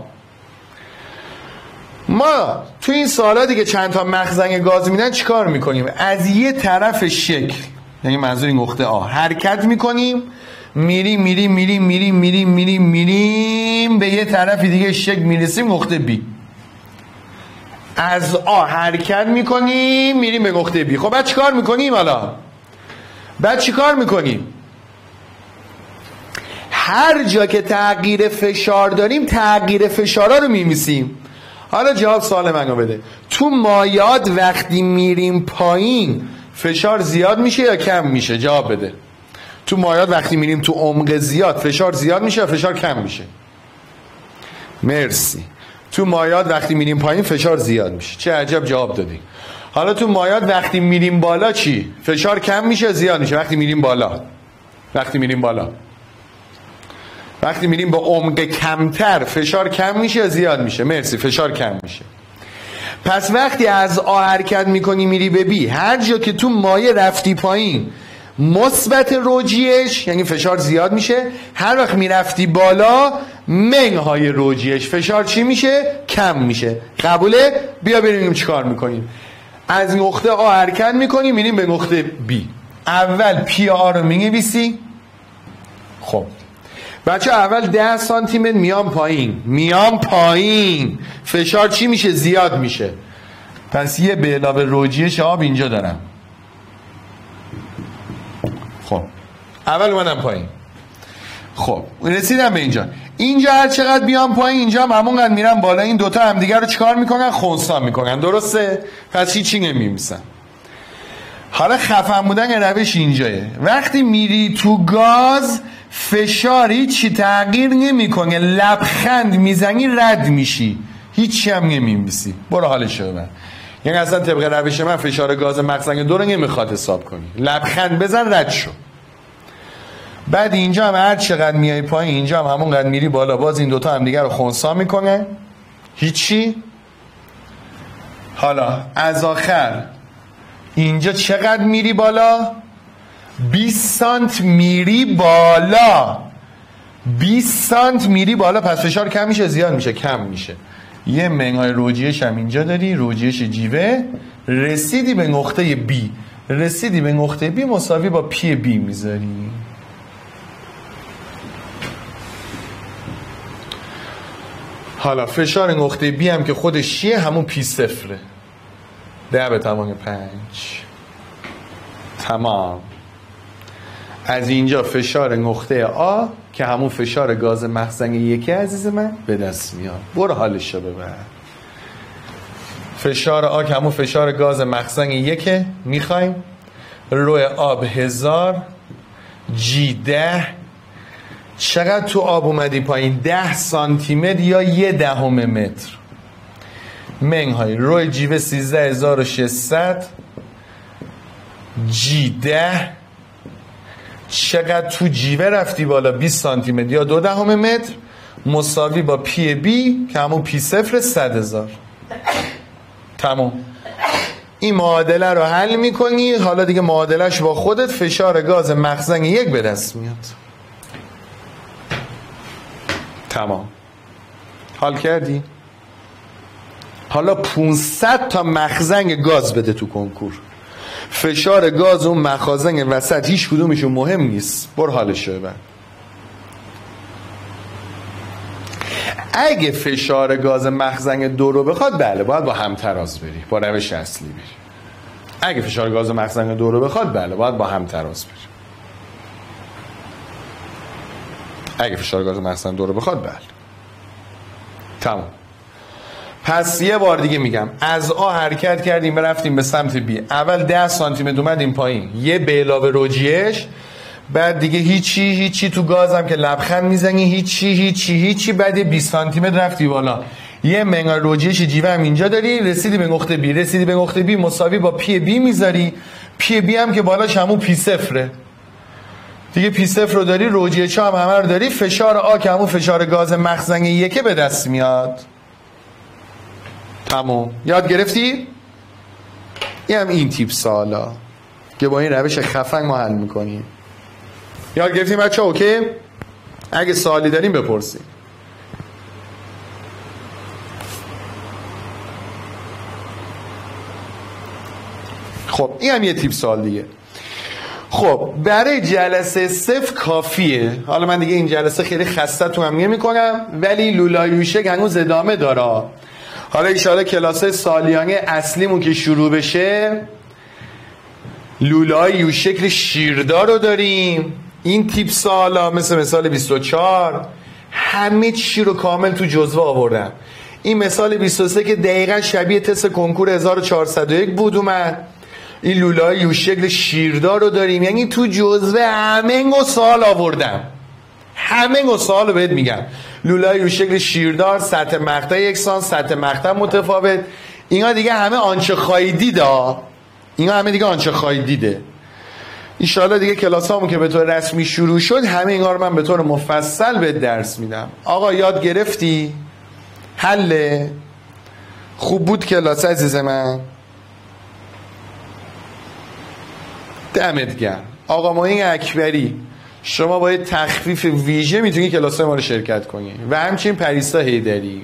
ما تو این سوالاتی که چند تا مخزن گاز میدن چیکار میکنیم؟ از یه طرف شکل، یعنی منظور این نقطه آ، حرکت میکنیم، میریم میریم میریم میریم میریم میریم میریم به یه طرف دیگه شکل میرسیم، نقطه بی. از آ حرکت میکنیم میریم به نقطه بی. خب بعد چیکار میکنیم؟ حالا بعد چیکار میکنیم؟ هر جا که تغییر فشار داریم تغییر فشارا رو میمیسیم. حالا جواب سوال منو بده. تو مایعات وقتی میریم پایین فشار زیاد میشه یا کم میشه؟ جواب بده. تو مایعات وقتی میریم تو عمق زیاد فشار زیاد میشه یا فشار کم میشه؟ مرسی. تو مایات وقتی میریم پایین فشار زیاد میشه. چه عجب جواب دادی. حالا تو مایات وقتی میریم بالا چی؟ فشار کم میشه زیاد میشه؟ وقتی میریم بالا وقتی میریم بالا وقتی میریم با عمق کمتر فشار کم میشه یا زیاد میشه؟ مرسی، فشار کم میشه. پس وقتی از آ حرکت میکنی میری به بی، هر جا که تو مایه رفتی پایین مثبت روجیش یعنی فشار زیاد میشه، هر وقت میرفتی بالا منهای روجیش فشار چی میشه؟ کم میشه. قبوله؟ بیا ببینیم چیکار میکنیم. از نقطه آ حرکت میکنیم میریم به نقطه بی. اول پی آ رو مینویسی. خب بچه اول ده سانتی متر میام پایین میام پایین فشار چی میشه؟ زیاد میشه. پس یه به علاوه روجیش آب اینجا دارم. خب اول اومدم پایین. خب رسیدم به اینجا. اینجا هر چقدر بیام پایین اینجا هم همونقدر میرم بالا. این دوتا همدیگر رو چیکار میکنن؟ خنثی میکنن. درسته؟ پس هیچی نمیمیسن. حالا خفن بودن روش اینجایه. وقتی میری تو گاز فشار هیچی تغییر نمیکنه، لبخند میزنی رد میشی، هیچی هم نمیمیسی. برو حالش رو ببر. یعنی اصلا طبق روش من فشار گاز مخزن دو رو نمیخواد حساب کنی، لبخند بزن رد شو. بعد اینجا هم هر چقدر میای پایین اینجا هم همونقدر میری بالا، باز این دوتا هم دیگر رو خنثی میکنه، هیچی. حالا از آخر اینجا چقدر میری بالا؟ بیست سانت میری بالا. بیست سانت میری بالا. پس فشار کم میشه زیاد میشه؟ کم میشه. یه منهای روجیش هم اینجا داری، روجیش جیوه. رسیدی به نقطه بی. رسیدی به نقطه بی مساوی با پی بی میذاری. حالا فشار نقطه بی هم که خودش چیه؟ همون پی صفره. ده به توان پنج. تمام. از اینجا فشار نقطه آ که همون فشار گاز مخزن یکی عزیز من به دست میاد. برو حالش رو ببر. فشار آ که همون فشار گاز مخزن یکه میخوایم روی آب هزار جی ده. چقدر تو آب اومدی پایین؟ ده سانتی متر یا یه دهم متر. منهای روی جیوه سیزده هزار و ششصد جی ده. چقدر تو جیوه رفتی بالا؟ بیست سانتی متر یا دو دهم متر مساوی با پی بی که همون پی صفر صد هزار. تمام. این معادله رو حل میکنی. حالا دیگه معادلهش با خودت فشار گاز مخزن یک به دست میاد. تمام. حال کردی؟ حالا پانصد تا مخزن گاز بده تو کنکور. فشار گاز اون مخازن وسط هیچ کدومشون مهم نیست. برو حالش رو ببر. اگه فشار گاز مخزن دو رو بخواد بله باید با همتراز بری، با روش اصلی بری. اگه فشار گاز مخزن دو رو بخواد بله باید با همتراز بری. اگه فشار گاز مخزن دو رو بخواد بله. تمام. پس یه بار دیگه میگم، از آ حرکت کردیم رفتیم به سمت بی. اول ده سانتی متر اومدیم پایین، یه به علاوه روجیش. بعد دیگه هیچی هیچی تو گازم که لبخند میزنی، هیچی هیچی هیچی. بعد بیست سانتی متر رفتی بالا، یه منگا روجیش جیوه هم اینجا داری. رسیدی به نقطه بی. رسیدی به نقطه بی مساوی با پی بی میذاری. پی بی هم که بالاش همون پی صفره دیگه. پی صفر رو داری، روجیش هم همه رو داری. فشار آ که همون فشار گاز مخزن یکه به دست میاد. تمام. یاد گرفتی؟ این هم این تیپ سوالا که با این روش خفن ما حل میکنیم. یاد گرفتیم بچه ها؟ اوکی؟ اگه سوالی داریم بپرسیم. خب این هم یه تیپ سوال دیگه. خب برای جلسه صفر کافیه. حالا من دیگه این جلسه خیلی خسته تو هم نمی کنم، ولی لولای یوشک هنوز ادامه داره. حالا ایشالا کلاسه سالیانه اصلیمون که شروع بشه لولای یوشک شیردار رو داریم. این تیپ سالا مثل مثال بیست و چهار همه چی رو کامل تو جزوه آوردم. این مثال بیست و سه که دقیقا شبیه تست کنکور هزار و چهارصد و یک بود اومد. این لولای یوشک شیردار رو داریم، یعنی تو جزوه همه و سال آوردم، همه مسائل رو بهت میگم. لوله‌ای رو شکل شیردار، سطح مقطع یکسان، سطح مقطع متفاوت. اینا دیگه همه آنچه خواهی دیده. اینا همه دیگه آنچه خواهی دیده. انشالله دیگه کلاس هامون که به طور رسمی شروع شد همه اینا رو من به طور مفصل به درس میدم. آقا یاد گرفتی؟ حله؟ خوب بود کلاس عزیز من؟ دمت گرم. آقا معین اکبری، شما با یه تخفیف ویژه میتونی کلاس ما رو شرکت کنی و همچنین پریسا حیدری.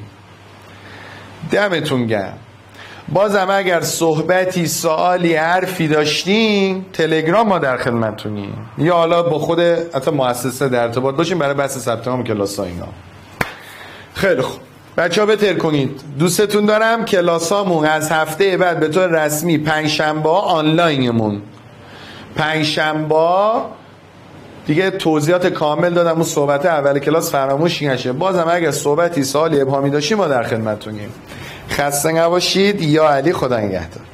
دمتون گرم. بازم اگر صحبتی، سوالی، حرفی داشتین تلگرام ما در خدمتتونیم، یا حالا با خود حتی مؤسسه در ارتباط باشین برای بحث ثبت نام کلاس ها اینا. خیلی خوب بچه ها بهتر کنید. دوستتون دارم. کلاس هامون از هفته بعد به طور رسمی پنجشنبه آنلاینمون، پنجشنبه دیگه توضیحات کامل دادم. اون صحبت اول کلاس فراموش نشه. بازم اگر صحبتی، سوالی، ابهامی داشتین ما در خدمتتونیم. خسته نباشید. یا علی، خدا نگهدار.